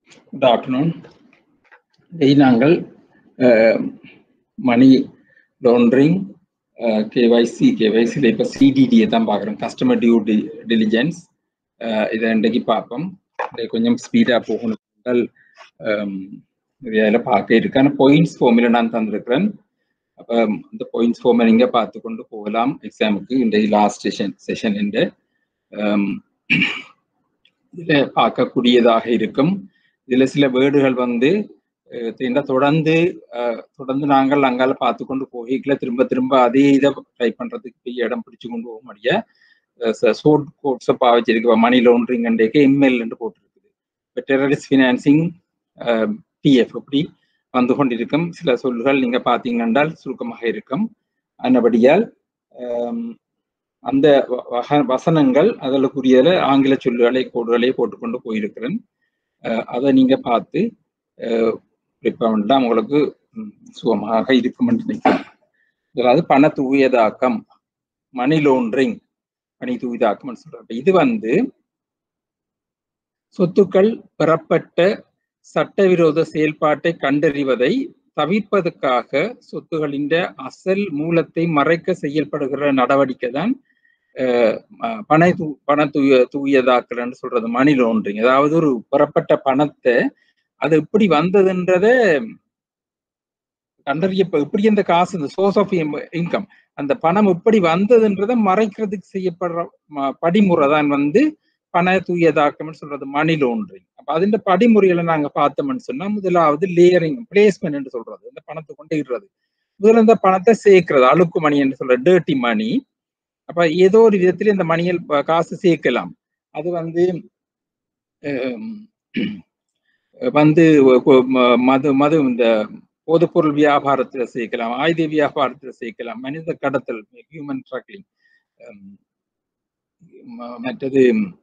Good afternoon. நாங்கள் money laundering கேவைசியில் இப்போ சிடிடியை தான் பார்க்குறோம், கஸ்டமர் டியூ டிலிஜென்ஸ். இதை இன்றைக்கு பார்ப்போம். கொஞ்சம் ஸ்பீடாக போகணும் என்றால் இதில் பார்க்க இருக்கு. ஆனால் பாயிண்ட்ஸ் ஃபார்மில் நான் தந்திருக்கிறேன். அப்போ இந்த பாயிண்ட்ஸ் ஃபார்மை நீங்கள் பார்த்து கொண்டு போகலாம் எக்ஸாமுக்கு. இன்றைக்கு லாஸ்ட் செஷன் என்று இதில் பார்க்கக்கூடியதாக இருக்கும். இதில் சில வேர்டுகள் வந்து தொடர்ந்து நாங்கள் அங்கால பார்த்து கொண்டு போகிக்கல திரும்ப அதே இதை டைப் பண்றதுக்கு இடம் பிடிச்சு கொண்டு போக முடியாது. சோர்ட் கோட்ஸை பாவச்சிருக்கு. மணி லாண்டரிங் அண்டேக்கு எம்எல் என்று போட்டிருக்குது. இப்போ டெரரிஸ்ட் ஃபினான்சிங் பிஎஃப் அப்படி வந்து கொண்டிருக்கும். சில சொல்கள் நீங்க பார்த்தீங்கன்றால் சுருக்கமாக இருக்கும். அதன்படியால் அந்த வசனங்கள் அதற்குரியதில் ஆங்கில சொல்லுகளை கோடுகளை போட்டுக்கொண்டு போயிருக்கிறேன். அதை நீங்க பார்த்து உங்களுக்கு சுகமாக இருக்கும் என்று நினைக்கிறேன். அதாவது பண தூயதாக்கம், மணி லாண்டரிங், பணி தூயதாக்கம் சொல்றாங்க. இது வந்து சொத்துக்கள் பெறப்பட்ட சட்டவிரோத செயல்பாட்டை கண்டறிவதை தவிர்ப்பதற்காக சொத்துகளின் அசல் மூலத்தை மறைக்க செயல்படுகிற நடவடிக்கை தான் பண தூயதாக்கல்னு சொல்றது, மணி லாண்டரிங். அதாவது ஒரு பெறப்பட்ட பணத்தை அது எப்படி வந்ததுன்றத கண்டறிய, எப்படி அந்த காசு, இந்த சோர்ஸ் ஆஃப் இன்கம், அந்த பணம் எப்படி வந்ததுன்றதை மறைக்கிறதுக்கு செய்யப்படுற படிமுறை தான் வந்து பண தூயதாக்கம்னு சொல்றது, மணி லாண்டரிங். அப்ப அதுன்ற படிமுறைகளை நாங்க பார்த்தோம்னு சொன்னா, முதலாவது லேயரிங், பிளேஸ்மெண்ட் என்று சொல்றது, இந்த பணத்தை கொண்டு இடுறது. முதல்ல இந்த பணத்தை சேர்க்கிறது, அழுக்கு மணி என்று சொல்ற, டர்ட்டி மணி. அப்ப ஏதோ ஒரு விதத்துல இந்த மணியில் காசு சேர்க்கலாம். அது வந்து மது இந்த போதைப்பொருள் வியாபாரத்துல சேர்க்கலாம், ஆயுத வியாபாரத்துல சேர்க்கலாம், மனித கடத்தல், ஹியூமன் ட்ராக்லிங், மற்றது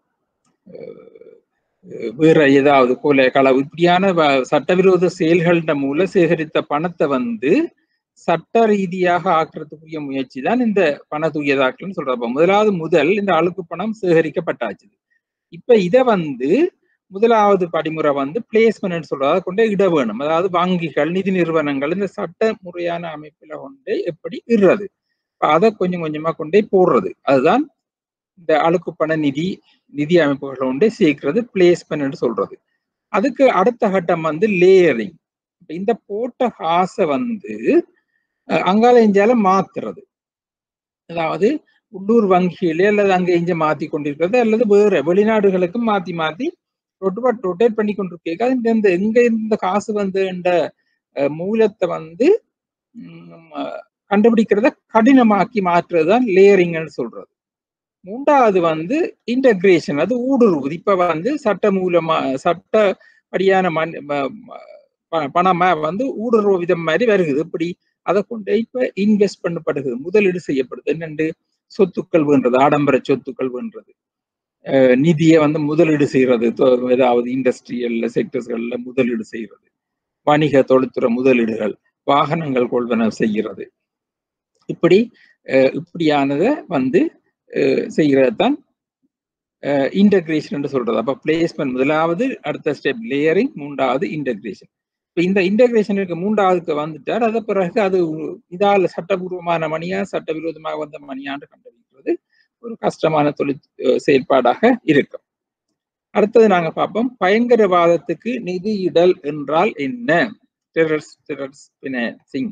வேற ஏதாவது கொலை களவு, இப்படியான சட்டவிரோத செயல்கள மூலம் சேகரித்த பணத்தை வந்து சட்ட ரீதியாக ஆக்குறதுக்குரிய முயற்சி தான் இந்த பண தூயதாக்கல்னு சொல்றப்ப. முதல் இந்த அழுக்கு பணம் சேகரிக்கப்பட்டாச்சு. இப்ப இதை வந்து முதலாவது படிமுறை வந்து பிளேஸ்மெண்ட் சொல்றது, அதை கொண்டே இட வேணும். அதாவது வங்கிகள், நிதி நிறுவனங்கள் இந்த சட்ட முறையான அமைப்புல கொண்டே எப்படி இடுறது, அதை கொஞ்சம் கொஞ்சமா கொண்டே போடுறது, அதுதான் இந்த அழுக்கு பண நிதி அமைப்புகளை கொண்டே சேர்க்கிறது, பிளேஸ்மெண்ட் சொல்றது. அதுக்கு அடுத்த கட்டம் வந்து லேயரிங். இந்த போட்ட காசை வந்து அங்கால இஞ்சால மாத்துறது, அதாவது உள்ளூர் வங்கியிலே அல்லது அங்க இஞ்ச மாத்தி கொண்டிருக்கிறது, அல்லது வேற வெளிநாடுகளுக்கு மாத்தி ரொட்டேட் பண்ணி கொண்டிருக்க. எங்க இந்த காசு வந்து என்ற மூலத்தை வந்து கண்டுபிடிக்கிறத கடினமாக்கி மாற்றுறதுதான் லேயரிங்னு சொல்றது. மூன்றாவது வந்து இன்டகிரேஷன், அது ஊடுருவுது. இப்ப வந்து சட்டப்படியான பணமா வந்து ஊடுருவ விதம் மாதிரி வருகுது. இப்படி அதை கொண்டு இப்ப இன்வெஸ்ட் பண்ணப்படுகிறது, முதலீடு செய்யப்படுது. என்னண்டு சொத்துக்கள் வேண்டது, ஆடம்பர சொத்துக்கள் வேண்டது, நிதியை வந்து முதலீடு செய்யறது, ஏதாவது இண்டஸ்ட்ரியல் செக்டர்ஸ்கள்ல முதலீடு செய்யறது, வணிக தொழில்துறை முதலீடுகள், வாகனங்கள் கொள்வனவு செய்கிறது, இப்படியானதை வந்து செய்கிறது தான் இன்டகிரேஷன் என்று சொல்றது. அப்ப பிளேஸ்மெண்ட் முதலாவது, அடுத்த ஸ்டெப் லேயரிங், மூன்றாவது இன்டகிரேஷன். இப்ப இந்த இன்டகிரேஷனுக்கு மூன்றாவதுக்கு வந்துட்டார். அதை பிறகு அது இதால் சட்டபூர்வமான மணியா சட்டவிரோதமாக வந்த மணியான்னு கண்டுபிடிக்கிறது ஒரு கஷ்டமான செயல்பாடாக இருக்கும். அடுத்தது நாங்க பார்ப்போம், பயங்கரவாதத்துக்கு நிதியிடல் என்றால் என்ன? டெரரிஸ்ட் ஃபினான்சிங்,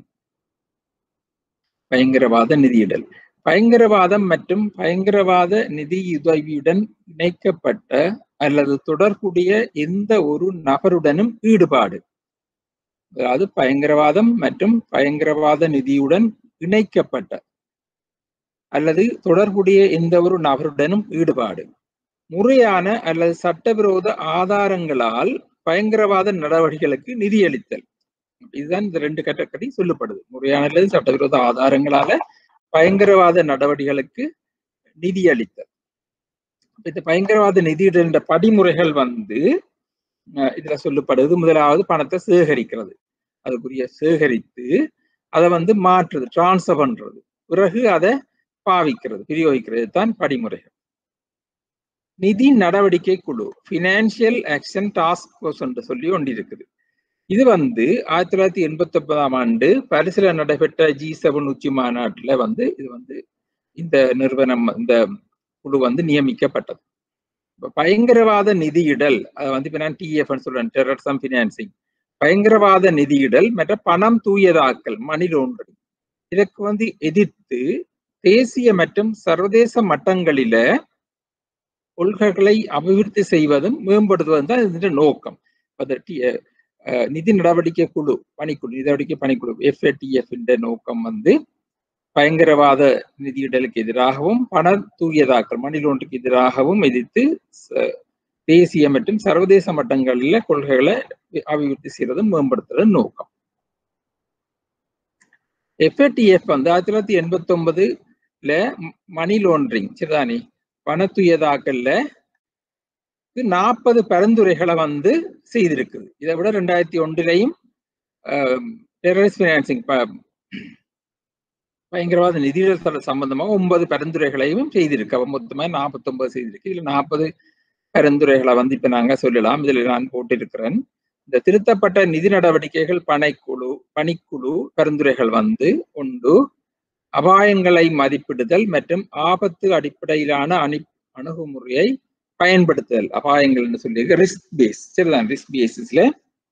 பயங்கரவாத நிதியிடல். பயங்கரவாதம் மற்றும் பயங்கரவாத நிதியுதவியுடன் இணைக்கப்பட்ட அல்லது தொடர்புடைய எந்த ஒரு நபருடனும் ஈடுபாடு, அதாவது பயங்கரவாதம் மற்றும் பயங்கரவாத நிதியுடன் இணைக்கப்பட்ட அல்லது தொடர்புடைய எந்த ஒரு நபருடனும் ஈடுபாடு, முறையான அல்லது சட்டவிரோத ஆதாரங்களால் பயங்கரவாத நடவடிக்கைகளுக்கு நிதியளித்தல். இதுதான் இந்த ரெண்டு கேட்டகரி சொல்லப்படுது, முறையான அல்லது சட்டவிரோத ஆதாரங்களால பயங்கரவாத நடவடிக்கைகளுக்கு நிதியளித்தல். இந்த பயங்கரவாத நிதியிடல் என்ற படிமுறைகள் வந்து இதுல சொல்லப்படுது. முதலாவது பணத்தை சேகரிக்கிறது, அதுக்குரிய சேகரித்து அதை வந்து மாற்றுறது, டிரான்ஸ்ஃபர் பண்றது, பிறகு அதை பாவிக்கிறது, பிரயோகிக்கிறது தான் படிமுறைகள். நிதி நடவடிக்கை குழு, ஃபினான்சியல் ஆக்ஷன் டாஸ்க் ஃபோர்ஸ் என்று சொல்லி ஒன்று இருக்குது. இது வந்து 1989ஆம் ஆண்டு பாரிஸ்ல நடைபெற்ற G7 உச்சி மாநாட்டில் வந்து இது வந்து இந்த நிறுவனம், இந்த குழு வந்து நியமிக்கப்பட்டது. பயங்கரவாத நிதியிடல், அதை வந்து இப்ப நான் TF சொல்றேன், டெரரிசம் ஃபினான்சிங், பயங்கரவாத நிதியிடல் மற்ற பணம் தூயதாக்கல், மணி லாண்டரிங், இதற்கு வந்து எதிர்த்து தேசிய மற்றும் சர்வதேச மட்டங்களில கொள்கைகளை அபிவிருத்தி செய்வதும் மேம்படுத்துவதும் தான் இதன் நோக்கம். நிதி நடவடிக்கை குழு பணிக்குழு, நிதி நடவடிக்கை பணிக்குழு FATF நோக்கம் வந்து பயங்கரவாத நிதியிடலுக்கு எதிராகவும் பண தூயதாக்கல், மணி லாண்டரிங்க்கு எதிராகவும் எதிர்த்து தேசிய மற்றும் சர்வதேச மட்டங்களில் கொள்கைகளை அபிவிருத்தி செய்வதும் மேம்படுத்துவதும் நோக்கம். FATF வந்து 1989 மணி லாண்டரிங் சரிதானே, பண தூயதாக்கல்ல 40 பரிந்துரைகளை வந்து செய்திருக்குது. இதை விட 2001 டெரரிஸ்ட் ஃபினான்சிங், பயங்கரவாத நிதியிடல் சம்பந்தமாக 9 பரிந்துரைகளையும் செய்திருக்கு. மொத்தமாக 49 செய்திருக்கு. இதுல 40 பரிந்துரைகளை வந்து இப்ப நாங்க சொல்லலாம். இதுல நான் போட்டிருக்கிறேன். இந்த திருத்தப்பட்ட நிதி நடவடிக்கைகள் பணிக்குழு பரிந்துரைகள் வந்து ஒன்று, அபாயங்களை மதிப்பிடுதல் மற்றும் ஆபத்து அடிப்படையிலான அணுகுமுறையை பயன்படுத்துதல். அபாயங்கள் சொல்லி ரிஸ்க் பேஸ் சரிதான், ரிஸ்க் பேசிஸ்ல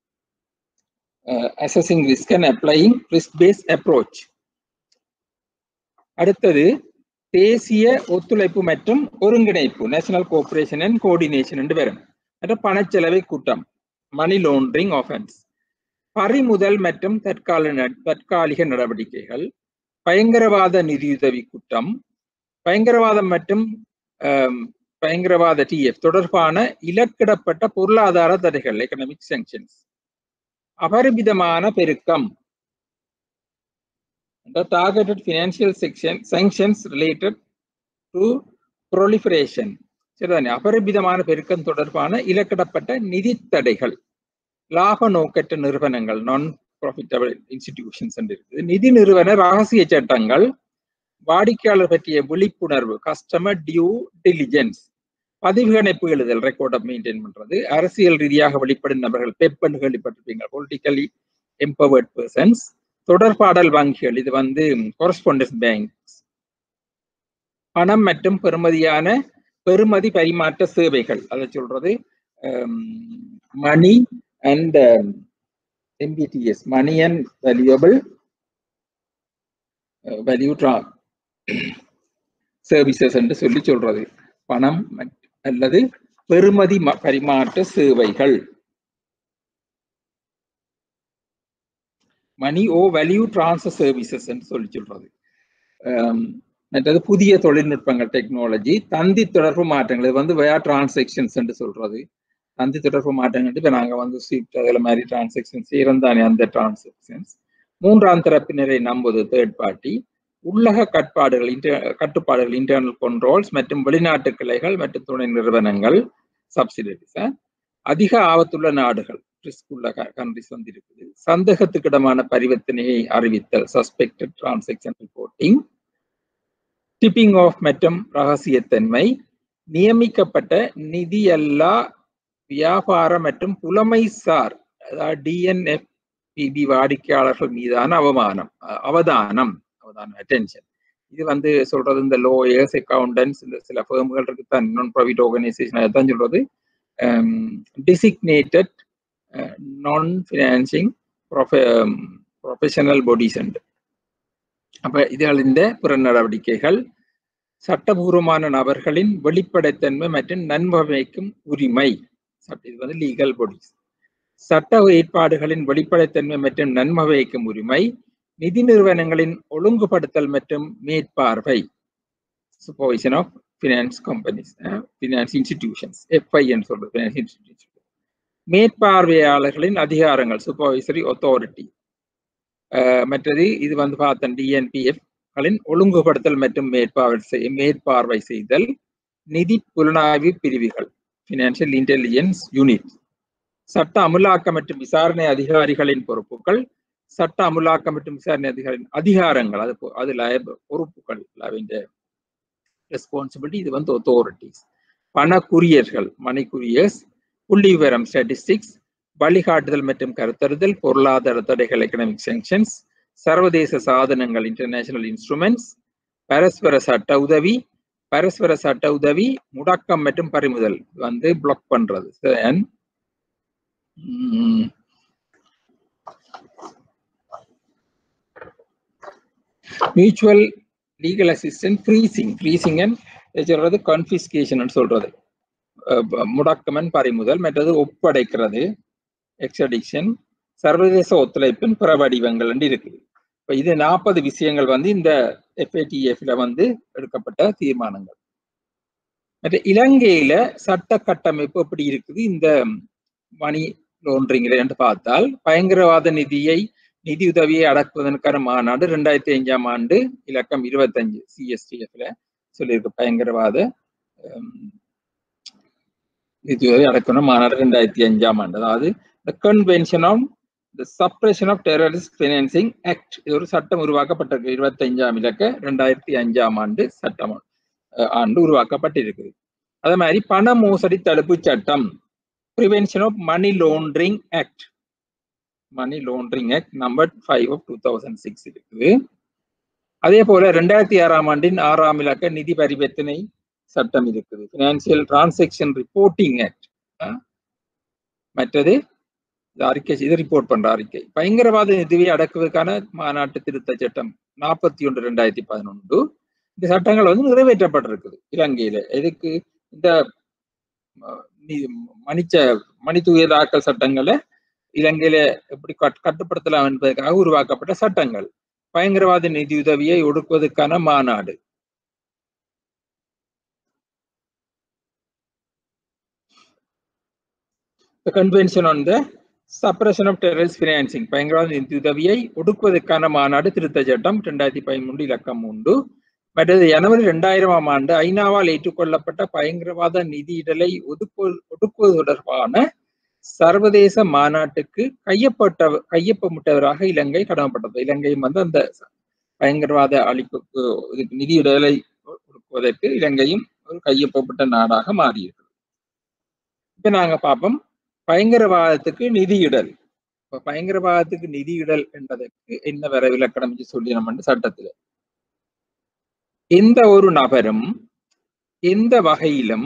assessing risk and applying risk base approach. அடுத்தது தேசிய ஒத்துழைப்பு மற்றும் ஒருங்கிணைப்பு, நேஷனல் கோஆபரேஷன் அண்ட் கோஆர்டினேஷன் என்று வரும். மற்ற பணச்செலவை குற்றம், மணி லாண்டரிங் ஆஃபென்ஸ். பறிமுதல் மற்றும் தற்காலிக நடவடிக்கைகள், பயங்கரவாத நிதியுதவி குற்றம், பயங்கரவாதம் மற்றும் பயங்கரவாத TF தொடர்பான இலக்கிடப்பட்ட பொருளாதார தடைகள், எகனாமிக் சாங்ஷன்ஸ். அபரிமிதமான பெருக்கம், the targeted financial sanctions related to proliferation. சரிதானே, அபரிமிதமான பெருக்கம் தொடர்பான இலக்கிடப்பட்ட நிதி தடைகள், லாப நோக்கற்ற நிறுவனங்கள், நான் ப்ராஃபிட்டபிள் இன்ஸ்டிடியூஷன்ஸ் இருக்குது. நிதி நிறுவன ரகசிய சட்டங்கள், வாடிக்கையாளர் பற்றிய விழிப்புணர்வு, கஸ்டமர் டியூ டிலிஜென்ஸ், பதிவுகணைப்பு எழுதல், ரெக்கார்டை மெயின்டைன் பண்றது, அரசியல் ரீதியாக வெளிப்படும் நபர்கள், பெப்பன் கேள்விப்பட்டிருப்பீங்க, பொலிட்டிக்கலி எம்பவர்ட் பர்சன்ஸ், தொடர்பாடல் வங்கிகள், இது வந்து கொரஸ்பாண்டன்ஸ் பேங்க்ஸ், பணம் மற்றும் பெறுமதி பரிமாற்ற சேவைகள், அதை சொல்றது money and MBTS, money and value services என்று சொல்லி சொல்றது, பணம் அல்லது பெறுமதி பரிமாற்ற சேவைகள், money or value transfer services என்று சொல்லி சொல்றது. மற்றது புதிய தொழில்நுட்பங்கள், டெக்னாலஜி, தந்தி தொடர்பு மாற்றங்கள், இது வந்து வயா டிரான்சாக்ஷன்ஸ் என்று சொல்றது. தந்தி தொடர்பு மாற்றங்கள் இப்போ நாங்கள் வந்து ஸ்விஃப்ட் அதில் மாதிரி டிரான்சாக்ஷன்ஸ் இருந்தானே, அந்த டிரான்சாக்ஷன்ஸ். மூன்றாம் தரப்பினரை நம்புவது, தேர்ட் பார்ட்டி. உள்ளக கட்டுப்பாடுகள், இன்டர்னல் கண்ட்ரோல்ஸ் மற்றும் வெளிநாட்டு கிளைகள் மற்றும் துணை நிறுவனங்கள், சப்சிடரிஸ். அதிக ஆபத்துள்ள நாடுகள், ரிஸ்க் உள்ள கண்ட்ரிஸ் வந்து இருக்குது. சந்தேகத்துக்கிடமான பரிவர்த்தனையை அறிவித்தல், suspected transaction reporting. Tipping off மற்றும் ரகசியத்தன்மை. நியமிக்கப்பட்ட நிதியல்லா வியாபார மற்றும் புலமைசார், அதாவது DNFPB வாடிக்கையாளர்கள் மீதான அவதானம் அட்டென்ஷன். இது வந்து சொல்றது இந்த லோயர்ஸ், அக்கௌண்டன்ட்ஸ், இந்த சில ஃபேம்கள் இருக்குதான், நான் ப்ராஃபிட் ஆர்கனைசேஷன், அதான் சொல்றது டிசிக்னேட்டட் நான் ஃபினான்சிங் ப்ரொஃபஷனல் பாடிஸ் உண்டு. அப்ப இதுகள் இந்த புற நடவடிக்கைகள். சட்டபூர்வமான நபர்களின் வெளிப்படைத்தன்மை மற்றும் நன்மைக்கும் உரிமை, இது வந்து லீகல் பாடிஸ். சட்ட ஏற்பாடுகளின் வெளிப்படைத்தன்மை மற்றும் நன்மை வைக்கும் உரிமை. நிதி நிறுவனங்களின் ஒழுங்குபடுத்தல் மற்றும் மேற்பார்வை, supervision of finance companies, finance institutions, FI என்று சொல்றது, ஃபினான்ஸ் இன்ஸ்டிடியூஷன். மேற்பார்வையாளர்களின் அதிகாரங்கள், சூப்பர்வைசரி அத்தாரிட்டி. மற்றது இது வந்து பார்த்தேன், DNPF-களின் ஒழுங்குபடுத்தல் மற்றும் மேற்பார்வை செய்தல். நிதி புலனாய்வு பிரிவுகள், ஃபினான்சியல் இன்டெலிஜென்ஸ் யூனிட். சட்ட அமுலாக்க மற்றும் விசாரணை அதிகாரிகளின் பொறுப்புகள், சட்ட அமுலாக்க மற்றும் விசாரணை அதிகாரிகளின் அதிகாரங்கள், அதுல பொறுப்புகள், ரெஸ்பான்சிபிலிட்டி, இது வந்து அத்தாரிட்டிஸ். பணக்குரியர்கள் மணி குரியர்ஸ், புள்ளி விவரம் ஸ்டாட்டிஸ்டிக்ஸ், வழிகாட்டுதல் மற்றும் கருத்தறுதல், பொருளாதார தடைகள் எக்கனாமிக் சாங்ஷன்ஸ், சர்வதேச சாதனங்கள் இன்டர்நேஷனல் இன்ஸ்ட்ருமெண்ட்ஸ், பரஸ்பர சட்ட உதவி, பரஸ்பர சட்ட உதவி, முடக்கம் மற்றும் பறிமுதல் வந்து பிளாக் பண்றது. மியூச்சுவல் லீகல் அசிஸ்டன்ட் ஃப்ரீசிங் சொல்றது கன்ஃபிஸ்கேஷன் சொல்றது, முடக்கமன் பறிமுதல், மற்றது ஒப்படைக்கிறது எக்ஸ்ட்ரடிக்ஷன், சர்வதேச ஒத்துழைப்பின் பிற வடிவங்கள் இருக்குது. இப்போ இது 40 விஷயங்கள் வந்து இந்த FATF-ல வந்து எடுக்கப்பட்ட தீர்மானங்கள். மற்ற இலங்கையில சட்ட கட்டமைப்பு எப்படி இருக்குது இந்த மணி லோண்டரிங்ல என்று பார்த்தால், பயங்கரவாத நிதியுதவியை அடக்குவதற்கான மாநாடு 2005ஆம் ஆண்டு இலக்கம் 25 CSTF-ல சொல்லியிருக்கு. பயங்கரவாத நிதியுதவி அடக்கணும் மாநாடு 2005ஆம் ஆண்டு. அதாவது convention on the suppression of terrorist financing act, இது ஒரு சட்டம் உருவாக்கப்பட்டிருக்கு. 25ஆம் இலக்க 2005ஆம் ஆண்டு சட்டம் ஆண்டு உருவாக்கப்பட்டிருக்குது. அதே மாதிரி பண மோசடி தடுப்பு சட்டம், prevention of money laundering act number 5 of 2006 இருக்குது. அதே போல 2006ஆம் ஆண்டின் 6ஆம் இலக்க நிதி பரிவர்த்தனை சட்டம் இருக்குது, பினான்சியல் டிரான்சாக்ஷன் ரிப்போர்ட்டிங் ஆக்ட். மற்றது அறிக்கை இது ரிப்போர்ட் பண்ற அறிக்கை. பயங்கரவாத நிதியை அடக்குவதற்கான மாநாட்டு திருத்த சட்டம் 41 2011. இந்த சட்டங்கள் வந்து நிறைவேற்றப்பட்டிருக்குது இலங்கையில. எதுக்கு இந்த மணி தூயதாக்கல் சட்டங்களை இலங்கையில எப்படி கட்டுப்படுத்தலாம் என்பதற்காக உருவாக்கப்பட்ட சட்டங்கள். பயங்கரவாத நிதியுதவியை ஒடுக்குவதற்கான மாநாடு, convention on the suppression of terrorist financing, பயங்கரவாத நிதியுதவியை ஒடுக்குவதற்கான மாநாடு திருத்த சட்டம் 2013 இலக்கம் 3. மற்றது ஜனவரி 2000ஆம் ஆண்டு ஐநாவால் ஏற்றுக்கொள்ளப்பட்ட பயங்கரவாத நிதியிடலை ஒடுக்குவது தொடர்பான சர்வதேச மாநாட்டுக்கு கையொப்பமிட்டவராக இலங்கை கடமைப்பட்டது. இலங்கையும் வந்து அந்த பயங்கரவாத அழிப்புக்கு நிதியிடலை ஒடுக்குவதற்கு இலங்கையும் ஒரு கையொப்பமிட்ட நாடாக மாறியிருக்கு. இப்ப நாங்க பார்ப்போம் பயங்கரவாதத்துக்கு நிதியிடல். பயங்கரவாதத்துக்கு நிதியிடல் என்பதற்கு என்ன வரைவிலக்கணம் சொல்லி நம்ம சட்டத்தில், எந்த ஒரு நபரும் எந்த வகையிலும்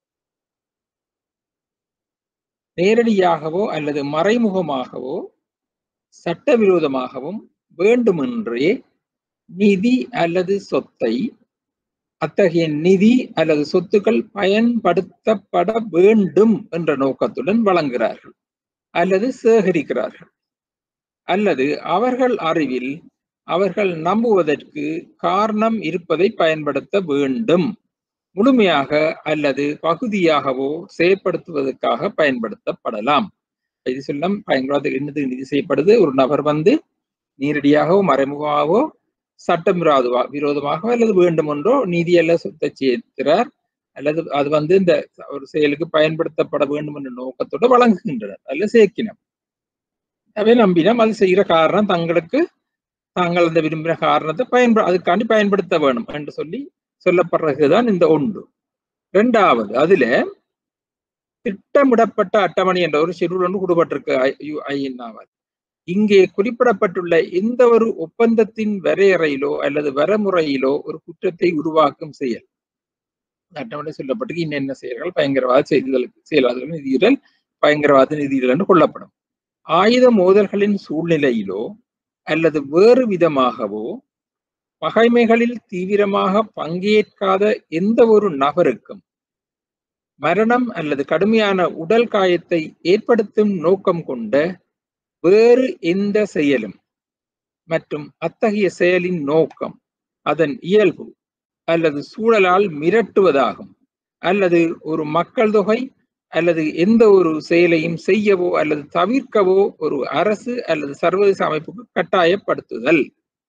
நேரடியாகவோ அல்லது மறைமுகமாகவோ சட்டவிரோதமாகவும் வேண்டுமென்றே நிதி அல்லது சொத்தை, அத்தகைய நிதி அல்லது சொத்துக்கள் பயன்படுத்தப்பட வேண்டும் என்ற நோக்கத்துடன் வழங்குகிறார்கள் அல்லது சேகரிக்கிறார்கள், அல்லது அவர்கள் அறிவில் அவர்கள் நம்புவதற்கு காரணம் இருப்பதை பயன்படுத்த வேண்டும், முழுமையாக அல்லது பகுதியாகவோ செயற்படுத்துவதற்காக பயன்படுத்தப்படலாம். இது சொல்லம் பயங்கரவாத என்னது நிதி செய்யப்படுது, ஒரு நபர் வந்து நேரடியாகவோ மறைமுகமாகவோ சட்டம் விரோதமாக அல்லது வேண்டுமென்றோ நிதி அல்ல சொத்தை சேர்க்கிறார், அல்லது அது வந்து இந்த ஒரு செயலுக்கு பயன்படுத்தப்பட வேண்டும் என்ற நோக்கத்தோடு வழங்குகின்றனர் அல்ல சேர்க்கினம். அவை நம்பினம் அது செய்கிற காரணம் தாங்கள் அந்த விரும்பின காரணத்தை அதுக்காண்டி பயன்படுத்த வேணும் என்று சொல்லப்படுறதுதான் இந்த ஒன்று. இரண்டாவது, அதுல திட்டமிடப்பட்ட அட்டவணை என்ற ஒரு ஷெட்யூல் ஒன்று கொடுக்கப்பட்டிருக்கு ஐநாவால். இங்கே குறிப்பிடப்பட்டுள்ள எந்த ஒரு ஒப்பந்தத்தின் வரையறையிலோ அல்லது வரமுறையிலோ ஒரு குற்றத்தை உருவாக்கும் செயல் அட்டவணை சொல்லப்பட்டு இன்னென்ன செயல்கள் பயங்கரவாத செயலாளர்கள் நிதியிடல் பயங்கரவாத நிதியிடல் என்று கொள்ளப்படும். ஆயுத மோதல்களின் சூழ்நிலையிலோ அல்லது வேறு விதமாகவோ பகைமைகளில் தீவிரமாக பங்கேற்காத எந்த ஒரு நபருக்கும் மரணம் அல்லது கடுமையான உடல் காயத்தை ஏற்படுத்தும் நோக்கம் கொண்ட வேறு எந்த செயலும் மற்றும் அத்தகைய செயலின் நோக்கம் அதன் இயல்பு அல்லது சூழலால் மிரட்டுவதாகும், அல்லது ஒரு மக்கள் தொகை அல்லது எந்த ஒரு செயலையும் செய்யவோ அல்லது தவிர்க்கவோ ஒரு அரசு அல்லது சர்வதேச அமைப்புக்கு கட்டாயப்படுத்துதல்.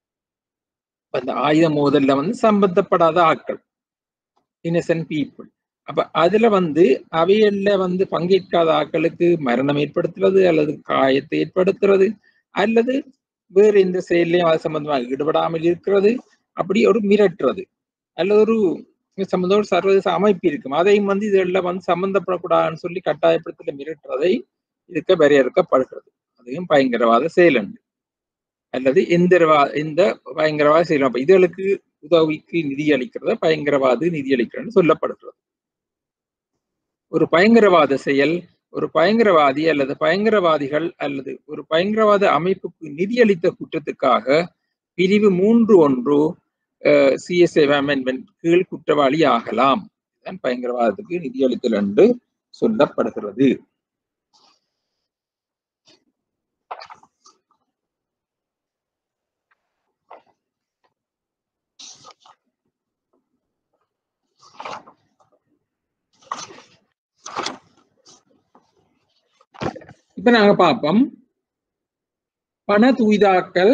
அந்த ஆயுத மோதல்ல வந்து சம்பந்தப்படாத ஆட்கள், இன்னசென்ட் பீப்புள், அப்ப அதுல வந்து அவையல்ல வந்து பங்கேற்காத ஆட்களுக்கு மரணம் ஏற்படுத்துறது அல்லது காயத்தை ஏற்படுத்துறது அல்லது வேறு எந்த செயலையும் அது சம்பந்தமாக ஈடுபடாமல் இருக்கிறது, அப்படி ஒரு மிரட்டுறது அல்லது ஒரு சம்பந்தோடு சர்வதேச அமைப்பு இருக்கும். அதையும் இதெல்லாம் சம்பந்தப்படக்கூடாதுன்னு சொல்லி கட்டாயப்படுத்தல மிரட்டுறதை இதுக்கு வரையறுக்கப்படுகிறது. அதையும் பயங்கரவாத செயல் அல்லது இந்த பயங்கரவாத செயல். அப்ப இதுகளுக்கு உதவிக்கு நிதி அளிக்கிறத பயங்கரவாத நிதி அளிக்கிறன்னு சொல்லப்படுகிறது. ஒரு பயங்கரவாத செயல் ஒரு பயங்கரவாதி அல்லது பயங்கரவாதிகள் அல்லது ஒரு பயங்கரவாத அமைப்புக்கு நிதியளித்த குற்றத்துக்காக பிரிவு 3(1) CSA அமெண்ட்மெண்ட் கீழ் குற்றவாளி ஆகலாம். பயங்கரவாதத்துக்கு நிதியளித்தல் என்று சொல்லப்படுகிறது. இப்ப நாங்க பார்ப்போம் பண தூய்தாக்கல்.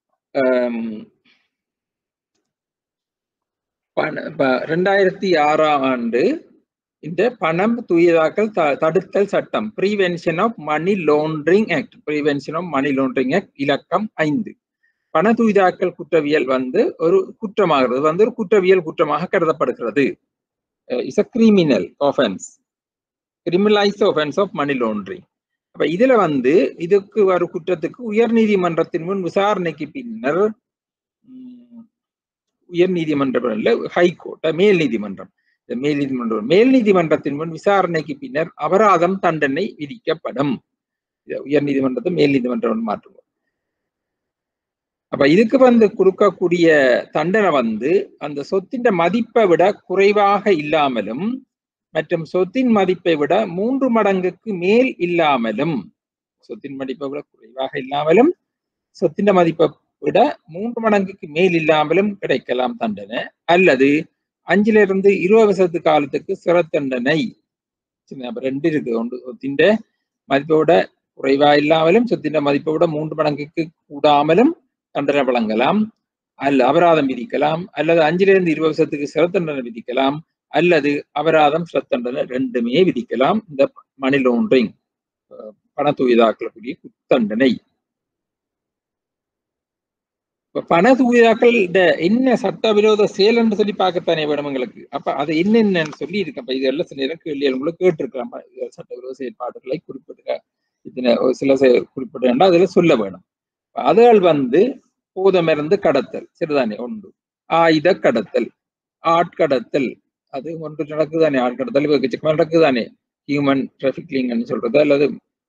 2006ஆம் ஆண்டு இந்த பணம் தூயதாக்கல் தடுத்தல் சட்டம் prevention of money laundering act, prevention of money laundering act இலக்கம் 5. பண தூய்தாக்கல் குற்றவியல் ஒரு குற்றமாகிறது, ஒரு குற்றவியல் குற்றமாக கருதப்படுகிறது. Is a criminal offense, criminalized offense of money laundering. அப்ப இதுல இதுக்கு ஒரு குற்றத்துக்கு உயர் நீதிமன்றத்தின் முன் விசாரணைக்கு பின்னர் உயர் நீதிமன்றம் இல்ல ஹைகோர்ட் மேல் நீதிமன்றம் மேல் நீதிமன்றத்தின் முன் விசாரணைக்கு பின்னர் அபராதம் தண்டனை விதிக்கப்படும். உயர் நீதிமன்றத்தை மேல் நீதிமன்றம் மாற்றுவோம். அப்ப இதுக்கு கொடுக்கக்கூடிய தண்டனை அந்த சொத்தின் மதிப்பை விட குறைவாக இல்லாமலும் மற்றும் சொத்தின் மதிப்பை விட 3 மடங்குக்கு மேல் இல்லாமலும், சொத்தின் மதிப்பை விட குறைவாக இல்லாமலும் சொத்தின் மதிப்பை விட 3 மடங்குக்கு மேல் இல்லாமலும் கிடைக்கலாம் தண்டனை, அல்லது 5லிருந்து 20 வருஷத்து காலத்துக்கு சிறை தண்டனை. 2 இருக்கு. ஒன்று சொத்தின் மதிப்பை விட குறைவா இல்லாமலும் சொத்தின் மதிப்பை விட 3 மடங்குக்கு கூடாமலும் தண்டனை வழங்கலாம், அல்ல அபராதம் விதிக்கலாம், அல்லது 5லிருந்து 20 வருஷத்துக்கு சிறை தண்டனை விதிக்கலாம், அல்லது அபராதம் சிறை தண்டனை 2மே விதிக்கலாம். இந்த மணி லாண்டரிங் பண தூய்தாக்கக்கூடிய தண்டனை. பண தூய்தாக்கல் என்ன சட்டவிரோத செயல் என்று சொல்லி பார்க்கத்தானே வேணும் எங்களுக்கு. அப்ப அது என்னென்னு சொல்லி இருக்கு. அப்ப இதெல்லாம் சில நேரம் கேள்விகளும் கேட்டிருக்கலாம். சட்டவிரோத செயற்பாடுகளை குறிப்பிடுக சில குறிப்பிட அதுல சொல்ல வேணும். அதுகள் போதமருந்து கடத்தல் சரிதானே ஒன்று, ஆயுத கடத்தல், ஆட்கடத்தல், அது ஒன்று நடக்குதானே, ஆட்கடத்தல் நடக்குதானே, ஹியூமன் டிராபிகிங் சொல்றது, அல்லது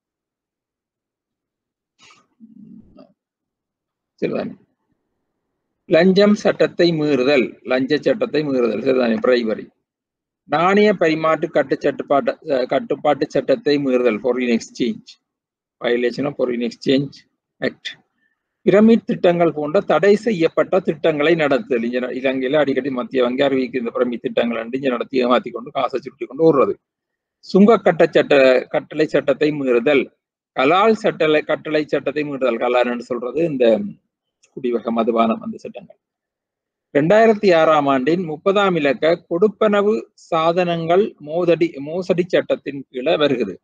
சரிதானே லஞ்சம் சட்டத்தை மீறுதல், லஞ்ச சட்டத்தை மீறுதல் சரிதானே, பிரைவரி, நாணய பரிமாற்று கட்டுப்பாட்டு சட்டத்தை மீறுதல், foreign exchange, violation of foreign exchange act, pyramid திட்டங்கள் போன்ற தடை செய்யப்பட்ட திட்டங்களை நடத்துதல். இலங்கையில அடிக்கடி மத்திய வங்கி அறிவிக்கு இந்த பிரமிட் திட்டங்கள் நடத்தி ஏமாத்தி கொண்டு காசை சுட்டி கொண்டு ஓடுறது. சுங்க கட்டளை சட்டத்தை மீறுதல், கலால் கட்டளை சட்டத்தை மீறுதல், கலால்னு சொல்றது இந்த குடிவக மதுபானம் அந்த சட்டங்கள். 2006ஆம் ஆண்டின் 30ஆம் இலக்க கொடுப்பனவு சாதனங்கள் மோசடி சட்டத்தின் கீழே வருகிறது.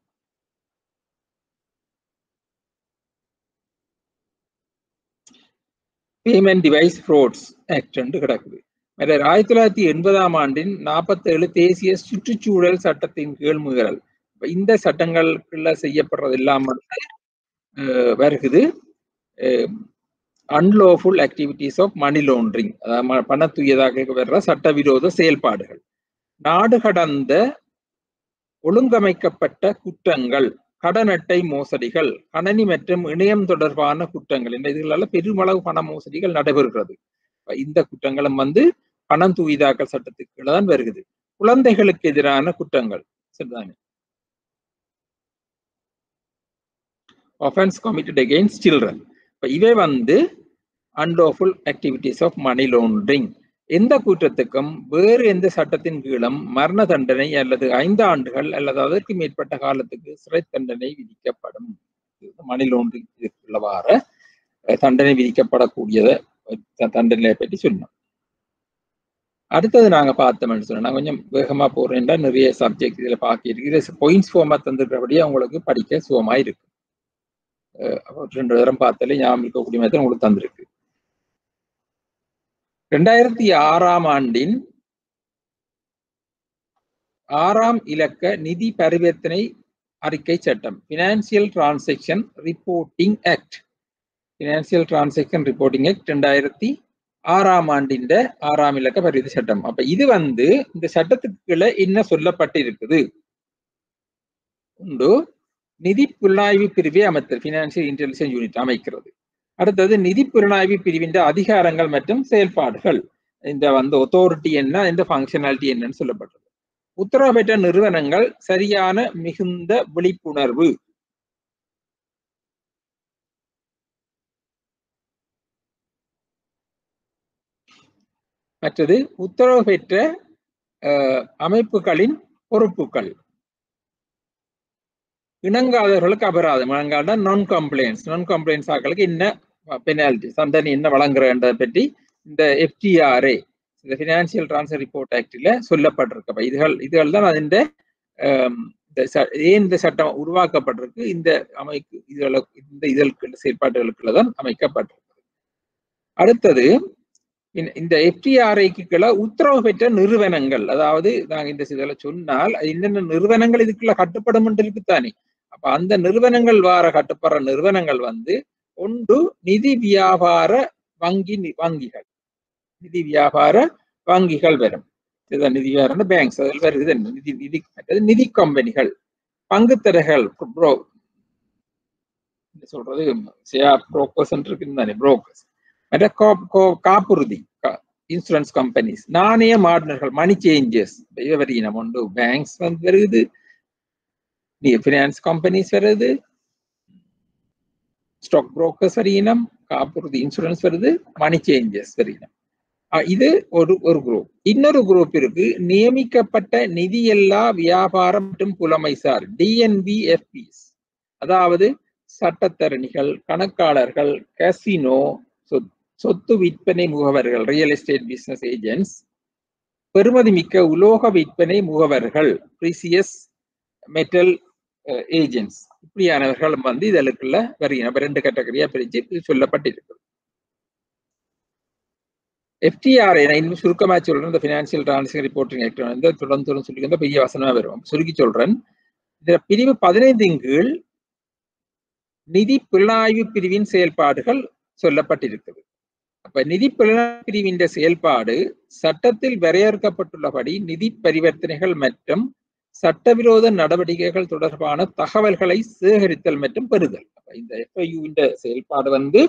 பேமெண்ட் டிவைஸ் ஃப்ராட்ஸ் ஆக்ட் என்று கிடக்குது. 1980ஆம் ஆண்டின் 47 தேசிய சுற்றுச்சூழல் சட்டத்தின் கீழ் மீறல். இந்த சட்டங்களுக்குள்ள செய்யப்படுறது இல்லாமல் வருகிறது. Unlawful activities of money laundering, அதாவது பண தூயதாக வர்ற சட்டவிரோத செயல்பாடுகள், நாடு கடந்த ஒழுங்கமைக்கப்பட்ட குற்றங்கள், கடன் அட்டை மோசடிகள், கணனி மற்றும் இணையம் தொடர்பான குற்றங்கள், இதுகளால பெருமளவு பண மோசடிகள் நடைபெறுகிறது. இந்த குற்றங்களும் பணம் தூய்தாக்கல் சட்டத்துக்கு தான் வருகிறது. குழந்தைகளுக்கு எதிரான குற்றங்கள் சரிதானே, offense committed against children. இவை unlawful activities of money laundering. எந்த குற்றத்துக்கும் வேறு எந்த சட்டத்தின் கீழும் மரண தண்டனை அல்லது 5 ஆண்டுகள் அல்லது அதற்கு மேற்பட்ட காலத்துக்கு சிறை தண்டனை விதிக்கப்படும். மணி லாண்டரிங் தண்டனை விதிக்கப்படக்கூடிய தண்டனை பற்றி சொன்னோம். அடுத்தது நாங்க பார்த்தோம்னு சொன்னா கொஞ்சம் வேகமா போறேன்டா, நிறைய சப்ஜெக்ட் இதுல பாக்கிருக்கு. பாயிண்ட்ஸ் ஃபார்மா தந்துருக்கிறபடியே அவங்களுக்கு படிக்க சுகமா இருக்கு. 2 தரம் பார்த்தாலே ஞாபகம் இருக்கக்கூடிய மாதிரி உங்களுக்கு தந்திருக்கு. 2006ஆம் ஆண்டின் 6ஆம் இலக்க நிதி பரிவர்த்தனை அறிக்கை சட்டம், financial transaction reporting act. Financial transaction reporting act 2006ஆம் ஆண்டின் 6ஆம் இலக்க பரிவர்த்தனை சட்டம். அப்ப இது வந்து இந்த சட்டத்துக்குள்ள என்ன சொல்லப்பட்டிருக்குது? உண்டு, நிதி புலனாய்வு பிரிவை அமைத்தல், பினான்சியல் இன்டெலிஜென்ஸ் யூனிட் அமைக்கிறது. அடுத்தது நிதி புலனாய்வு பிரிவின் அதிகாரங்கள் மற்றும் செயல்பாடுகள். இந்த வந்து authority என்ன, இந்த ஃபங்க்ஷனாலிட்டி என்னன்னு சொல்லப்பட்டது. உத்தரவு பெற்ற நிறுவனங்கள் சரியான மிகுந்த விழிப்புணர்வு. மற்றது உத்தரவு பெற்ற அமைப்புகளின் பொறுப்புகள். இணங்காதவர்களுக்கு அபராதம். இணங்காத நான் கம்ப்ளைண்ட்ஸ் ஆக்களுக்கு என்ன பெனால்டி, தண்டனை என்ன வழங்குறதை பற்றி இந்த FTRA, இந்த பினான்சியல் டிரான்ஸ்ஃபர் ரிப்போர்ட் ஆக்டில் சொல்லப்பட்டிருக்க இதுகள் தான் அதிண்ட ஏன் இந்த சட்டம் உருவாக்கப்பட்டிருக்கு, இந்த அமைப்பு இந்த இதழ்கள் செயல்பாடுகளுக்குள்ள தான் அமைக்கப்பட்டிருக்கு. அடுத்தது இந்த FTRAக்கு உத்தரவு பெற்ற நிறுவனங்கள், அதாவது நாங்க இந்த இதில் சொன்னால் என்னென்ன நிறுவனங்கள் இதுக்குள்ள கட்டுப்படும் இருக்குத்தானே. அப்ப அந்த நிறுவனங்கள் கட்டுப்படுற நிறுவனங்கள் வந்து ஒன்று நிதி வியாபார வங்கிகள், நிதி வியாபார வங்கிகள் வரும். இதுதான் நிதி வியாபார பேங்க்ஸ், அதில் வருது நிதி கம்பெனிகள், பங்குத்தரைகள், சொல்றது புரோக்கர்ஸ் இருக்குன்னு புரோக்கர்ஸ், காப்புறுதி இன்சூரன்ஸ் கம்பெனிஸ், நாணய மாடனர்கள், மணி சேஞ்சர்ஸ் வரையினம் உண்டு. பேங்க்ஸ் வந்து வருது, ஃபினான்ஸ் கம்பெனிஸ் வருது, ஸ்டாக் புரோக்கர்ஸ் வரையினம், காப்புறுதி இன்சூரன்ஸ் வருது, மணி சேஞ்சர்ஸ் வரையினம். இது ஒரு குரூப். இன்னொரு குரூப் இருக்கு, நியமிக்கப்பட்ட நிதியல்லா வியாபாரம் மற்றும் புலமைசார், DNBFPs, அதாவது சட்டத்தரணிகள், கணக்காளர்கள், கசினோ, சொத்து விற்பனை முகவர்கள், ரியல் எஸ்டேட் பிசினஸ் ஏஜென்ட்ஸ், பெறுமதி மிக்க உலோக விற்பனை முகவர்கள், ப்ரீசியஸ் மெட்டல் ஏஜென்ட்ஸ், இப்படியானவர்கள் வந்து இதற்குள்ள வருகிற 2 கேட்டகரியா பிரிச்சு சொல்லப்பட்டிருக்கு. FTRA இன்னும் சுருக்கமா சொல்றேன், இந்த பினான்சியல் டிரான்சாக்ஷன் ரிப்போர்ட்டிங் ஆக்ட் வந்து தொடர்ந்து சொல்லி பெரிய வசனமா வரும், சுருக்கி சொல்றேன். இந்த பிரிவு 15 கீழ் நிதி புலனாய்வு பிரிவின் செயல்பாடுகள் சொல்லப்பட்டிருக்கிறது. அப்ப நிதி புலனாய்வு பிரிவின் செயல்பாடு சட்டத்தில் வரையறுக்கப்பட்டுள்ளபடி நிதி பரிவர்த்தனைகள் மற்றும் சட்டவிரோத நடவடிக்கைகள் தொடர்பான தகவல்களை சேகரித்தல் மற்றும் பெறுதல். இந்த FIU செயல்பாடு வந்து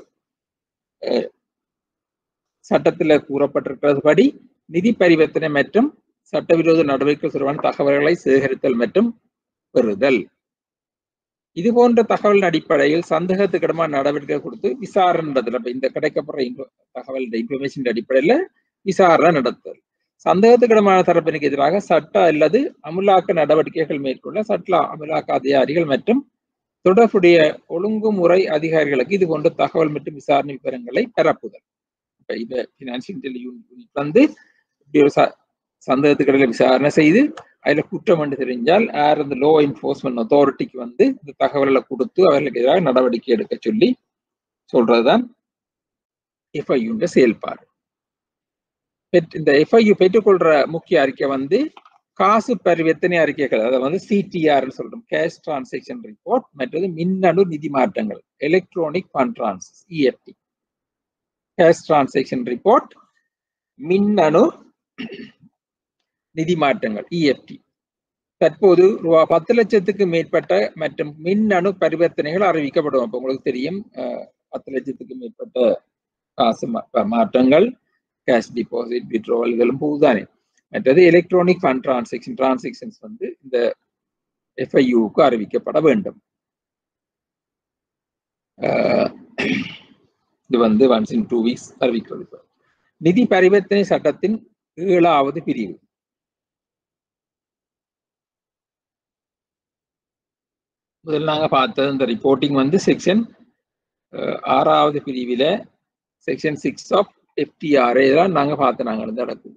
சட்டத்தில் கூறப்பட்டிருக்கிறபடி நிதி பரிவர்த்தனை மற்றும் சட்டவிரோத நடவடிக்கைகள் தொடர்பான தகவல்களை சேகரித்தல் மற்றும் பெறுதல். இது போன்ற தகவலின் அடிப்படையில் சந்தேகத்துக்கிடமான நடவடிக்கை கொடுத்து விசாரணை, இந்த கிடைக்கப்படுற தகவல் இன்ஃபர்மேஷன் அடிப்படையில் விசாரணை நடத்துதல். சந்தேகத்துக்கிடமான தரப்பிற்கு எதிராக சட்ட அல்லது அமுலாக்க நடவடிக்கைகள் மேற்கொள்ள சட்ட அமுலாக்க அதிகாரிகள் மற்றும் தொடர்புடைய ஒழுங்குமுறை அதிகாரிகளுக்கு இது போன்ற தகவல் மற்றும் விசாரணை விவரங்களை பரப்புதல். இப்ப இந்த பினான்சியல் இன்டெலிஜென்ஸ் வந்து இப்படி ஒரு சந்தேகத்துக்கிடையில விசாரணை செய்து அதுல குற்றம் என்று தெரிஞ்சால் அந்த லோ என்ஃபோர்ஸ்மெண்ட் அத்தாரிட்டிக்கு வந்து இந்த தகவல்களை கொடுத்து அவர்களுக்கு எதிராக நடவடிக்கை எடுக்க சொல்லி சொல்றதுதான் FIU செயல்பாடு. இந்த FIU பெற்றுக்கொள்ற முக்கிய அறிக்கை வந்து காசு பரிவர்த்தனை அறிக்கைகள், அதை வந்து CTR சொல்றோம், கேஷ் டிரான்சாக்ஷன் ரிப்போர்ட், மற்றது மின்னணு நிதி மாற்றங்கள், electronic fund transfer, EFT. Cash transaction report, மின்னணு நிதி மாற்றங்கள், EFT. தற்போது ரூபாய் 10 லட்சத்துக்கு மேற்பட்ட மற்றும் மின்னணு பரிவர்த்தனைகள் அறிவிக்கப்படும். அப்ப உங்களுக்கு தெரியும் 10 லட்சத்துக்கு மேற்பட்ட காசு மாற்றங்கள், கேஷ் டிபாசிட், விட்ரோவல் இதெல்லாம் போகுதானே. மற்றது எலக்ட்ரானிக் ஃபண்ட் டிரான்சாக்ஷன்ஸ் வந்து இந்த FIUக்கு அறிவிக்கப்பட வேண்டும். இது வந்து once in 2 weeks அறிவிக்கிறது. நிதி பரிவர்த்தனை சட்டத்தின் 7வது பிரிவு. முதல்ல நாங்க பார்த்தது இந்த ரிப்போர்ட்டிங் வந்து செக்ஷன் 6வது பிரிவில செக்ஷன் 6 ஆஃப் FTRA தான் நாங்க பார்த்து நாங்க நடக்குது.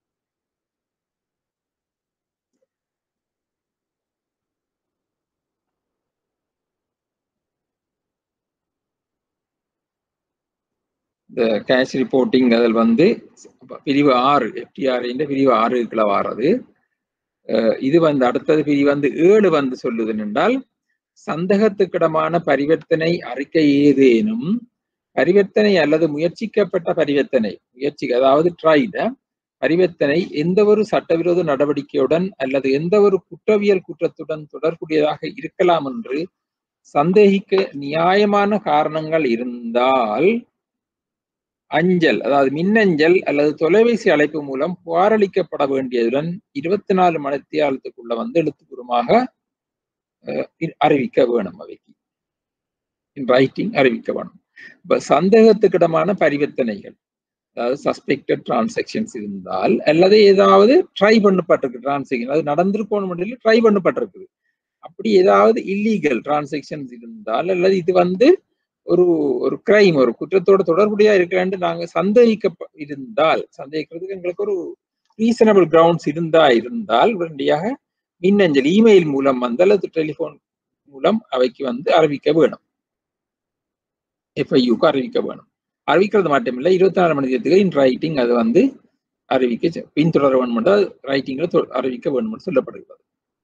இந்த கேஷ் ரிப்போர்ட்டிங் அதில் வந்து பிரிவு 6 FTRA பிரிவு 6க்குள்ள வாரது. இது வந்து அடுத்தது பிரிவு வந்து 7 வந்து சொல்லுது என்றால், சந்தேகத்துக்கிடமான பரிவர்த்தனை அறிக்கை ஏதேனும் பரிவர்த்தனை அல்லது முயற்சிக்கப்பட்ட பரிவர்த்தனை அதாவது ட்ரைட பரிவர்த்தனை எந்த ஒரு சட்டவிரோத நடவடிக்கையுடன் அல்லது எந்த ஒரு குற்றவியல் குற்றத்துடன் தொடர்புடையதாக இருக்கலாம் என்று சந்தேகிக்க நியாயமான காரணங்கள் இருந்தால் அஞ்சல் அதாவது மின்னஞ்சல் அல்லது தொலைபேசி அழைப்பு மூலம் புகாரளிக்கப்பட வேண்டியதுடன் 24 மணித்தியாலத்துக்குள்ள வந்து எழுத்துப்பூர்வமாக அறிவிக்க வேணும். அவைக்கு இன் ரைட்டிங் அறிவிக்க வேணும். இப்ப சந்தேகத்துக்கிடமான பரிவர்த்தனைகள் அதாவது சஸ்பெக்டட் டிரான்சாக்ஷன்ஸ் இருந்தால் அல்லது ஏதாவது ட்ரை பண்ணப்பட்டிருக்கு டிரான்சாக்ஷன் அது நடந்திருக்கணும் முடியல ட்ரை பண்ணப்பட்டிருக்குது அப்படி ஏதாவது இல்லீகல் டிரான்சாக்ஷன்ஸ் இருந்தால் அல்லது இது வந்து ஒரு ஒரு கிரைம் ஒரு குற்றத்தோட தொடர்புடையா இருக்கிறான்னு நாங்க சந்தேகிக்கிறதுக்கு எங்களுக்கு ஒரு ரீசனபிள் கிரவுண்ட்ஸ் இருந்தால் உடனடியாக மின்னஞ்சல் இமெயில் மூலம் வந்து அல்லது டெலிபோன் மூலம் அவைக்கு வந்து அறிவிக்க வேணும். எஃப்ஐயூக்கு அறிவிக்க வேணும். அறிவிக்கிறது மட்டுமில்லை 24 மணி நேரத்துக்கு இன் ரைட்டிங் அது வந்து அறிவிக்க பின்தொடர வேண்டும் என்றால் ரைட்டிங்ல அறிவிக்க வேண்டும் என்று சொல்லப்படுகிறது.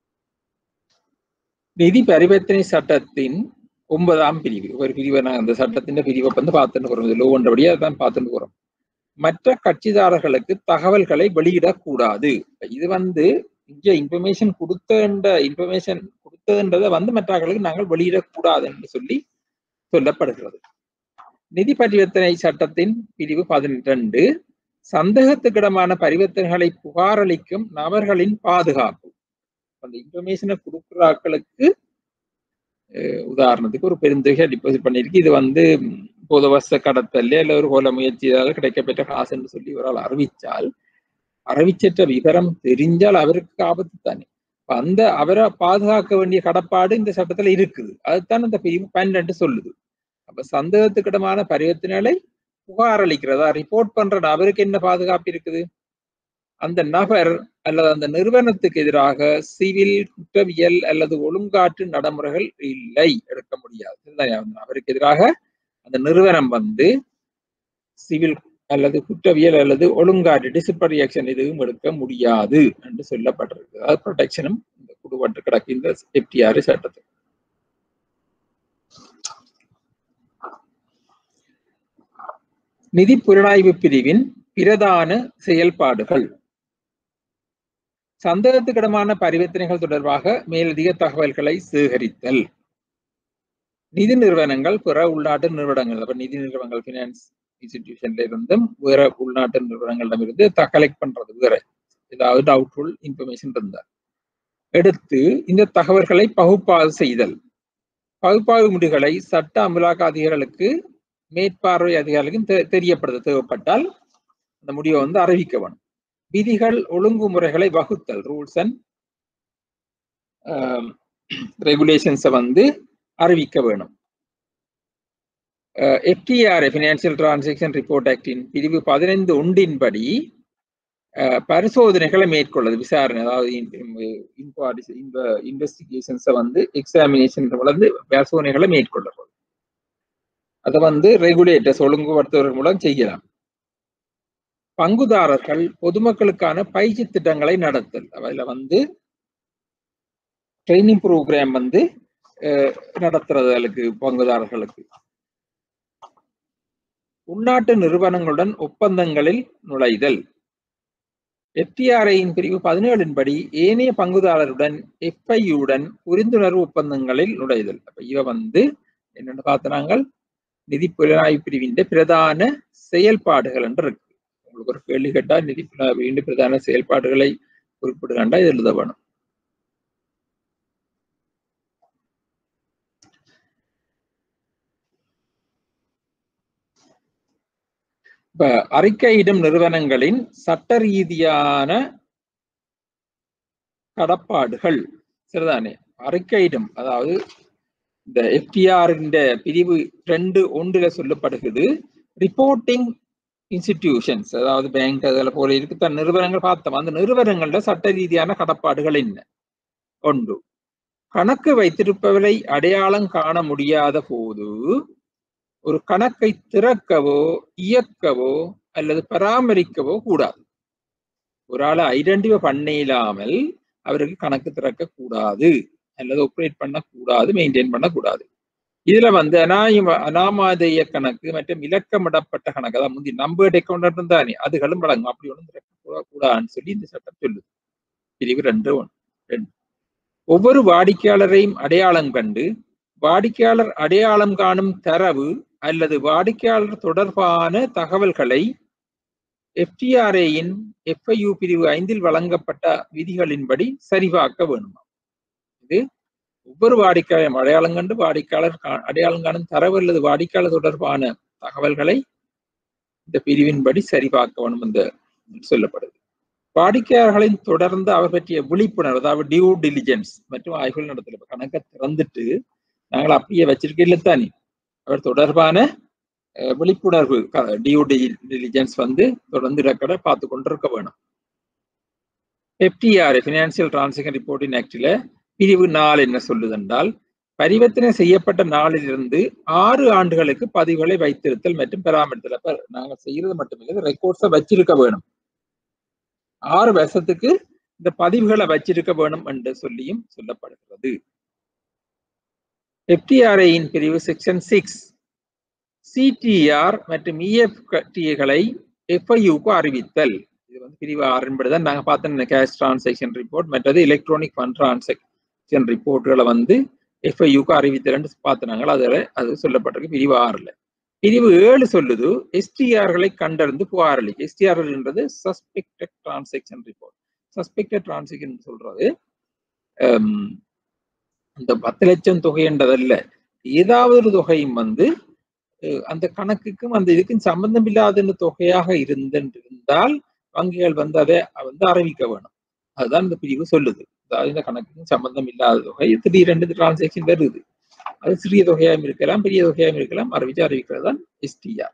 நிதி பரிவர்த்தனை சட்டத்தின் 9ஆம் பிரிவு ஒரு பிரிவை நாங்கள் அந்த சட்டத்தின் பிரிவை வந்து பார்த்துட்டு போறோம். லோ ஒன்றபடியே அதான் பார்த்துட்டு போறோம். மற்ற கட்சிதாரர்களுக்கு தகவல்களை வெளியிடக்கூடாது. இது வந்து இங்க இன்ஃபர்மேஷன் கொடுத்ததுன்றதை வந்து மற்றவர்களுக்கு நாங்கள் வெளியிடக்கூடாது என்று சொல்லப்படுகிறது. நிதி பரிவர்த்தனை சட்டத்தின் பிரிவு 12 சந்தேகத்துக்கிடமான பரிவர்த்தனைகளை புகாரளிக்கும் நபர்களின் பாதுகாப்பு. அந்த இன்ஃபர்மேஷனை கொடுக்குற ஆட்களுக்கு உதாரணத்துக்கு ஒரு பெருந்தொகை டிபாசிட் பண்ணிருக்கு இது வந்து பொது வருஷ கடத்தல்ல இல்ல ஒரு கொலை முயற்சியால் கிடைக்கப்பட்ட காசு என்று சொல்லி ஒரு ஆள் அறிவிச்சற்ற விவரம் தெரிஞ்சால் அவருக்கு ஆபத்து தானே. அந்த அவரை பாதுகாக்க வேண்டிய கடப்பாடு இந்த சட்டத்துல இருக்குது. அதுதான் இந்த பிரிவு 12 சொல்லுது. அப்ப சந்தேகத்துக்கிடமான பரிவர்த்தனைகளை புகாரளிக்கிறதா ரிப்போர்ட் பண்ற நபருக்கு என்ன பாதுகாப்பு இருக்குது? அந்த நபர் அல்லது அந்த நிறுவனத்துக்கு எதிராக சிவில் குற்றவியல் அல்லது ஒழுங்காற்று நடைமுறைகள் இல்லை எடுக்க முடியாது. அவருக்கு எதிராக அந்த நிறுவனம் வந்து சிவில் அல்லது குற்றவியல் அல்லது ஒழுங்காற்று டிசிப்ளினரி ஆக்ஷன் எதுவும் எடுக்க முடியாது என்று சொல்லப்பட்டிருக்கு. அதாவது ப்ரொடெக்ஷனும் இந்த குடுபட்டு கிடக்கு இந்த FTR சட்டத்தில். நிதி புலனாய்வு பிரிவின் பிரதான செயல்பாடுகள். சந்தேகத்துக்கிடமான பரிவர்த்தனைகள் தொடர்பாக மேலதிக தகவல்களை சேகரித்தல். நிதி நிறுவனங்கள் பிற உள்நாட்டு நிறுவனங்கள் நிதி நிறுவனங்கள் பினான்ஸ் இன்ஸ்டிடியூஷன்ல இருந்தும் வேற உள்நாட்டு நிறுவனங்களிடமிருந்து கலெக்ட் பண்றது வேற ஏதாவது டவுட்ஃபுல் இன்ஃபர்மேஷன் இருந்தால் எடுத்து இந்த தகவல்களை பகுப்பாய்வு செய்தல். பகுப்பாய்வு முடிவுகளை சட்ட அமலாக்க அதிகாரிகளுக்கு மேற்பார்வை அதிகாரிகளுக்கும் தெரியப்படுத்த தேவைப்பட்டால் அந்த முடிவை வந்து அறிவிக்க வேணும். விதிகள் ஒழுங்குமுறைகளை வகுத்தல் ரூல்ஸ் அண்ட் ரெகுலேஷன்ஸை வந்து அறிவிக்க வேணும். FTR ஃபினான்சியல் டிரான்சாக்ஷன் ரிப்போர்ட் ஆக்டின் பிரிவு 15 படி பரிசோதனைகளை மேற்கொள்ளுது விசாரணை அதாவது இன்வெஸ்டிகேஷன்ஸை வந்து எக்ஸாமினேஷன் வந்து பரிசோதனைகளை மேற்கொள்ளுறது அதை வந்து ரெகுலேட்டர்ஸ் ஒழுங்குபடுத்துவதன் மூலம் செய்யலாம். பங்குதாரர்கள் பொதுமக்களுக்கான பயிற்சி திட்டங்களை நடத்தல் அதில் வந்து ட்ரைனிங் ப்ரோக்ராம் வந்து நடத்துறதுகளுக்கு பங்குதாரர்களுக்கு. உள்நாட்டு நிறுவனங்களுடன் ஒப்பந்தங்களில் நுழைதல். FTRIயின் பிரிவு 17 படி ஏனைய பங்குதாரருடன் FIUடன் புரிந்துணர்வு ஒப்பந்தங்களில் நுழைதல். அப்ப இவ வந்து என்னென்னு பார்த்தனாங்க நிதி புலனாய்வு பிரிவின் பிரதான செயல்பாடுகள் என்று இருக்கு. உங்களுக்கு ஒரு கேள்வி கேட்டா நிதி புலனாய்வு பிரதான செயல்பாடுகளை குறிப்பிடுகண்டா இது எழுத வேணும். இப்ப அறிக்கையிடும் நிறுவனங்களின் சட்ட ரீதியான கடப்பாடுகள் சரிதானே. அறிக்கையிடும் அதாவது இந்த FTR பிரிவு 2(1) சொல்லப்படுகிறது. ரிப்போர்ட்டிங் இன்ஸ்டிடியூஷன்ஸ் அதாவது பேங்க் அதில் போல இருக்கு தன் நிறுவனங்கள் பார்த்தோம். அந்த நிறுவனங்களோட சட்ட ரீதியான கடப்பாடுகள் என்ன? 1. கணக்கு வைத்திருப்பவரை அடையாளம் காண முடியாத போது ஒரு கணக்கை திறக்கவோ இயக்கவோ அல்லது பராமரிக்கவோ கூடாது. ஒரு ஆளை ஐடென்டிஃபை பண்ண இல்லாமல் அவருக்கு கணக்கு திறக்க கூடாது அல்லது ஆப்ரேட் பண்ணக்கூடாது, மெயின்டைன் பண்ணக்கூடாது. இதுல வந்து அனாமதேய கணக்கு மற்றும் இலக்கமிடப்பட்ட கணக்கு, அதாவது முந்தி நம்பர்ட் அக்கௌண்ட் தானே, அதுகளும் வழங்கும். அப்படி ஒன்றும் திறக்கக்கூடாதுன்னு சொல்லி இந்த சட்டம் சொல்லுது. பிரிவு 2(1). ஒவ்வொரு வாடிக்கையாளரையும் அடையாளம் கண்டு வாடிக்கையாளர் அடையாளம் காணும் தரவு அல்லது வாடிக்கையாளர் தொடர்பான தகவல்களை FTRA-யின் FIU பிரிவு 5 வழங்கப்பட்ட விதிகளின்படி சரிபார்க்க வேண்டுமா. இது ஒவ்வொரு வாடிக்கையாளரும் அடையாளம் கண்டு வாடிக்கையாளர் அடையாளம் காணும் தரவு அல்லது வாடிக்கையாளர் தொடர்பான தகவல்களை இந்த பிரிவின்படி சரிபார்க்க வேண்டும் என்று சொல்லப்படுது. வாடிக்கையாளர்களின் தொடர்ந்து அவர் பற்றிய விழிப்புணர்வு, அதாவது டியூ டிலிஜென்ஸ் மற்றும் ஆய்வுகள் நடத்தல. கணக்கை திறந்துட்டு நாங்கள் அப்படியே வச்சிருக்கல தானே, அவர் தொடர்பான விழிப்புணர்வு டியூ டிலிஜென்ஸ் வந்து தொடர்ந்து ரெக்கார்டை பார்த்து கொண்டிருக்க வேணும். FTRA ஃபினான்சியல் டிரான்சாக்ஷன் ரிப்போர்ட்டிங் ஆக்டில் பிரிவு 4 என்ன சொல்லுது என்றால், பரிவர்த்தனை செய்யப்பட்ட நாளிலிருந்து 6 ஆண்டுகளுக்கு பதிவுகளை வைத்திருத்தல் மற்றும் பராமரித்தல். அப்ப நாங்கள் செய்யறது மட்டுமில்லை, ரெக்கார்ட்ஸை வச்சிருக்க வேணும். 6 வருஷத்துக்கு இந்த பதிவுகளை வச்சிருக்க வேணும் என்று சொல்லியும் சொல்லப்படுகிறது. FTRA-யின் பிரிவு செக்ஷன் 6 CTR மற்றும் EFT-களை FIU-க்கு அறிவித்தல். இது வந்து பிரிவு 6 தான் நாங்கள் பார்த்தோம். கேஷ் டிரான்சாக்ஷன் ரிப்போர்ட் மற்றது எலக்ட்ரானிக் ஃபண்ட் டிரான்சாக்ஷன் ரிப்போர்ட்டுகளை வந்து FIU-க்கு அறிவித்தல் பார்த்தனாங்க. அது சொல்லப்பட்டிருக்கு பிரிவு 6. பிரிவு 7 சொல்லுது STR-களை கண்டறிந்து புகாரளி. STR என்றது suspected transaction report. Suspected transaction சொல்றது அந்த 10 லட்சம் தொகைன்றதல்ல, ஏதாவது ஒரு தொகையும் வந்து அந்த கணக்குக்கும் அந்த இதுக்கும் சம்பந்தம் இல்லாத தொகையாக இருந்தால் வங்கிகள் வந்து அதை வந்து அறிவிக்க வேணும். அதுதான் இந்த பிரிவு சொல்லுது. அதாவது இந்த கணக்குக்கும் சம்பந்தம் இல்லாத தொகை திடீரென்று டிரான்சாக்ஷன் வருது, அது சிறிய தொகையாகவும் இருக்கலாம் பெரிய தொகையாகவும் இருக்கலாம், அறிவிக்கிறது தான் STR.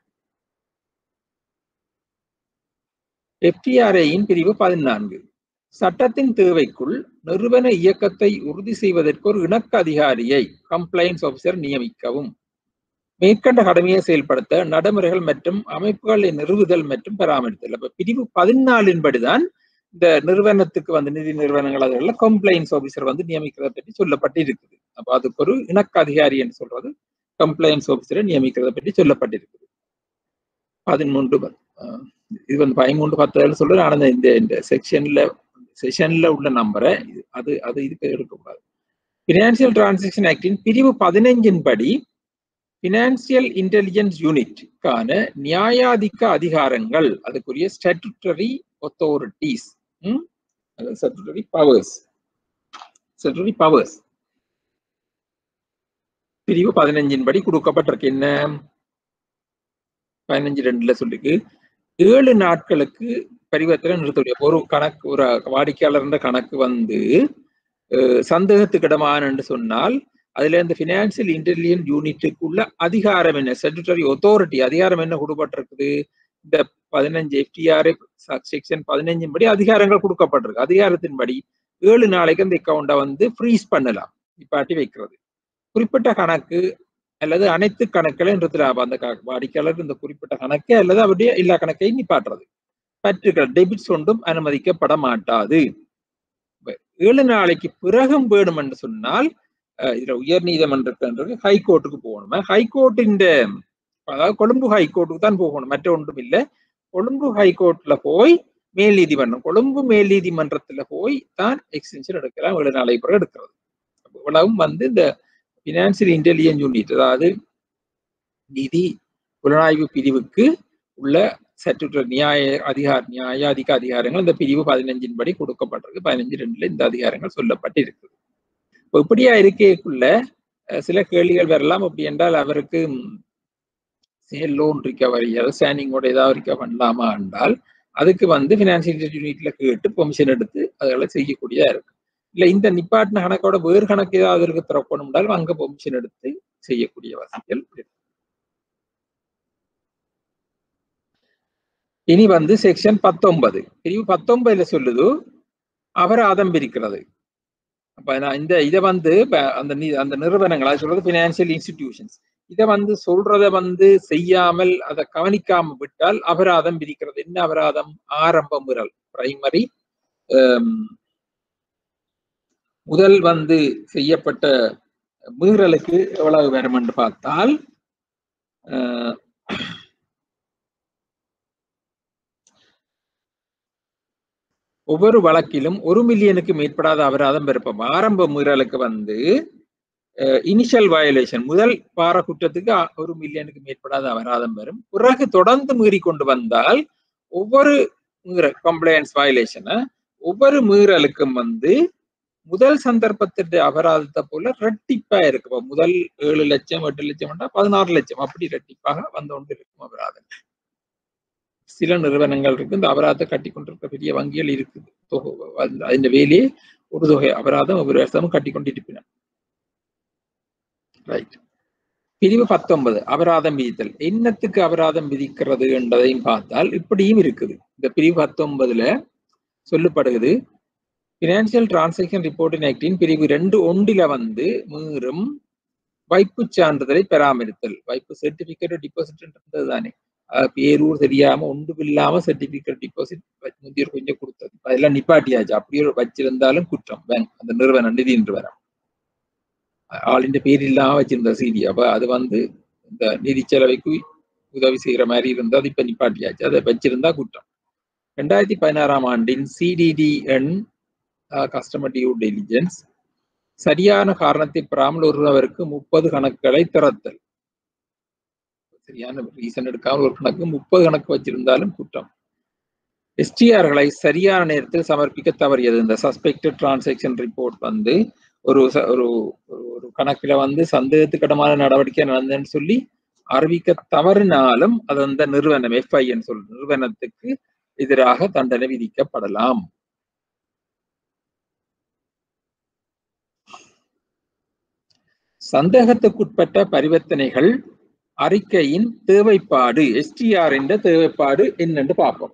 FTRA-யின் பிரிவு 14 சட்டத்தின் தேவைக்குள் நிறுவன இயக்கத்தை உறுதி செய்வதற்கு ஒரு இணக்க அதிகாரியை கம்ப்ளைன்ஸ் ஆபிசர் நியமிக்கவும். மேற்கண்ட கடமையை செயல்படுத்த நடைமுறைகள் மற்றும் அமைப்புகளை நிறுவுதல் மற்றும் பராமரித்தல். அப்ப பிரிவு 14 படிதான் இந்த நிறுவனத்துக்கு வந்து நிதி நிறுவனங்கள் அதில் கம்ப்ளைன்ஸ் ஆபிசர் வந்து நியமிக்கிறத பற்றி சொல்லப்பட்டு இருக்குது. அப்ப அதுக்கு ஒரு இணக்க அதிகாரி என்று சொல்றது கம்ப்ளைன்ஸ் ஆபிசரை நியமிக்கிறத பற்றி சொல்லப்பட்டிருக்குது. 13 இது வந்து 13(10) சொல்றது. ஆனா இந்த செஷன்ல உள்ள நம்பரை அது இதுக்கு எடுக்கக்கூடாது. பினான்சியல் டிரான்சாக்ஷன் ஆக்டின் பிரிவு 15 படி பினான்சியல் இன்டெலிஜென்ஸ் யூனிட்டுக்கான நியாயாதிக்க அதிகாரங்கள், அதுக்குரிய ஸ்டாட்யூட்டரி அத்தாரிட்டிஸ், ஸ்டாட்யூட்டரி பவர்ஸ் பிரிவு 15 படி கொடுக்கப்பட்டிருக்கு. என்ன 15(2) சொல்லிருக்கு 7 நாட்களுக்கு பரிவர்த்தனை நிறுத்தக்கூடிய ஒரு கணக்கு, ஒரு வாடிக்கையாளர் கணக்கு வந்து சந்தேகத்துக்கிடமான என்று சொன்னால் அதுல இந்த பினான்சியல் இன்டெலிஜென்ஸ் யூனிட்டுக்குள்ள அதிகாரம் என்ன, ஸ்டாட்யூட்டரி அத்தாரிட்டி அதிகாரம் என்ன கொடுக்கப்பட்டிருக்குது. இந்த 15 FTRA செக்ஷன் 15 படி அதிகாரங்கள் கொடுக்கப்பட்டிருக்கு. அதிகாரத்தின்படி 7 நாளைக்கு அந்த அக்கௌண்ட்டை வந்து ஃப்ரீஸ் பண்ணலாம், நிப்பாட்டி வைக்கிறது. குறிப்பிட்ட கணக்கு அல்லது அனைத்து கணக்குகளை நிறுத்தலாம். அந்த வாடிக்கையாளர் இந்த குறிப்பிட்ட கணக்கு அல்லது அவருடைய எல்லா கணக்கையும் நிப்பாட்டுறது. பற்றுகள் டெபிட்ஸ் ஒன்றும் அனுமதிக்கப்பட மாட்டாது. 7 நாளைக்கு பிறகும் வேணும் என்று சொன்னால் இதுல உயர் நீதிமன்றத்துக்கு ஹைகோர்ட்டுக்கு போகணும். ஹைகோர்ட்டின் அதாவது கொழும்பு ஹைகோர்ட்டுக்கு தான் போகணும், மற்ற ஒன்றும் இல்லை. கொழும்பு ஹைகோர்ட்ல போய் மேல் நீதிமன்றம், கொழும்பு மேல் நீதிமன்றத்துல போய் தான் எக்ஸ்டென்ஷன் எடுக்கலாம். 7 நாளைக்கு பிறகு எடுக்கிறது. இவ்வளவும் வந்து இந்த பினான்சியல் இன்டெலிஜென்ஸ் யூனிட், அதாவது நிதி புலனாய்வு பிரிவுக்கு உள்ள ஸ்டாட்யூட்டரி நியாயாதிக்க அதிகாரங்கள் இந்த பிரிவு 15 படி கொடுக்கப்பட்டிருக்கு. 15(2) இந்த அதிகாரங்கள் சொல்லப்பட்டிருக்குது. இப்போ இப்படியா இருக்கைக்குள்ள சில கேள்விகள் வரலாம். அப்படி என்றால் அவருக்கு சேல் லோன் ரிகவரி, அதாவது ஸ்டாண்டிங்கோட ஏதாவது ரிகவர் பண்ணலாமா என்றால் அதுக்கு வந்து பினான்சியல் யூனிட்ல கேட்டு பெர்மிஷன் எடுத்து அதெல்லா செய்யக்கூடியதா இருக்கு. இல்ல இந்த நிப்பாட்டின கணக்கோட வேறு கணக்கு ஏதாவது இருக்கு திறக்கணும் என்றால் அங்க பெர்மிஷன் எடுத்து செய்யக்கூடிய வசதிகள் இருக்கு. இனி வந்து செக்ஷன் 19 பிரிவு 19 சொல்லுது அபராதம் பிரிக்கிறது. அப்ப இதை வந்து அந்த நிறுவனங்கள், அது சொல்றது பினான்சியல் இன்ஸ்டிடியூஷன்ஸ், இதை வந்து சொல்றத வந்து செய்யாமல் அதை கவனிக்காம விட்டால் அபராதம் விதிக்கிறது. என்ன அபராதம்? ஆரம்ப மீறல், பிரைமரி முதல் வந்து செய்யப்பட்ட மீறலுக்கு எவ்வளவு வரும் என்று பார்த்தால் ஒவ்வொரு வழக்கிலும் 1 மில்லியனுக்கு மேற்படாத அபராதம் பெறப்படும். ஆரம்ப மீறலுக்கு வந்து இனிஷியல் வயலேஷன் முதல் பார குற்றத்துக்கு 1 மில்லியனுக்கு மேற்படாத அபராதம் பெறும். பிறகு தொடர்ந்து மீறி கொண்டு வந்தால் ஒவ்வொரு கம்ப்ளைன்ஸ் வயலேஷனை ஒவ்வொரு மீறலுக்கும் வந்து முதல் சந்தர்ப்பத்தின் அபராதத்தை போல ரெட்டிப்பா இருக்கு. முதல் 7 லட்சம் 8 லட்சம் 16 லட்சம் அப்படி ரெட்டிப்பாக வந்து கொண்டு இருக்கும் அபராதம். சில நிறுவனங்கள் இருக்கு இந்த அபராதத்தை கட்டி கொண்டிருக்க பெரிய வங்கிகள் இருக்குது. அந்த வேலையே ஒரு தொகை அபராதம் ஒவ்வொரு வருஷமும் கட்டி கொண்டிருப்பின. ரைட். பிரிவு 19 அபராதம் விதித்தல். என்னத்துக்கு அபராதம் விதிக்கிறது என்பதையும் பார்த்தால் இப்படியும் இருக்குது. இந்த பிரிவு 19ல சொல்லப்படுகிறது பினான்சியல் டிரான்சாக்ஷன் ரிப்போர்ட்டிங் ஆக்டின் பிரிவு 2(1) வந்து மீறும் வைப்பு சான்றிதழை பராமரித்தல். வைப்பு சர்டிபிகேட் டிபாசிட் தானே, பேரூர் தெரியாம ஒன்றும் இல்லாம சர்டிபிகேட் டிபாசிட் முதியோர் கொஞ்சம் கொடுத்தது அதெல்லாம் நிப்பாட்டியாச்சு. அப்படியே வச்சிருந்தாலும் குற்றம். பேங்க் அந்த நிறுவனம் நிதி நிறுவனம் ஆளின் பேர் இல்லாம வச்சிருந்த சிடி. அப்ப அது வந்து இந்த நிதி செலவைக்கு உதவி செய்யற மாதிரி இருந்தா அது இப்ப நிப்பாட்டியாச்சு. அதை வச்சிருந்தா குற்றம். 2016ஆம் ஆண்டின் CDDN கஸ்டமர் டியூ டெலிஜென்ஸ் சரியான காரணத்தை பெறாமல் ஒருவருக்கு 30 கணக்குகளை திறத்தல். சரியான ரீசன் எடுக்காமல் ஒரு கணக்கு 30 கணக்கு வச்சிருந்தாலும் குற்றம். STRகளை சரியான நேரத்தில் சமர்ப்பிக்க தவறியது. இந்த சஸ்பெக்டட் டிரான்சாக்ஷன் ரிப்போர்ட் வந்து ஒரு கணக்குல வந்து சந்தேகத்துக்கிடமான நடவடிக்கை நடந்ததுன்னு சொல்லி அறிவிக்க தவறினாலும் அது அந்த நிறுவனம் FIN சொல்ற நிறுவனத்துக்கு எதிராக தண்டனை விதிக்கப்படலாம். சந்தேகத்துக்குட்பட்ட பரிவர்த்தனைகள் அறிக்கையின் தேவைப்பாடு STR என்ற தேவைப்பாடு என்னென்று பார்ப்போம்.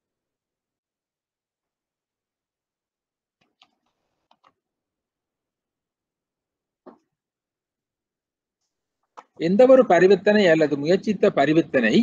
எந்த ஒரு பரிவர்த்தனை அல்லது முயற்சித்த பரிவர்த்தனை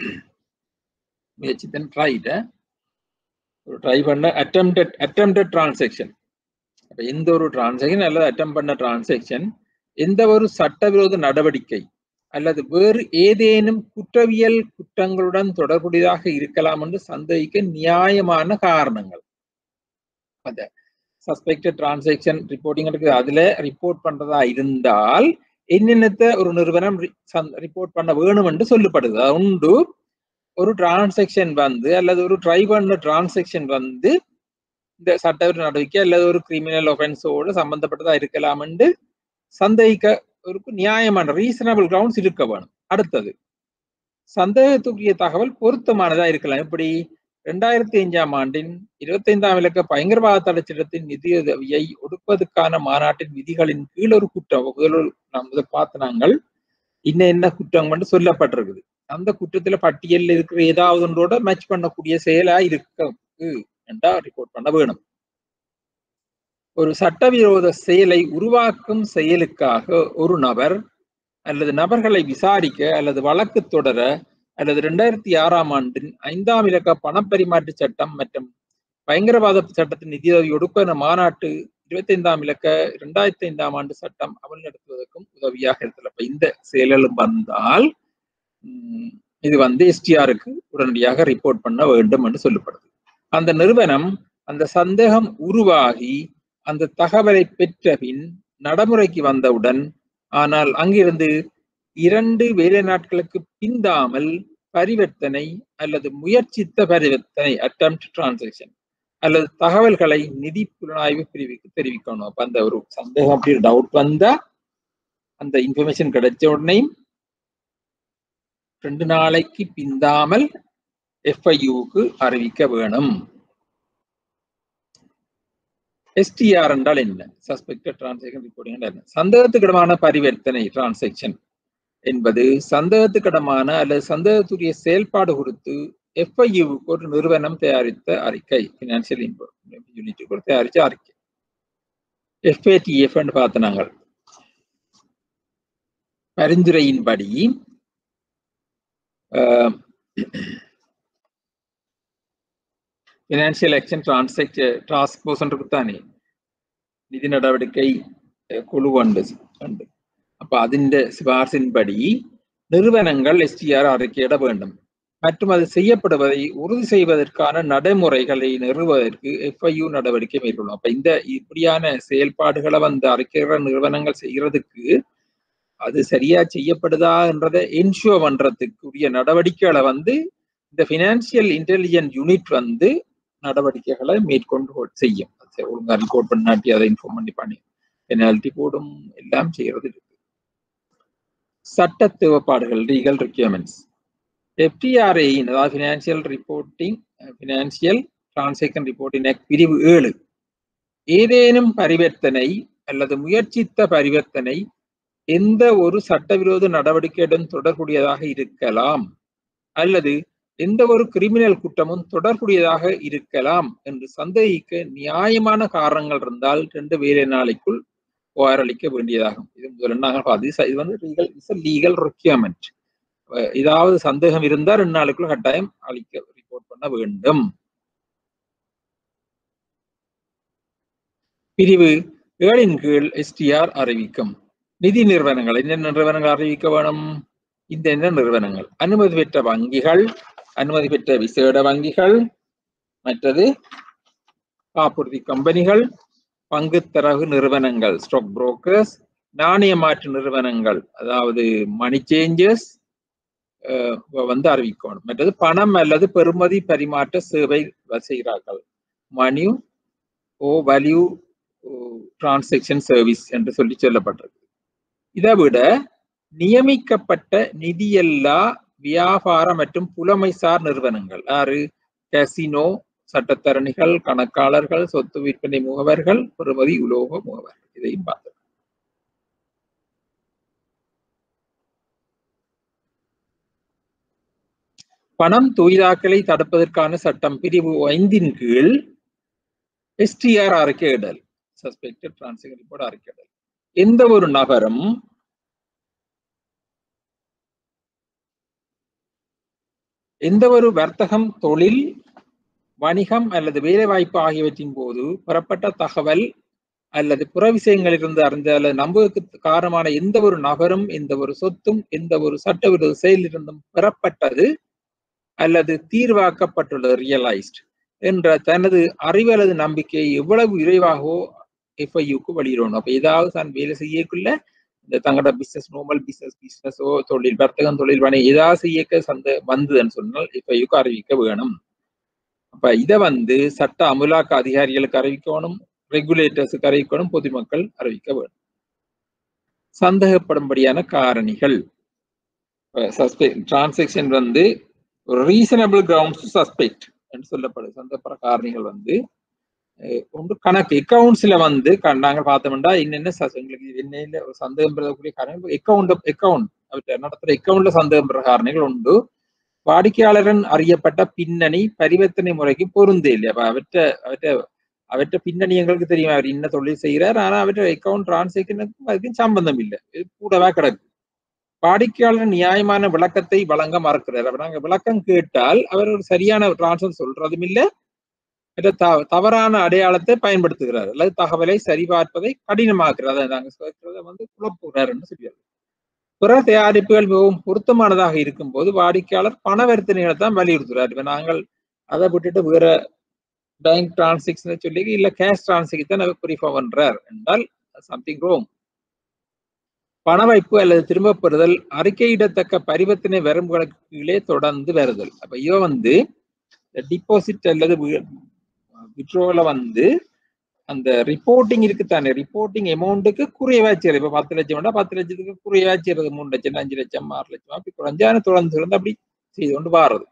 ட்ரை பண்ண அட்டெம்ப்டட் டிரான்சாக்ஷன். அப்ப எந்த ஒரு டிரான்சாக்ஷன் அல்லது அட்டெம்ப்ட் பண்ண டிரான்சாக்ஷன் எந்த ஒரு சட்டவிரோத நடவடிக்கை அல்லது வேறு ஏதேனும் குற்றவியல் குற்றங்களுடன் தொடர்புடையதாக இருக்கலாம் என்று சந்தேகிக்க நியாயமான காரணங்கள். அந்த சஸ்பெக்டட் டிரான்சாக்ஷன் ரிப்போர்ட்டிங் இருக்கு, அதுல ரிப்போர்ட் பண்றதா இருந்தால் என்னென்னத்தை ஒரு நிறுவனம் ரிப்போர்ட் பண்ண வேணும் என்று சொல்லப்படுது. உண்டு ஒரு டிரான்சாக்ஷன் வந்து அல்லது ஒரு ட்ரை பண்ண டிரான்சாக்ஷன் வந்து இந்த சட்டவிரோத நடவடிக்கை அல்லது ஒரு கிரிமினல் ஒஃபென்ஸோடு சம்பந்தப்பட்டதா இருக்கலாம் என்று சந்தேகிக்க ஒரு நியாயமான ரீசனபிள் கிரவுண்ட்ஸ் இருக்க வேணும். அடுத்தது சந்தேகத்துக்குரிய தகவல் பொருத்தமானதா இருக்கலாம். எப்படி 2005ஆம் ஆண்டின் 25ஆம் இலக்க பயங்கரவாத தடை சட்டத்தின் நிதியுதவியை ஒடுப்பதற்கான மாநாட்டின் விதிகளின் கீழ் ஒரு குற்றம் முதல் பார்த்து நாங்கள் என்ன குற்றம் என்று சொல்லப்பட்டிருக்குது. அந்த குற்றத்துல பட்டியலில் இருக்கிற ஏதாவது ஒன்றோட மேட்ச் பண்ணக்கூடிய செயலா இருக்கு என்றா ரிப்போர்ட் பண்ண வேணும். ஒரு சட்டவிரோத செயலை உருவாக்கும் செயலுக்காக ஒரு நபர் அல்லது நபர்களை விசாரிக்க அல்லது வழக்கு தொடர அல்லது 2006ஆம் ஆண்டின் 5ஆம் இலக்க பணப்பரிமாற்ற சட்டம் மற்றும் பயங்கரவாத சட்டத்தின் நிதியுதவி ஒடுக்க மாநாட்டு 25ஆம் இலக்க 2005ஆம் ஆண்டு சட்டம் அமல் நடத்துவதற்கும் உதவியாக இருந்தது. அப்ப இந்த செயலும் வந்தால் இது வந்து STRக்கு உடனடியாக ரிப்போர்ட் பண்ண வேண்டும் என்று சொல்லப்படுது. அந்த நிறுவனம் அந்த சந்தேகம் உருவாகி அந்த தகவலை பெற்ற பின் நடைமுறைக்கு வந்தவுடன் ஆனால் அங்கிருந்து 2 வேலை நாட்களுக்கு பிந்தாமல் பரிவர்த்தனை அல்லது முயற்சித்த பரிவர்த்தனை அட்டெம்ப்ட் டிரான்சாக்ஷன் அல்லது தகவல்களை நிதி புலனாய்வு பிரிவுக்கு தெரிவிக்கணும். அப்ப அந்த ஒரு சந்தேகம் அப்படி டவுட் வந்தா அந்த இன்ஃபர்மேஷன் கிடைச்ச உடனே 2 நாளைக்கு பிந்தாமல் FIUக்கு அறிவிக்க வேணும். STR என்றால் என்ன? சஸ்பெக்டட் டிரான்சாக்ஷன் ரிப்போர்ட்டிங் என்ன? சந்தேகத்துக்கிடமான பரிவர்த்தனை டிரான்சாக்ஷன் என்பது சந்தேகத்துக்கிடமான அல்லது சந்தேகத்துடைய செயல்பாடு குறித்து FIUக்கு ஒரு நிறுவனம் தயாரித்த அறிக்கை. பினான்சியல் யூனிட்டுக்கு தயாரித்த அறிக்கை. FATF என்று பார்த்த நாங்கள் பரிந்துரையின்படி பினான்சியல் ஆக்ஷன் டாஸ்க் ஃபோர்ஸ் இருக்குதானே, நிதி நடவடிக்கை குழு உண்டு. அப்ப அதிന്റെ சிபார்சின்படி நிறுவனங்கள் STR அறிக்கையிட வேண்டும் மற்றும் அது செய்யப்படுவதை உறுதி செய்வதற்கான நடைமுறைகளை நிறுவுவதற்கு FIU நடவடிக்கை மேற்கொள்ளும். அப்ப இந்த இப்படியான செயல்பாடுகளை வந்து அறிக்கையிட நிறுவனங்கள் செய்யறதுக்கு அது சரியா செய்யப்படுதா என்றதை என்ஷூர் பண்றதுக்குரிய நடவடிக்கைகளை வந்து இந்த ஃபினான்சியல் இன்டெலிஜென்ஸ் யூனிட் வந்து நடவடிக்கைகளை மேற்கொண்டு செய்யும். ஒழுங்கா ரிப்போர்ட் பண்ணாட்டி அதை இன்ஃபார்ம் பண்ணி பெனால்டி போடும் எல்லாம் செய்யறது இருக்கு. சட்ட தேவைப்பாடுகள் லீகல் ரிக்யர்மெண்ட்ஸ் FTRA அதாவது financial reporting financial transaction reporting act பிரிவு 7 ஏதேனும் பரிவர்த்தனை அல்லது முயற்சித்த பரிவர்த்தனை எந்த ஒரு சட்டவிரோத நடவடிக்கையுடன் தொடர்புடையதாக இருக்கலாம் அல்லது எந்த ஒரு கிரிமினல் குற்றமும் தொடர்புடையதாக இருக்கலாம் என்று சந்தேகிக்க நியாயமான காரணங்கள் இருந்தால் 2 வேலை நாளைக்குள் புகாரளிக்க வேண்டியதாகும். இது முதல்ல நாங்கள் பார்த்து இது வந்து லீகல் ரிக்யர்மெண்ட். ஏதாவது சந்தேகம் இருந்தால் 2 நாளுக்குள்ள கட்டாயம் ரிப்போர்ட் பண்ண வேண்டும். பிரிவு 7 கீழ் STR அறிவிக்கும் நிதி நிறுவனங்கள் என்னென்ன நிறுவனங்கள் அறிவிக்க வேணும்? இந்த நிறுவனங்கள் அனுமதி பெற்ற வங்கிகள், அனுமதி பெற்ற விசேட வங்கிகள், மற்றது காப்புறுதி கம்பெனிகள், பங்குத்தரகு நிறுவனங்கள் ஸ்டாக் புரோக்கர்ஸ், நாணய மாற்று நிறுவனங்கள் அதாவது மணி சேஞ்சர்ஸ் வந்து அறிவிக்கணும். மற்றது பணம் அல்லது பெறுமதி பரிமாற்ற சேவை செய்கிறார்கள் money or value transaction service என்று சொல்லி சொல்லப்பட்டிருக்கு. இதை விட நியமிக்கப்பட்ட நிதியல்லா வியாபார மற்றும் புலமைசார் நிறுவனங்கள் யாரு? கசினோ, சட்டத்தரணிகள், கணக்காளர்கள், சொத்து விற்பனை முகவர்கள், பெறுமதி உலோக முகவர்கள். இதையும் பார்த்து பணம் தூய்தாக்கலை தடுப்பதற்கான சட்டம் பிரிவு 5 கீழ் STR அறிக்கையிடல் சஸ்பெக்டட் டிரான்சாக்ஷன் ரிப்போர்ட் அறிக்கையிடல். எந்த ஒரு நபரும் எந்த ஒரு வர்த்தகம், தொழில், வணிகம் அல்லது வேலைவாய்ப்பு ஆகியவற்றின் போது பெறப்பட்ட தகவல் அல்லது புற விஷயங்களிலிருந்து அறிந்த அல்லது நம்புவதற்கு காரணமான எந்த ஒரு நபரும் எந்த ஒரு சொத்தும் எந்த ஒரு சட்டவிரோத செயலிலிருந்தும் பெறப்பட்டது அல்லது தீர்வாக்கப்பட்டுள்ளது ரியலைஸ்ட் என்ற தனது அறிவு அல்லது நம்பிக்கையை எவ்வளவு விரைவாகவோ FIUக்கு வெளியிடணும். அப்ப ஏதாவது தான் வேலை செய்யக்குள்ள இந்த தங்களோட பிசினஸ் நார்மல் பிசினஸோ தொழில் வர்த்தகம் தொழில் வணிகம் ஏதாவது செய்யக்க வந்ததுன்னு சொன்னால் FIUக்கு அறிவிக்க வேணும். அப்ப இதை வந்து சட்ட அமுலாக்க அதிகாரிகளுக்கு அறிவிக்கணும், ரெகுலேட்டர்ஸுக்கு அறிவிக்கணும், பொதுமக்கள் அறிவிக்க வேணும். சந்தேகப்படும்படியான காரணிகள் டிரான்சாக்ஷன் வந்து ரீசனபிள் கிரவுண்ட்ஸ் டு சஸ்பெக்ட் என்று சொல்லப்படுது. சந்தேகப்படுற காரணிகள் வந்து ஒன்று கணக்கு அக்கௌண்ட்ஸ்ல வந்து நாங்கள் பார்த்தோம்னா என்னென்ன எங்களுக்கு என்ன சந்தேகம் பெறக்கூடிய காரணங்கள் அக்கௌண்ட் நடத்துற அக்கௌண்ட்ல சந்தேகம் பெற காரணிகள் உண்டு. வாடிக்கையாளரின் அறியப்பட்ட பின்னணி பரிவர்த்தனை முறைக்கு பொருந்தே இல்லை. அப்ப அவற்ற பின்னணி எங்களுக்கு தெரியும், அவர் என்ன தொழில் செய்கிறார், ஆனா அவற்ற அக்கௌண்ட் டிரான்சாக்ஷனுக்கும் அதுக்கும் சம்பந்தம் இல்லை, கூடவா கிடக்கு. வாடிக்கையாளர் நியாயமான விளக்கத்தை வழங்க மறுக்கிறார். அப்ப நாங்க விளக்கம் கேட்டால் அவர் ஒரு சரியான டிரான்சாக்ஷன் சொல்றதும் இல்லை, தவறான அடையாளத்தை பயன்படுத்துகிறார் அல்லது தகவலை சரிபார்ப்பதை கடினமாக்குறாரு. நாங்க வந்து குழப்புகிறாருன்னு சொல்லிடுறது. பிற தயாரிப்புகள் மிகவும் பொருத்தமானதாக இருக்கும் போது வாடிக்கையாளர் பணவர்த்தனைகளை தான் வலியுறுத்துறாரு. இப்ப நாங்கள் அதை விட்டுட்டு வேற பேங்க் டிரான்சாக்ஷன் சொல்லி இல்ல கேஷ் டிரான்சாக்ஷன் தான் ப்ரிஃபர் பண்றார் என்றால் சம்திங் ரோங். பண வைப்பு அல்லது திரும்ப பெறுதல் அறிக்கையிடத்தக்க பரிவர்த்தனை வரம்புகளுக்கு கீழே தொடர்ந்து வருதல். அப்ப இவ வந்து டிபாசிட் அல்லது விட்ரோல வந்து அந்த ரிப்போர்ட்டிங் இருக்குத்தானே, ரிப்போர்ட்டிங் அமௌண்ட்டுக்கு குறைவாச்சு. இப்ப 10 லட்சம் 10 லட்சத்துக்கு குறைவாச்சு, 3 லட்சம் 5 லட்சம் 6 லட்சம் அப்படி குறைஞ்சான தொடர்ந்து அப்படி செய்து கொண்டு வாரது.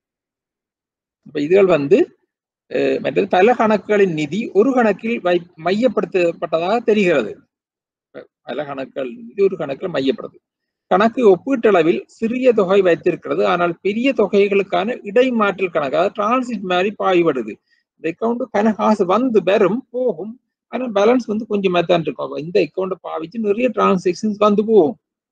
இப்ப இதுகள் வந்து மற்றது பல கணக்குகளின் நிதி ஒரு கணக்கில் மையப்படுத்தப்பட்டதாக தெரிகிறது. பல கணக்குகள் நிதி ஒரு கணக்கில் மையப்படுது. கணக்கு ஒப்பீட்டளவில் சிறிய தொகை வைத்திருக்கிறது, ஆனால் பெரிய தொகைகளுக்கான இடைமாற்றல் கணக்கு அதாவது டிரான்சிட் மாதிரி பாய்படுது. இந்த அக்கௌண்ட் கணக்கு காசு வந்து வரும் போகும், ஆனா பேலன்ஸ் வந்து கொஞ்சம் தான் இருக்கும். இந்த அக்கௌண்ட்டை பாவிச்சு நிறைய டிரான்சாக்ஷன்ஸ் வந்து போகும்.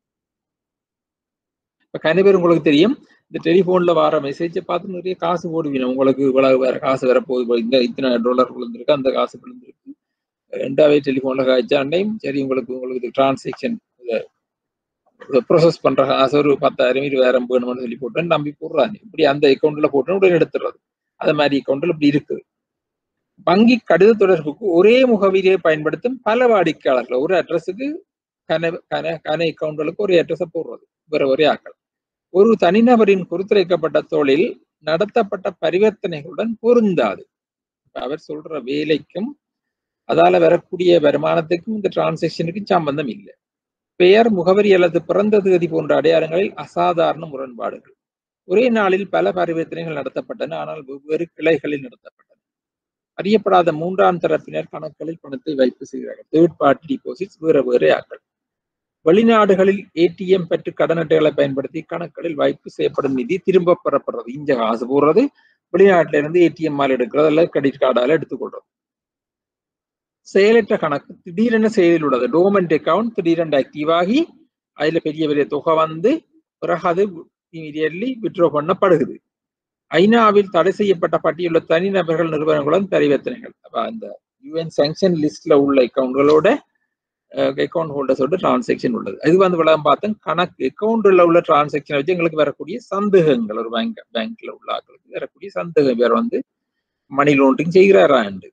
இப்ப கண்டிப்பா உங்களுக்கு தெரியும், இந்த டெலிபோன்ல வர மெசேஜை பார்த்து நிறைய காசு போடுவீங்க. உங்களுக்கு இவ்வளவு வேற காசு வரப்போகுது, இந்த இத்தனை $, விழுந்திருக்கு, அந்த காசு விழுந்திருக்கு, ரெண்டாவே டெலிஃபோன்ல காய்ச்சாண்டையும் சரி உங்களுக்கு டிரான்சாக்ஷன் ப்ரோசஸ் பண்ற காசு ஒரு 10,000 20,000 வேணும்னு சொல்லி போட்டு நம்பி போடுறாங்க. இப்படி அந்த அக்கௌண்ட்ல போட்டு உடனே எடுத்துடுறது. அது மாதிரி அக்கௌண்ட்ல இப்படி இருக்குது. வங்கி கடித தொடர்புக்கு ஒரே முகவரியை பயன்படுத்தும் பல வாடிக்கையாளர்கள் ஒரு அட்ரஸுக்கு கன அக்கௌண்ட்களுக்கு ஒரு அட்ரஸை போடுறது ஒரே ஆக்கள். ஒரு தனிநபரின் குறித்துரைக்கப்பட்ட தொழில் நடத்தப்பட்ட பரிவர்த்தனைகளுடன் பொருந்தாது. அவர் சொல்ற வேலைக்கும் அதால வரக்கூடிய வருமானத்துக்கும் இந்த டிரான்சாக்ஷனுக்கு சம்பந்தம் இல்லை. பெயர், முகவரி அல்லது பிறந்த தேதி போன்ற அடையாளங்களில் அசாதாரண முரண்பாடுகள். ஒரே நாளில் பல பரிவர்த்தனைகள் நடத்தப்பட்டன, ஆனால் வெவ்வேறு கிளைகளில் நடத்தப்பட்டன. அறியப்படாத மூன்றாம் தரப்பினர் கணக்குகளில் பணத்தை வைப்பு செய்கிறார்கள். தேர்ட் பார்ட்டி டிபாசிட்ஸ் வேறு ஆக்கள். வெளிநாடுகளில் ஏடிஎம் பெற்று கடன் அட்டைகளை பயன்படுத்தி கணக்குகளில் வைப்பு செய்யப்படும் நிதி திரும்ப பெறப்படுறது. இங்க காசு போடுறது, வெளிநாட்டில இருந்து ஏடிஎம் மால் எடுக்கிறது அல்லது கிரெடிட் கார்டால எடுத்துக்கொள்றது. செயலற்ற கணக்கு திடீரென செயலில் உள்ளது. டோர்மெண்ட் அக்கவுண்ட் திடீரென ஆக்டிவ் ஆகி அதுல பெரிய தொகை வந்து பிறகு அது இமீடியட்லி வித்ட்ரா பண்ணப்படுகிறது. ஐநாவில் தடை செய்யப்பட்ட பட்டியலுள்ள தனிநபர்கள் நிறுவனங்களுடன் பரிவர்த்தனைகள். அப்ப அந்த யூஎன் சாங்ஷன் லிஸ்ட்ல உள்ள அக்கௌண்ட்களோட அக்கௌண்ட் ஹோல்டர்ஸோட டிரான்சாக்ஷன் உள்ளது. இது வந்து விளக்கம் பார்த்தோம். கணக்கு அக்கௌண்ட்ல உள்ள டிரான்சாக்ஷன் வச்சு எங்களுக்கு வரக்கூடிய சந்தேகங்கள், ஒரு பேங்க்ல உள்ள ஆட்களுக்கு வரக்கூடிய சந்தேகம் வேற வந்து மணி லாண்டரிங் செய்கிறாரா என்று.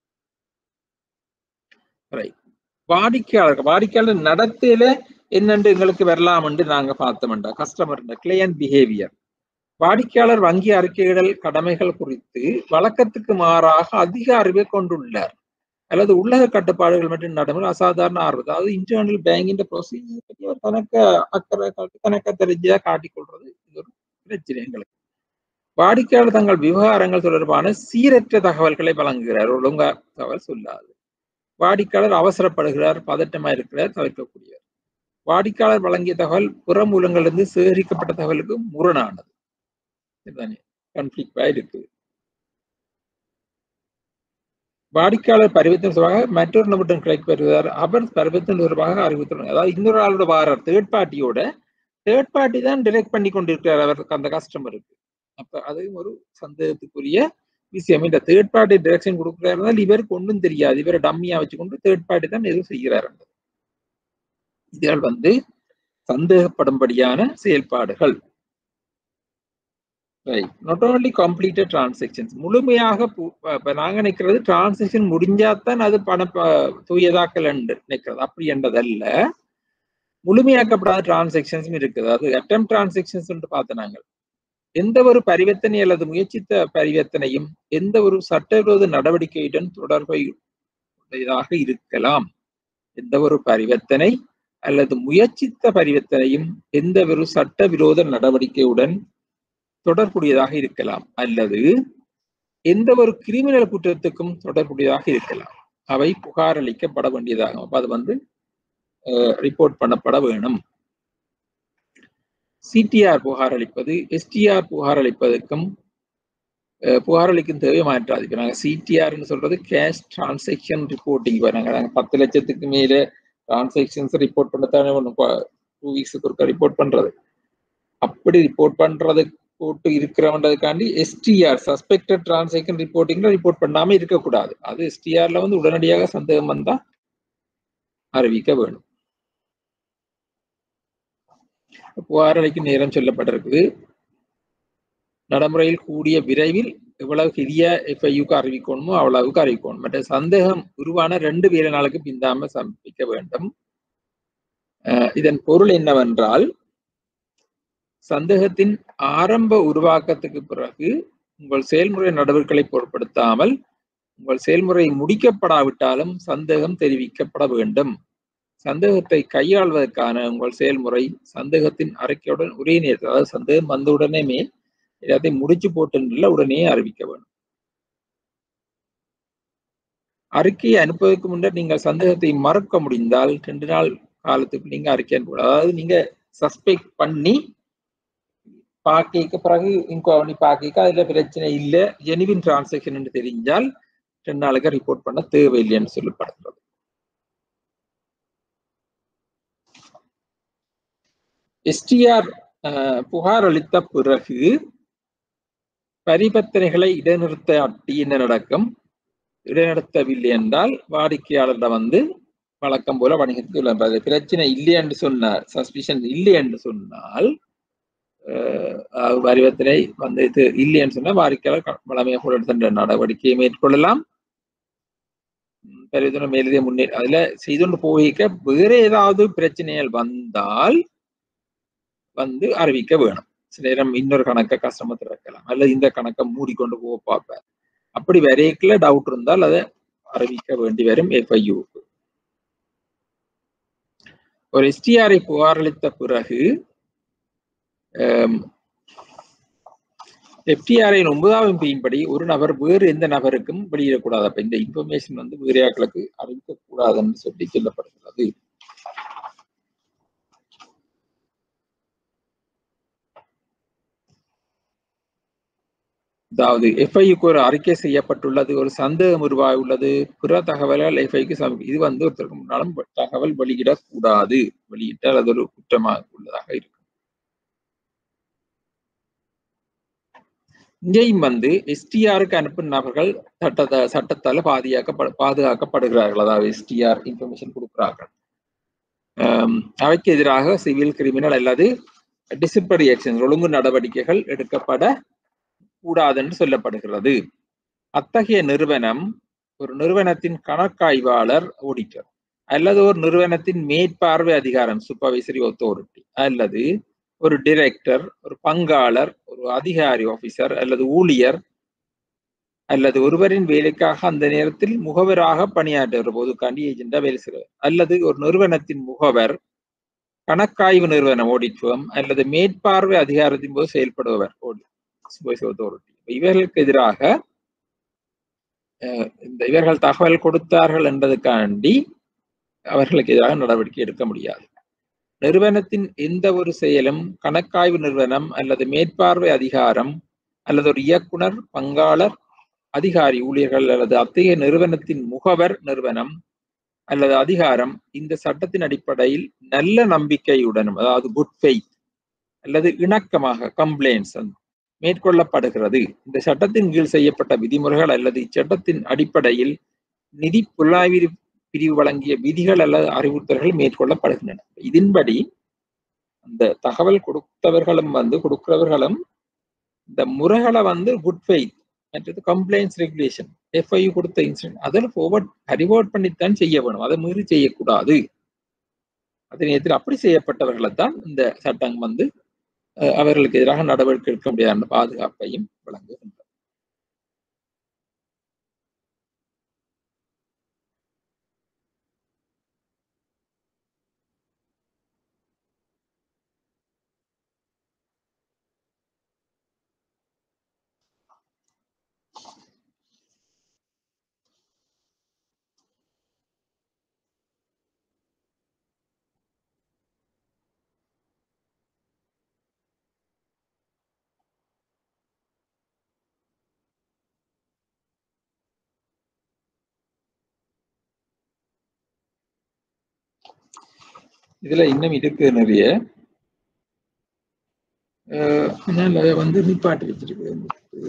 வாடிக்கையாளர் நடத்தையில என்னென்று எங்களுக்கு வரலாம் என்று நாங்க பார்த்தோம்டா. Customer client behaviour. வாடிக்கையாளர் வங்கி அறிக்கையிடல் கடமைகள் குறித்து வழக்கத்துக்கு மாறாக அதிக அறிவை கொண்டுள்ளார் அல்லது உள்ளக கட்டுப்பாடுகள் மற்றும் நடைமுறை அசாதாரண ஆர்வம். அதாவது இன்டர்னல் பேங்கிங் ப்ரொசீஜர் பற்றி ஒரு கணக்க தெரிஞ்சா காட்டிக்கொள்றது இது ஒரு பிரச்சனை எங்களுக்கு. வாடிக்கையாளர் தங்கள் விவகாரங்கள் தொடர்பான சீரற்ற தகவல்களை வழங்குகிறார், ஒழுங்கா தகவல் சொல்லாது. வாடிக்கையாளர் அவசரப்படுகிறார், பதட்டமா இருக்கிறார், தவிர்க்கக்கூடியவர். வாடிக்கையாளர் வழங்கிய தகவல் புற மூலங்களிலிருந்து சேகரிக்கப்பட்ட தகவலுக்கு முரணானது. கான்ஃப்ளிக்ட் இருக்கு. வாடிக்கையாளர் பரிவர்த்தனை தொடர்பாக மற்றொரு நபருடன் கிடைக்க பெறுகிறார், அவர் பரிவர்த்தனை தொடர்பாக அறிவித்துள்ளார். அதாவது இன்னொரு ஆளோட வாரார், தேர்ட் பார்ட்டி தான் டிரெக்ட் பண்ணி கொண்டிருக்கிறார் அவருக்கு, அந்த கஸ்டமருக்கு. அப்ப அதுவும் ஒரு சந்தேகத்துக்குரிய விஷயம். இந்த தேர்ட் பார்ட்டி டிரெக்ஷன் கொடுக்கிறாருனால் இவருக்கு ஒன்றும் தெரியாது, இவரை டம்மியா வச்சுக்கொண்டு தேர்ட் பார்ட்டி தான் எதுவும் செய்கிறார். இதில் வந்து சந்தேகப்படும்படியான செயல்பாடுகள். நாட் ஓன்லி கம்ப்ளீட்டட் டிரான்சாக்ஷன்ஸ், முழுமையாக நாங்க நினைக்கிறது டிரான்சாக்ஷன் முடிஞ்சாதான் அது பண தூயதாக்கல் என்று நினைக்கிறது. அப்படி என்றதல்ல, முழுமையாக்கப்படாத டிரான்சாக்ஷன்ஸும் இருக்குது. அது அட்டெம்ப்ட் டிரான்சாக்ஷன்ஸ் என்று பார்த்த நாங்கள் எந்த ஒரு பரிவர்த்தனை அல்லது முயற்சித்த பரிவர்த்தனையும் எந்த ஒரு சட்டவிரோத நடவடிக்கையுடன் தொடர்புடையதாக இருக்கலாம். எந்த ஒரு பரிவர்த்தனை அல்லது முயற்சித்த பரிவர்த்தனையும் எந்த ஒரு சட்டவிரோத நடவடிக்கையுடன் தொடர்புடையதாக இருக்கலாம் அல்லது எந்த ஒரு கிரிமினல் குற்றத்துக்கும் தொடர்புடையதாக இருக்கலாம். அவை புகார் அளிக்கப்பட வேண்டியதாகும். அது வந்து ரிப்போர்ட் பண்ணப்பட வேணும். சிடிஆர் புகார் அளிப்பது எஸ்டிஆர் புகார் அளிப்பதற்கும் புகார் அளிக்கும் தேவை மாற்றாது. இப்போ நாங்கள் சிடிஆர்னு சொல்றது கேஷ் டிரான்சாக்ஷன் ரிப்போர்ட்டிங். நாங்கள் 10 லட்சத்துக்கு மேலே டிரான்சாக்ஷன்ஸ் ரிப்போர்ட் பண்ணத்தானே 2 வீக்ஸுக்கு ஒருக்கா ரிப்போர்ட் பண்றது. அப்படி ரிப்போர்ட் பண்றது போட்டு இருக்கிறவன்றதுக்காண்டி எஸ்டிஆர் சஸ்பெக்டட் டிரான்சாக்ஷன் ரிப்போர்ட்டிங்ல ரிப்போர்ட் பண்ணாம இருக்கக்கூடாது. அது எஸ்டிஆர்ல வந்து உடனடியாக சந்தேகம் வந்தா அறிவிக்க வேணும். புகார் அளிக்கும் நேரம் சொல்லப்பட்டிருக்குது. நடைமுறையில் கூடிய விரைவில் எவ்வளவு பெரிய எஃப்ஐயுக்கு அறிவிக்கணுமோ அவ்வளவுக்கு அறிவிக்கணும். மற்ற சந்தேகம் உருவான 2 வேலை நாளுக்கு பிந்தாம சமர்ப்பிக்க வேண்டும். இதன் பொருள் என்னவென்றால், சந்தேகத்தின் ஆரம்ப உருவாக்கத்துக்கு பிறகு உங்கள் செயல்முறை நடவடிக்கைகளை பொருட்படுத்தாமல் உங்கள் செயல்முறை முடிக்கப்படாவிட்டாலும் சந்தேகம் தெரிவிக்கப்பட வேண்டும். சந்தேகத்தை கையாள்வதற்கான உங்கள் செயல்முறை சந்தேகத்தின் அறிக்கையுடன் ஒரே நேரத்தில், அதாவது சந்தேகம் வந்த உடனே எல்லாத்தையும் முடிச்சு போட்டு உடனே அறிவிக்க வேண்டும். அறிக்கையை அனுப்புவதற்கு முன்னர் நீங்கள் சந்தேகத்தை மறக்க முடிந்தால் 2 நாள் காலத்துக்கு நீங்க அறிக்கை அனுப்பக்கூடாது. அதாவது நீங்க சஸ்பெக்ட் பண்ணி பாக்கிக்கு பிறகு இன்கோவனி பாக்கிக்கு அதுல பிரச்சனை இல்லை, ஜெனுவின் டிரான்சாக்ஷன் என்று தெரிஞ்சால் 2 நாளுக்கு ரிப்போர்ட் பண்ண தேவையில்லைன்னு சொல்லப்படுகிறது. எஸ்டிஆர் புகார் அளித்த பிறகு பரிவர்த்தனைகளை இடைநிறுத்த என்ன நடக்கும்? இடைநடத்தவில்லை என்றால் வாடிக்கையாளரிடம் வந்து வழக்கம் போல வணிகத்துக்கு பிரச்சனை இல்லை என்று சொன்னார், சஸ்பிஷன் இல்லை என்று சொன்னால் பரிவர்த்தனை வந்து இது இல்லை என்று சொன்னால் வாடிக்கையாளர் வளமையாக எடுத்த நடவடிக்கையை மேற்கொள்ளலாம். பரிவர்த்தனை மேலதிக முன்னேற்ற அதுல செய்து போகிக்க வேற ஏதாவது பிரச்சனைகள் வந்தால் வந்து அறிவிக்க வேணும். சில நேரம் இன்னொரு கணக்கை கஸ்டமர் திறக்கலாம் அல்லது இந்த கணக்கை மூடிக்கொண்டு போக பார்ப்பார். அப்படி வரைக்குள்ள டவுட் இருந்தால் அதை அறிவிக்க வேண்டி வரும் FIUக்கு. ஒரு STRஐ புகாரளித்த பிறகு FTRஐ 9வது பிரிவின்படி ஒரு நபர் வேறு எந்த நபருக்கும் வெளியிடக்கூடாது. அப்ப இந்த இன்ஃபர்மேஷன் வந்து வேறு ஆட்களுக்கு அறிவிக்க கூடாதுன்னு சொல்லி சொல்லப்படுகிறது. அதாவது FIUக்கு ஒரு அறிக்கை செய்யப்பட்டுள்ளது, ஒரு சந்தேகம் உருவாகியுள்ளது, பிற தகவல்கள் FIUக்கு இது வந்து ஒருத்தருக்கு முன்னாலும் தகவல் வெளியிடக்கூடாது. வெளியிட்டால் அது ஒரு குற்றமாக உள்ளதாக இருக்கும். இங்கேயும் வந்து STRக்கு அனுப்பும் நபர்கள் சட்டத்தால பாதுகாக்கப்படுகிறார்கள். அதாவது STR இன்ஃபர்மேஷன் கொடுக்கிறார்கள். அவைக்கு எதிராக சிவில், கிரிமினல் அல்லது டிசிப்ளினரி ஆக்ஷன் ஒழுங்கு நடவடிக்கைகள் எடுக்கப்பட கூடாது என்று சொல்லப்படுகிறது. அத்தகைய நிறுவனம் ஒரு நிறுவனத்தின் கணக்காய்வாளர் ஆடிட்டர் அல்லது ஒரு நிறுவனத்தின் மேற்பார்வை அதிகாரம் சூப்பர்வைசரி அத்தாரிட்டி அல்லது ஒரு டைரக்டர், ஒரு பங்காளர், ஒரு அதிகாரி ஆபீசர் அல்லது ஊழியர் அல்லது ஒருவரின் வேலைக்காக அந்த நேரத்தில் முகவராக பணியாற்றுகிற போது ஏஜெண்டா வேலை செய்வார் அல்லது ஒரு நிறுவனத்தின் முகவர், கணக்காய்வு நிறுவனம் ஆடிட் ஃபர்ம் அல்லது மேற்பார்வை அதிகாரத்தின் போது செயல்படுபவர் இவர்களுக்கு எதிராக இவர்கள் தகவல் கொடுத்தார்கள் என்பதற்காண்டி அவர்களுக்கு எதிராக நடவடிக்கை எடுக்க முடியாது. நிறுவனத்தின் எந்த ஒரு செயலும் கணக்காய்வு நிறுவனம் அல்லது மேற்பார்வை அதிகாரம் அல்லது ஒரு இயக்குனர், பங்காளர், அதிகாரி, ஊழியர்கள் அல்லது அத்தகைய நிறுவனத்தின் முகவர், நிறுவனம் அல்லது அதிகாரம் இந்த சட்டத்தின் அடிப்படையில் நல்ல நம்பிக்கையுடனும் அதாவது குட் ஃபெய்த் அல்லது இணக்கமாக கம்ப்ளைண்ட்ஸ் மேற்கொள்ளப்படுகிறது. இந்த சட்டத்தின் கீழ் செய்யப்பட்ட விதிமுறைகள் அல்லது இச்சட்டத்தின் அடிப்படையில் நிதி புலனாய்வு பிரிவு வழங்கிய விதிகள் அல்லது அறிவுறுத்தல்கள் மேற்கொள்ளப்படுகின்றன. இதன்படி அந்த தகவல் கொடுக்கிறவர்களும் இந்த முறைகளை வந்து குட் ஃபெய்த் மற்றது கம்ப்ளைண்ட்ஸ் ரெகுலேஷன் FIU கொடுத்த இன்சிடென்ட் அதில் ரிவோர்ட் பண்ணித்தான் செய்ய வேணும். அதை மீறி செய்யக்கூடாது. அதே நேரத்தில் அப்படி செய்யப்பட்டவர்களை தான் இந்த சட்டம் வந்து அவர்களுக்கு எதிராக நடவடிக்கை எடுக்க முடியாத பாதுகாப்பையும் வழங்குகின்றன. இதுல இன்னும் இருக்கு நிறைய. நான் அதை வந்து நிப்பாட்டி வச்சிருக்கேன்.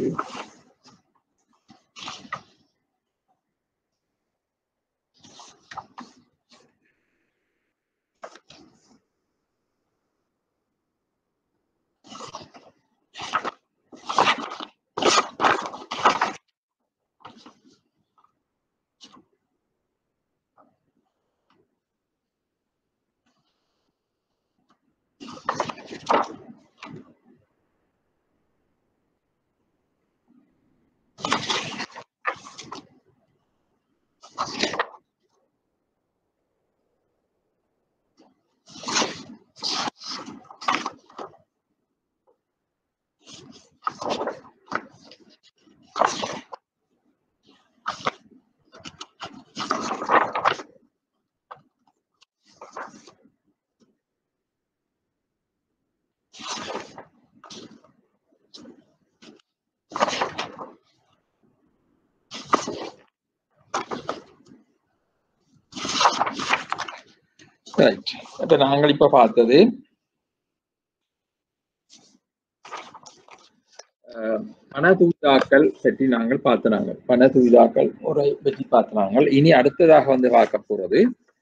அப்ப நாங்கள் இப்ப பார்த்தது பண தூய்தாக்கல் பற்றி நாங்கள் பார்த்தனாங்க. பண தூய்தாக்கல் முறை பற்றி பார்த்தனாங்க. இனி அடுத்ததாக வந்து பார்க்க போறது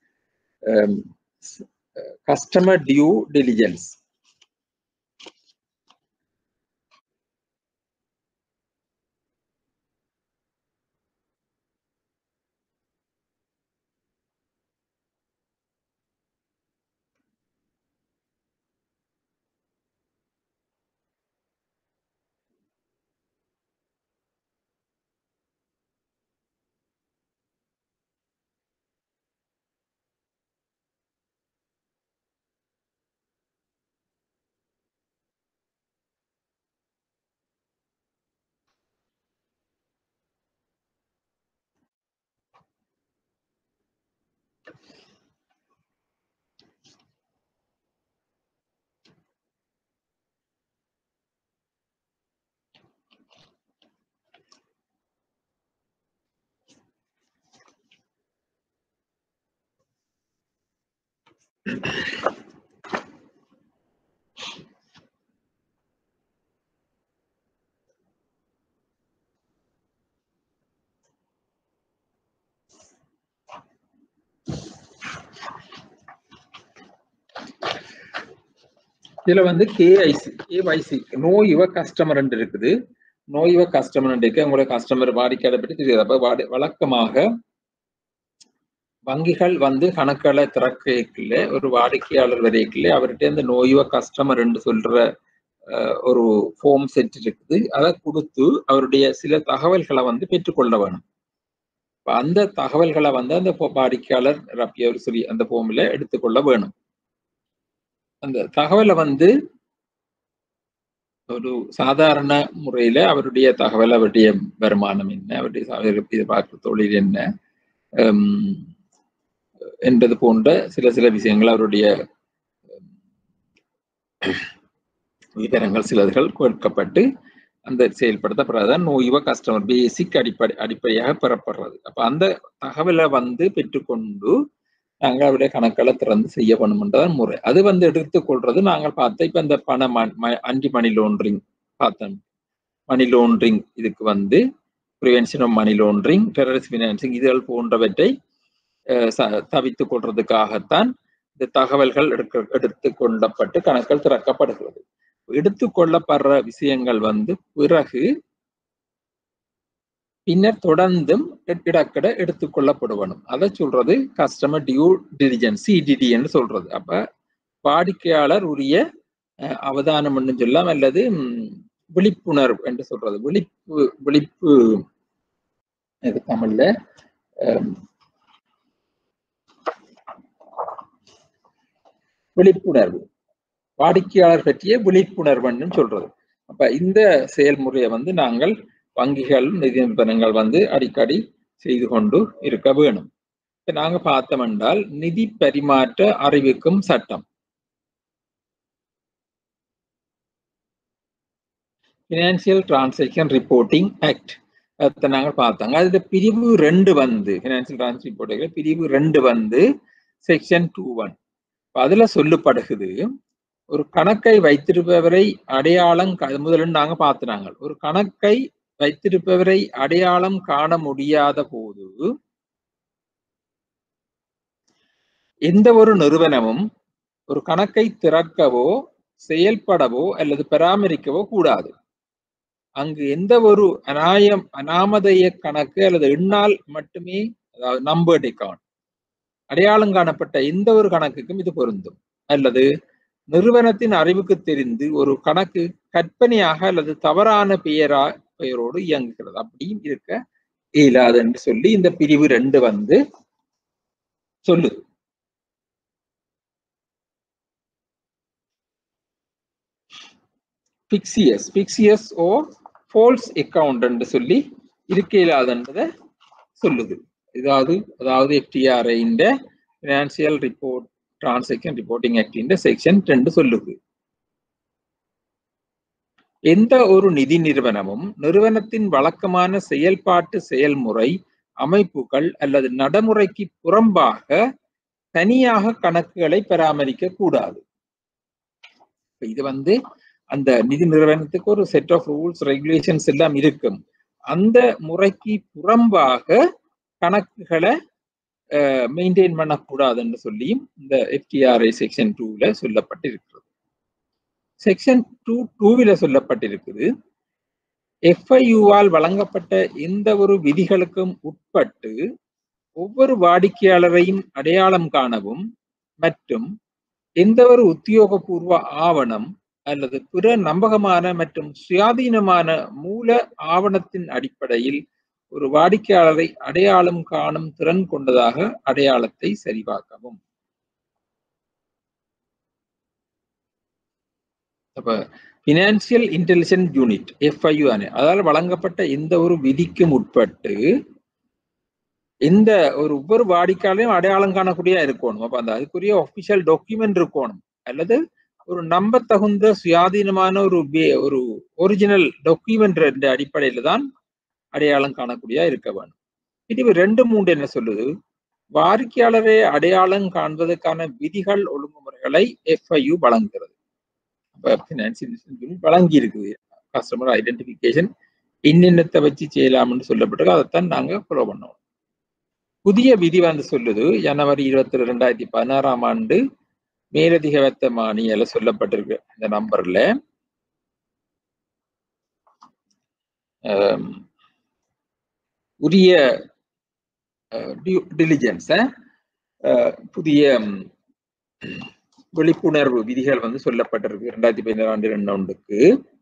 கஸ்டமர் டியூ டிலிஜென்ஸ். இதுல வந்து கேஒய்சி நோ யுவர் கஸ்டமர் இருக்குது. நோ யுவர் கஸ்டமர் இருக்கு. உங்களோட கஸ்டமர் வாடிக்கையாளர் பற்றி தெரியாது. அப்ப வழக்கமாக வங்கிகள் வந்து கணக்குகளை திறக்கல ஒரு வாடிக்கையாளர் வரைக்குள்ள அவர்கிட்ட இந்த நோ யுவர் கஸ்டமர் என்று சொல்ற ஒரு ஃபார்ம் செட் இருக்குது. அதை கொடுத்து அவருடைய சில தகவல்களை வந்து பெற்றுக்கொள்ள வேணும். அந்த தகவல்களை வந்து அந்த வாடிக்கையாளர் ரப்பியவர் சொல்லி அந்த ஃபார்ம்ல எடுத்துக்கொள்ள வேணும். அந்த தகவலை வந்து ஒரு சாதாரண முறையில அவருடைய தகவல், அவருடைய வருமானம் என்ன, அவருடைய எதிர்பார்ப்பு தொழில் என்ன என்பது போன்ற சில விஷயங்கள், அவருடைய விவரங்கள் சிலர்கள் கேட்கப்பட்டு அந்த செயல்படுத்தப்படுறதுதான் நோ யுவர் கஸ்டமர் பேசிக் அடிப்படையாக பெறப்படுறது. அப்ப அந்த தகவலை வந்து பெற்றுக்கொண்டு நாங்கள் அவருடைய கணக்களை திறந்து செய்ய வேணும்ன்றதான் முறை. அது வந்து எடுத்துக்கொள்றது நாங்கள் பார்த்த இப்ப இந்த ஆன்டி மணி லாண்டரிங் பார்த்தோம். மணி லாண்டரிங் இதுக்கு வந்து prevention of money laundering, terrorist financing இதுகள் போன்றவற்றை தவித்துக் கொள்றதுக்காகத்தான் இந்த தகவல்கள் எடுத்துக்கொள்ளப்பட்டு கணக்கள் திறக்கப்படுகிறது. எடுத்துக்கொள்ளப்படுற விஷயங்கள் வந்து பிறகு பின்னர் தொடர்ந்தும் இடக்கிட எடுத்துக்கொள்ளப்படுவனும். அதை சொல்றது கஸ்டமர் டியூ டிலிஜென்ஸ், CDD என்று சொல்றது. அப்ப வாடிக்கையாளர் உரிய அவதானம் என்று சொல்லலாம், அல்லது விழிப்புணர்வு என்று சொல்றது. விழிப்பு இது தமிழ்ல விழிப்புணர்வு, வாடிக்கையாளர் பற்றிய விழிப்புணர்வுன்னு சொல்றது. அப்ப இந்த செயல்முறையை வந்து நாங்கள் வங்கிகள், நிதி நிறுவனங்கள் வந்து அடிக்கடி செய்து கொண்டு இருக்க வேணும். இப்ப நாங்க பார்த்தோம் என்றால் நிதி பரிமாற்ற அறிவிக்கும் சட்டம், பினான்சியல் டிரான்சாக்ஷன் ரிப்போர்ட்டிங் ஆக்ட், அதை நாங்கள் பார்த்தாங்க. அது பிரிவு 2 வந்து பினான்சியல் டிரான்சாக்ஷன் ரிப்போர்ட்டிங் பிரிவு 2 வந்து செக்ஷன் 21. அதுல சொல்லப்படுகிறது, ஒரு கணக்கை வைத்திருப்பவரை அடையாளம் முதல்ல நாங்க பார்த்துனாங்க. ஒரு கணக்கை வைத்திருப்பவரை அடையாளம் காண முடியாத போது எந்த ஒரு நிறுவனமும் ஒரு கணக்கை திறக்கவோ செயல்படவோ அல்லது பராமரிக்கவோ கூடாது. அங்கு எந்த ஒரு அனாமதேய கணக்கு அல்லது எண்ணால் மட்டுமே, அதாவது நம்பர்ட் அக்கவுண்ட், அடையாளம் காணப்பட்ட எந்த ஒரு கணக்குக்கும் இது பொருந்தும். அல்லது நிறுவனத்தின் அறிவுக்கு தெரிந்து ஒரு கணக்கு கற்பனையாக அல்லது தவறான பெயரோடு இயங்குகிறது, அப்படியும் இருக்க இயலாது என்று சொல்லி இந்த பிரிவு 2 வந்து சொல்லுது. பிக்சியஸ் ஓ ஃபால்ஸ் அக்கவுண்ட் என்று சொல்லி இருக்க இயலாதுன்றதை சொல்லுது. அதாவது FTRA இந்த financial report transaction reporting act section 2 சொல்லுது. எந்த ஒரு நிதி நிறுவனமும் நிறுவனத்தின் வழக்கமான செயல்பாட்டு செயல்முறை, அமைப்புகள் அல்லது நடைமுறைக்கு புறம்பாக தனியாக கணக்குகளை பராமரிக்க கூடாது. இது வந்து அந்த நிதி நிறுவனத்துக்கு ஒரு செட் ஆஃப் ரூல்ஸ் ரெகுலேஷன்ஸ் எல்லாம் இருக்கும். அந்த முறைக்கு புறம்பாக கணக்குகளை மெயின்டைன் பண்ணக்கூடாதுன்னு சொல்லியும் இந்த FTRA செக்ஷன் 2ல சொல்லப்பட்டிருக்கிறது. செக்ஷன் 2.2ல சொல்லப்பட்டிருக்குது, FIU-வால் வழங்கப்பட்ட எந்த ஒரு விதிகளுக்கும் உட்பட்டு ஒவ்வொரு வாடிக்கையாளரையும் அடையாளம் காணவும் மற்றும் எந்த ஒரு உத்தியோகபூர்வ ஆவணம் அல்லது பிற நம்பகமான மற்றும் சுயாதீனமான மூல ஆவணத்தின் அடிப்படையில் ஒரு வாடிக்கையாளரை அடையாளம் காணும் திறன் கொண்டதாக அடையாளத்தை சரிபார்க்கவும். அப்ப பினான்சியல் இன்டெலிஜென்ஸ் யூனிட் FIU அதால் வழங்கப்பட்ட எந்த ஒரு விதிக்கும் உட்பட்டு இந்த ஒவ்வொரு வாடிக்கையாளரையும் அடையாளம் காணக்கூடிய இருக்கணும். அப்ப அந்த அதுக்குரிய ஒபிஷியல் டாக்குமெண்ட் இருக்கணும் அல்லது ஒரு நம்பத்தகுந்த சுயாதீனமான ஒரு ஒரிஜினல் டாக்குமெண்ட் என்ற அடிப்படையில தான் அடையாளம் காணக்கூடிய இருக்க வேண்டும். பிரிவு 2.3 என்ன சொல்லுது, வாடிக்கையாளரை அடையாளம் காண்பதற்கான விதிகள் ஒழுங்குமுறைகளை FIU வழங்குகிறது. வழங்கி இருக்குது. கஸ்டமர் ஐடென்டிபிகேஷன் என்னென்னத்தை வச்சு செய்யலாம்னு சொல்லப்பட்டிருக்கு, அதைத்தான் நாங்க ஃபாலோ பண்ணோம். புதிய விதி வந்து சொல்லுது, ஜனவரி 22, 2016 மேலதிக வர்த்தமானியில சொல்லப்பட்டிருக்கு. இந்த நம்பர்ல உரிய டிலிஜென்ஸ் புதிய விழிப்புணர்வு விதிகள் வந்து சொல்லப்பட்டிருக்கு 2016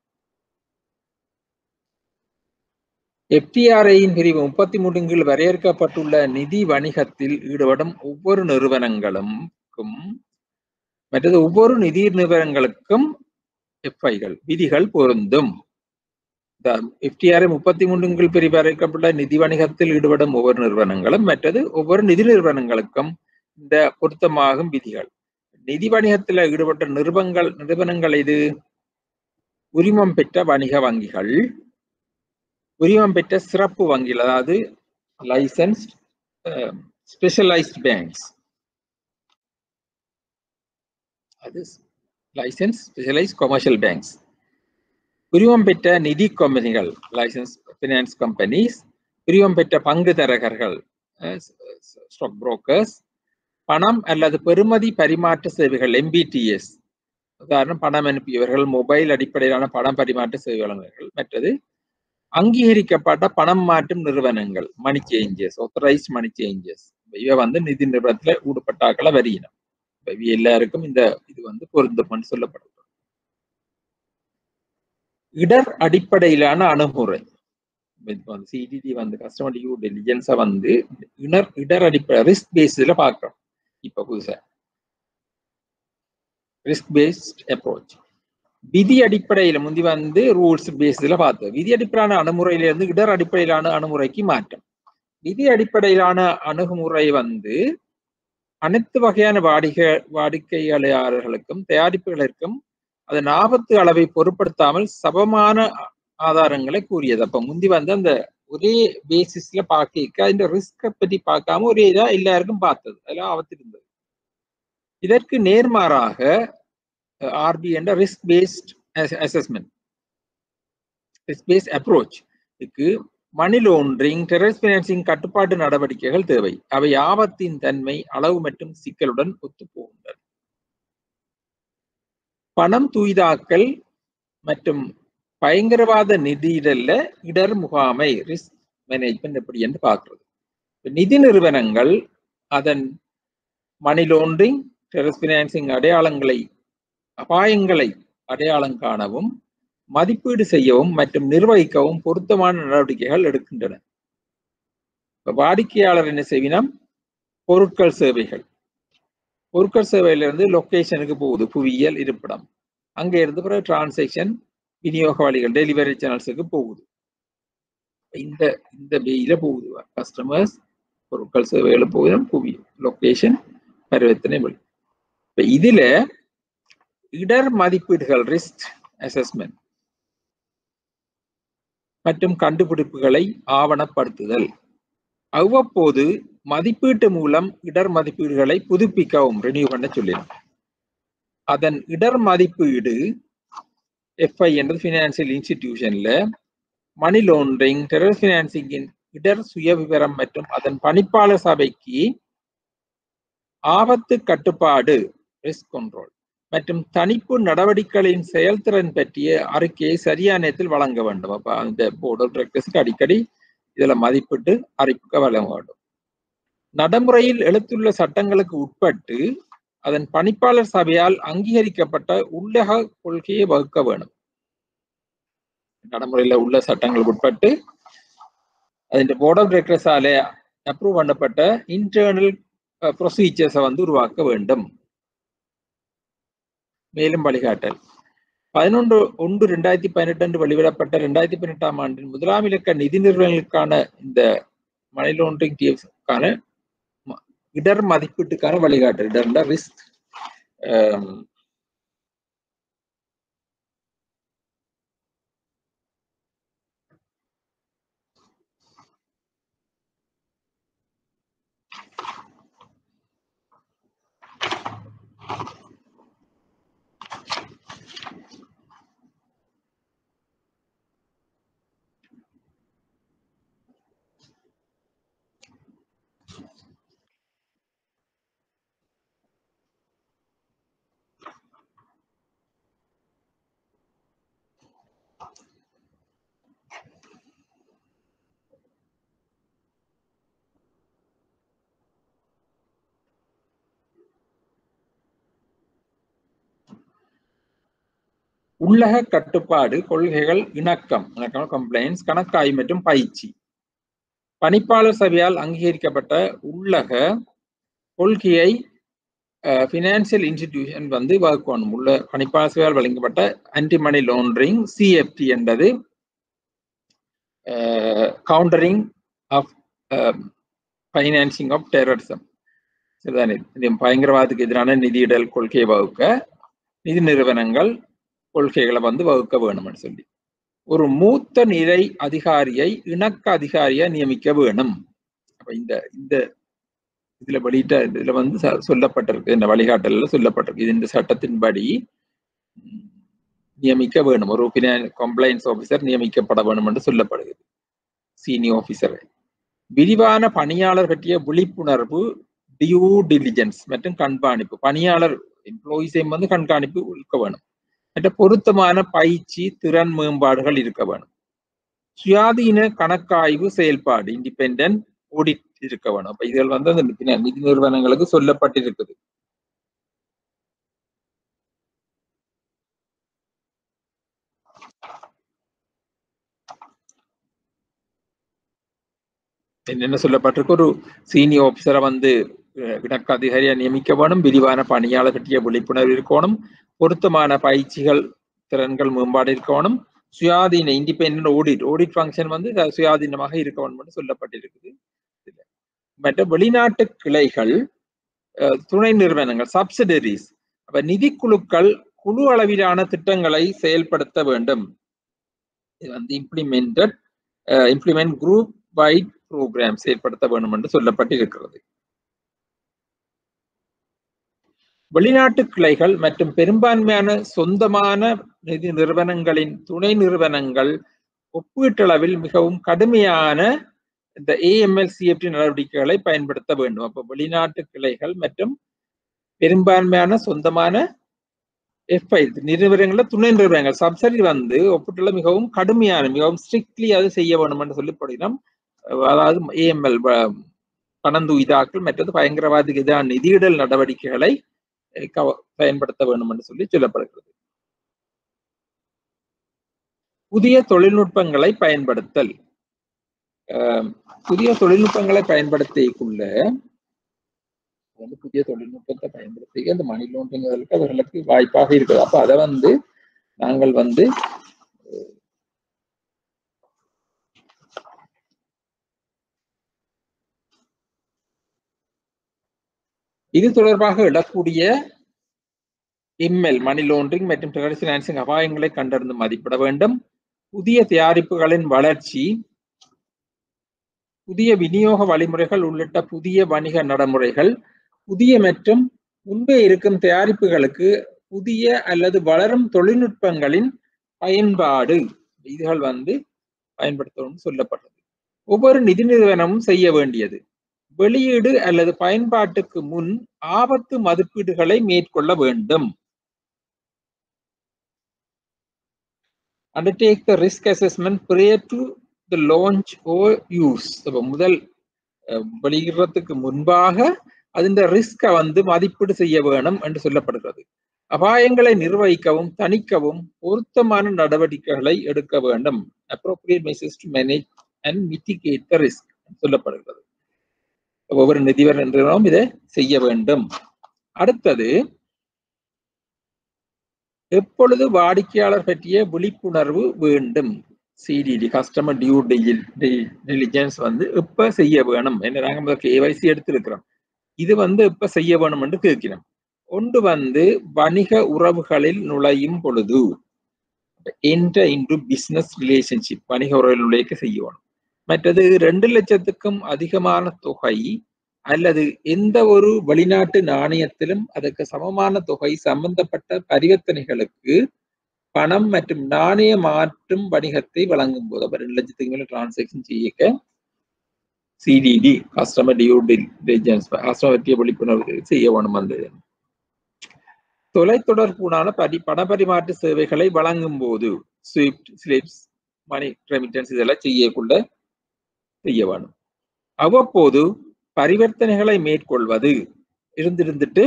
FTRA-யின் பிரிவு 33 கீழ் வரையறுக்கப்பட்டுள்ள நிதி வணிகத்தில் ஈடுபடும் ஒவ்வொரு நிறுவனங்களுக்கும் மற்றது ஒவ்வொரு நிதி நிறுவனங்களுக்கும் FIகள் விதிகள் பொருந்தும். FTRA 33 கீழ் பிரிவு வரையறுக்கப்பட்டுள்ள நிதி வணிகத்தில் ஈடுபடும் ஒவ்வொரு நிறுவனங்களும் மற்றது ஒவ்வொரு நிதி நிறுவனங்களுக்கும் இந்த பொருத்தமாகும் விதிகள். நிதி வணிகத்தில் ஈடுபட்ட நிறுவனங்கள் இது உரிமம் பெற்ற வணிக வங்கிகள், உரிமம் பெற்ற சிறப்பு வங்கிகள், அதாவது லைசன்ஸ்ட் ஸ்பெஷலைஸ்ட் பேங்க்ஸ், அது லைசன்ஸ் ஸ்பெஷலைஸ்ட் கமர்ஷியல் பேங்க்ஸ், உரிமம் பெற்ற நிதி கம்பெனிகள் லைசன்ஸ் ஃபினான்ஸ் கம்பெனிஸ், உரிமம் பெற்ற பங்குதாரர்கள் ஸ்டாக் புரோக்கர்ஸ், பணம் அல்லது பெறுமதி பரிமாற்ற சேவைகள் MBTS, உதாரணம் பணம் அனுப்பியவர்கள், மொபைல் அடிப்படையிலான பணம் பரிமாற்ற சேவை வழங்குகள், மற்றது அங்கீகரிக்கப்பட்ட பணம் மாற்றும் நிறுவனங்கள் money changes, authorised money changes, இவை வந்து நிதி நிறுவனத்துல ஈடுபட்டாக்களை வரியினம். இவை எல்லாருக்கும் இந்த இது வந்து பொருந்தும்னு சொல்லப்படுது. இடர் அடிப்படையிலான அணுகுமுறை CDD வந்து கஸ்டமர் டியூ டெலிஜென்ஸை வந்து இடர் அடிப்படை ரிஸ்க் பேஸ்ல பார்க்கிறோம். இப்ப புதுசா ரிஸ்க் பேஸ்ட் அப்ரோச், விதி அடிப்படையில முந்தி வந்து ரூல்ஸ் பேஸ்ல பார்த்தோம். விதி அடிப்படையிலான அணுகுமுறையில இருந்து இடர் அடிப்படையிலான அணுகுமுறைக்கு மாற்றம். விதி அடிப்படையிலான அணுகுமுறை வந்து அனைத்து வகையான வாடிக்கையாளர்களுக்கும் தயாரிப்புகளுக்கும் அதன் ஆபத்து அளவை பொருட்படுத்தாமல் சமமான ஆதாரங்களை கூறியது. அப்ப முந்தி வந்து அந்த ஒரே பேசிஸ்ல பார்க்க இந்த ரிஸ்கை பற்றி பார்க்காம ஒரே இதா எல்லாருக்கும் பார்த்தது, அதெல்லாம் ஆபத்து இருந்தது. இதற்கு நேர்மாறாக RB என்ற risk based assessment, risk based approach, இதுக்கு மணி லாண்டரிங், டெரரிஸ்ட் பைனான்சிங் கட்டுப்பாட்டு நடவடிக்கைகள் தேவை. அவை ஆபத்தின் தன்மை, அளவு மற்றும் சிக்கலுடன் ஒத்துப்போகின்றன. பணம் தூய்தாக்கல் மற்றும் பயங்கரவாத நிதியிடல்ல இடர் முகாமை ரிஸ்க் மேனேஜ்மெண்ட் எப்படி என்று பார்க்கிறது. நிதி நிறுவனங்கள் அதன் மணி லாண்டரிங், டெரரிஸ்ட் பைனான்சிங் அபாயங்களை அடையாளம் காணவும் மதிப்பீடு செய்யவும் மற்றும் நிர்வகிக்கவும் பொருத்தமான நடவடிக்கைகள் எடுக்கின்றன. வாடிக்கையாளர் என்ன செய்வினம், பொருட்கள் சேவைகள், பொருட்கள் சேவையிலிருந்து லொகேஷனுக்கு போகுது, புவியியல் இருப்பிடம், அங்க இருந்து பிறகு டிரான்சாக்ஷன் விநியோக வழிகள் டெலிவரி சேனல்ஸுக்கு போகுது. இந்த வேயில போகுது கஸ்டமர்ஸ், பொருட்கள் சேவைகள் போகுது, புவி லொகேஷன் பரிவர்த்தனை வழி. இப்ப இதுல இடர் மதிப்பீடுகள் ரிஸ்க் அசஸ்மெண்ட் மற்றும் கண்டுபிடிப்புகளை ஆவணப்படுத்துதல், அவ்வப்போது மதிப்பீட்டு மூலம் இடர் மதிப்பீடுகளை புதுப்பிக்கவும் ரெனியூ பண்ண சொல்லிடும். அதன் இடர் மதிப்பீடு FI என்றது ஃபினான்சியல் இன்ஸ்டிடியூஷன்ல மணி லாண்டரிங், டெரர் ஃபினான்சிங்கின் இடர் சுயவிவரம் மற்றும் அதன் பணிப்பாளர் சபைக்கு ஆபத்து கட்டுப்பாடு ரிஸ்க் கண்ட்ரோல் மற்றும் தணிப்பு நடவடிக்கைகளின் செயல்திறன் பற்றிய அறிக்கையை சரியான நேரத்தில் வழங்க வேண்டும். அப்ப அந்த போர்ட் ஆஃப் டைரக்டர்ஸ்க்கு அடிக்கடி இதுல மதிப்பிட்டு அறிக்கை வழங்க வேண்டும். நடைமுறையில் எழுத்துள்ள சட்டங்களுக்கு உட்பட்டு அதன் பணிப்பாளர் சபையால் அங்கீகரிக்கப்பட்ட உள்ளக கொள்கையை வகுக்க வேண்டும். நடைமுறையில உள்ள சட்டங்களுக்கு உட்பட்டு அதன் போர்ட் ஆஃப் டைரக்டர்ஸால அப்ரூவ் பண்ணப்பட்ட இன்டர்னல் ப்ரொசீஜர்ஸை உருவாக்க வேண்டும். மேலும் வழிகாட்டல் 11/1/2018 வெளியிடப்பட்ட 2018ஆம் ஆண்டின் முதலாம் இலக்க நிதி நிறுவனங்களுக்கான இந்த மணி லாண்டரிங் டிஎஃப்கான இடர் மதிப்பீட்டுக்கான வழிகாட்டல். இடர்ல ரிஸ்க் உள்ளக கட்டுப்பாடு கொள்கைகள் இணக்கம் கம்ப்ளைன்ஸ் கணக்காய்வு மற்றும் பயிற்சி. பணிப்பாளர் சபையால் அங்கீகரிக்கப்பட்ட உள்ளக கொள்கையை ஃபினான்சியல் இன்ஸ்டிடியூஷன் வகுக்கணும். உள்ள பணிப்பாளர் சபையால் வழங்கப்பட்ட ஆன்டி மணி லாண்டரிங் CFT என்றது countering of financing of terrorism, பயங்கரவாதத்துக்கு எதிரான நிதியிடல் கொள்கையை வகுக்க நிதி நிறுவனங்கள் கொள்கைகளை வகுக்க வேணும்னு சொல்லி ஒரு மூத்த நிலை அதிகாரியை இணக்க அதிகாரியா நியமிக்க வேணும். அப்ப இந்த இதுல வெளியிட்ட இதுல சொல்லப்பட்டிருக்கு, இந்த வழிகாட்டல சொல்லப்பட்டிருக்கு. இது இந்த சட்டத்தின்படி நியமிக்க வேணும். ஒரு கம்ப்ளைன்ஸ் ஆபீசர் நியமிக்கப்பட வேணும் என்று சொல்லப்படுகிறது. சீனியர் ஆபீசர் விரிவான பணியாளர் பற்றிய விழிப்புணர்வு, டியூ டிலிஜென்ஸ் மற்றும் கண்காணிப்பு, பணியாளர் எம்ப்ளாயிஸையும் கண்காணிப்பு இருக்க வேணும். பொருத்தமான பயிற்சி, திறன் மேம்பாடுகள் இருக்க வேணும். சுயாதீன கணக்காய்வு செயல்பாடு, இண்டிபெண்டன்ட் ஆடிட் இருக்க வேணும். அப்ப இதில் அந்த நிதி நிறுவனங்களுக்கு சொல்லப்பட்டிருக்குது. என்னென்ன சொல்லப்பட்டிருக்கு? ஒரு சீனியர் ஆபீசரை இணக்க அதிகாரியா நியமிக்க வேணும். விரிவான பணியாளர் பற்றிய விழிப்புணர்வு இருக்கணும். பொருத்தமான பயிற்சிகள், திறன்கள் மேம்பாடு இருக்கணும். சுயாதீன இண்டிபெண்டன்ட் ஆடிட் ஃபங்க்ஷன் சுயாதீனமாக இருக்க வேண்டும் சொல்லப்பட்டிருக்குது. மற்ற வெளிநாட்டு கிளைகள், துணை நிறுவனங்கள், சப்சிடரிஸ், அப்ப நிதி குழுக்கள் குழு அளவிலான திட்டங்களை செயல்படுத்த வேண்டும். இது இம்ப்ளிமெண்ட் குரூப் வைட் ப்ரோக்ராம் செயல்படுத்த வேண்டும் என்று சொல்லப்பட்டிருக்கிறது. வெளிநாட்டு கிளைகள் மற்றும் பெரும்பான்மையான சொந்தமான நிதி நிறுவனங்களின் துணை நிறுவனங்கள் ஒப்பீட்டளவில் மிகவும் கடுமையான இந்த AML CFT நடவடிக்கைகளை பயன்படுத்த வேண்டும். அப்ப வெளிநாட்டு கிளைகள் மற்றும் பெரும்பான்மையான சொந்தமான FI நிறுவனங்கள துணை நிறுவனங்கள் சப்சிடி ஒப்பீட்டளவு மிகவும் கடுமையான, மிகவும் ஸ்ட்ரிக்ட்லி அது செய்ய வேண்டும் என்று சொல்லப்படுகிறோம். அதாவது AML பணந்துயிதாக்கள் மற்றது பயங்கரவாதிக்கு எதிரான நிதியிடல் நடவடிக்கைகளை பயன்படுத்த வேண்டும் என்று சொல்லப்படுகிறது. புதிய தொழில்நுட்பங்களை பயன்படுத்தல். புதிய தொழில்நுட்பங்களை பயன்படுத்திக்குள்ள புதிய தொழில்நுட்பத்தை பயன்படுத்தி அந்த மணி லாண்டரிங் அவர்களுக்கு வாய்ப்பாக இருக்குது. அப்ப அதை நாங்கள் இது தொடர்பாக இடக்கூடிய ML மணி லாண்டரிங் மற்றும் டெரரிஸ்ட் ஃபினான்சிங் அபாயங்களை கண்டறிந்து மதிப்பிட வேண்டும். புதிய தயாரிப்புகளின் வளர்ச்சி, புதிய விநியோக வழிமுறைகள் உள்ளிட்ட புதிய வணிக நடைமுறைகள், புதிய மற்றும் முன்பே இருக்கும் தயாரிப்புகளுக்கு புதிய அல்லது வளரும் தொழில்நுட்பங்களின் பயன்பாடு இதுகள் வந்து பயன்படுத்தணும்னு சொல்லப்பட்டது. ஒவ்வொரு நிதி நிறுவனமும் செய்ய வேண்டியது வெளியீடு அல்லது பயன்பாட்டுக்கு முன் ஆபத்து மதிப்பீடுகளை மேற்கொள்ள வேண்டும். Undertake the risk assessment prior to the launch or use. முதல் வெளியிடுறதுக்கு முன்பாக அதன் ரிஸ்கை வந்து மதிப்பீடு செய்ய வேணும் என்று சொல்லப்படுகிறது. அபாயங்களை நிர்வகிக்கவும் தணிக்கவும் பொருத்தமான நடவடிக்கைகளை எடுக்க வேண்டும். Appropriate measures to manage and mitigate the risk சொல்லப்படுகிறது. ஒவ்வொரு நிதிவரும் இதை செய்ய வேண்டும். அடுத்தது எப்பொழுது வாடிக்கையாளர் பற்றிய விழிப்புணர்வு வேண்டும். CDD கஸ்டமர் டியூ டிலிஜென்ஸ் வந்து எப்ப செய்ய வேணும் என்ன நாங்க KYC எடுத்திருக்கிறோம். இது வந்து எப்ப செய்ய வேணும் என்று கேட்கிறோம். ஒன்று வந்து வணிக உறவுகளில் நுழையும் பொழுது enter into business relationship வணிக உறவுகளில் நுழைக்க செய்யணும். மற்றது 2 லட்சத்துக்கும் அதிகமான தொகை அல்லது எந்த ஒரு வெளிநாட்டு நாணயத்திலும் அதற்கு சமமான தொகை சம்பந்தப்பட்ட பரிவர்த்தனைகளுக்கு பணம் மற்றும் நாணய மாற்றும் வணிகத்தை வழங்கும் போது 2 லட்சத்துக்கு மேல டிரான்சாக்சன் செய்ய CDD customer due diligence customer விழிப்புணர்வு செய்ய வேணும். அந்த தொலைத்தொடர்புடான பண பரிமாற்ற சேவைகளை வழங்கும் போது ஸ்விஃப்ட் ஸ்லிப்ஸ் மணி ரெமிட்டன்ஸ் இதெல்லாம் செய்ய வேணும். அவ்வப்போது பரிவர்த்தனைகளை மேற்கொள்வது இருந்துட்டு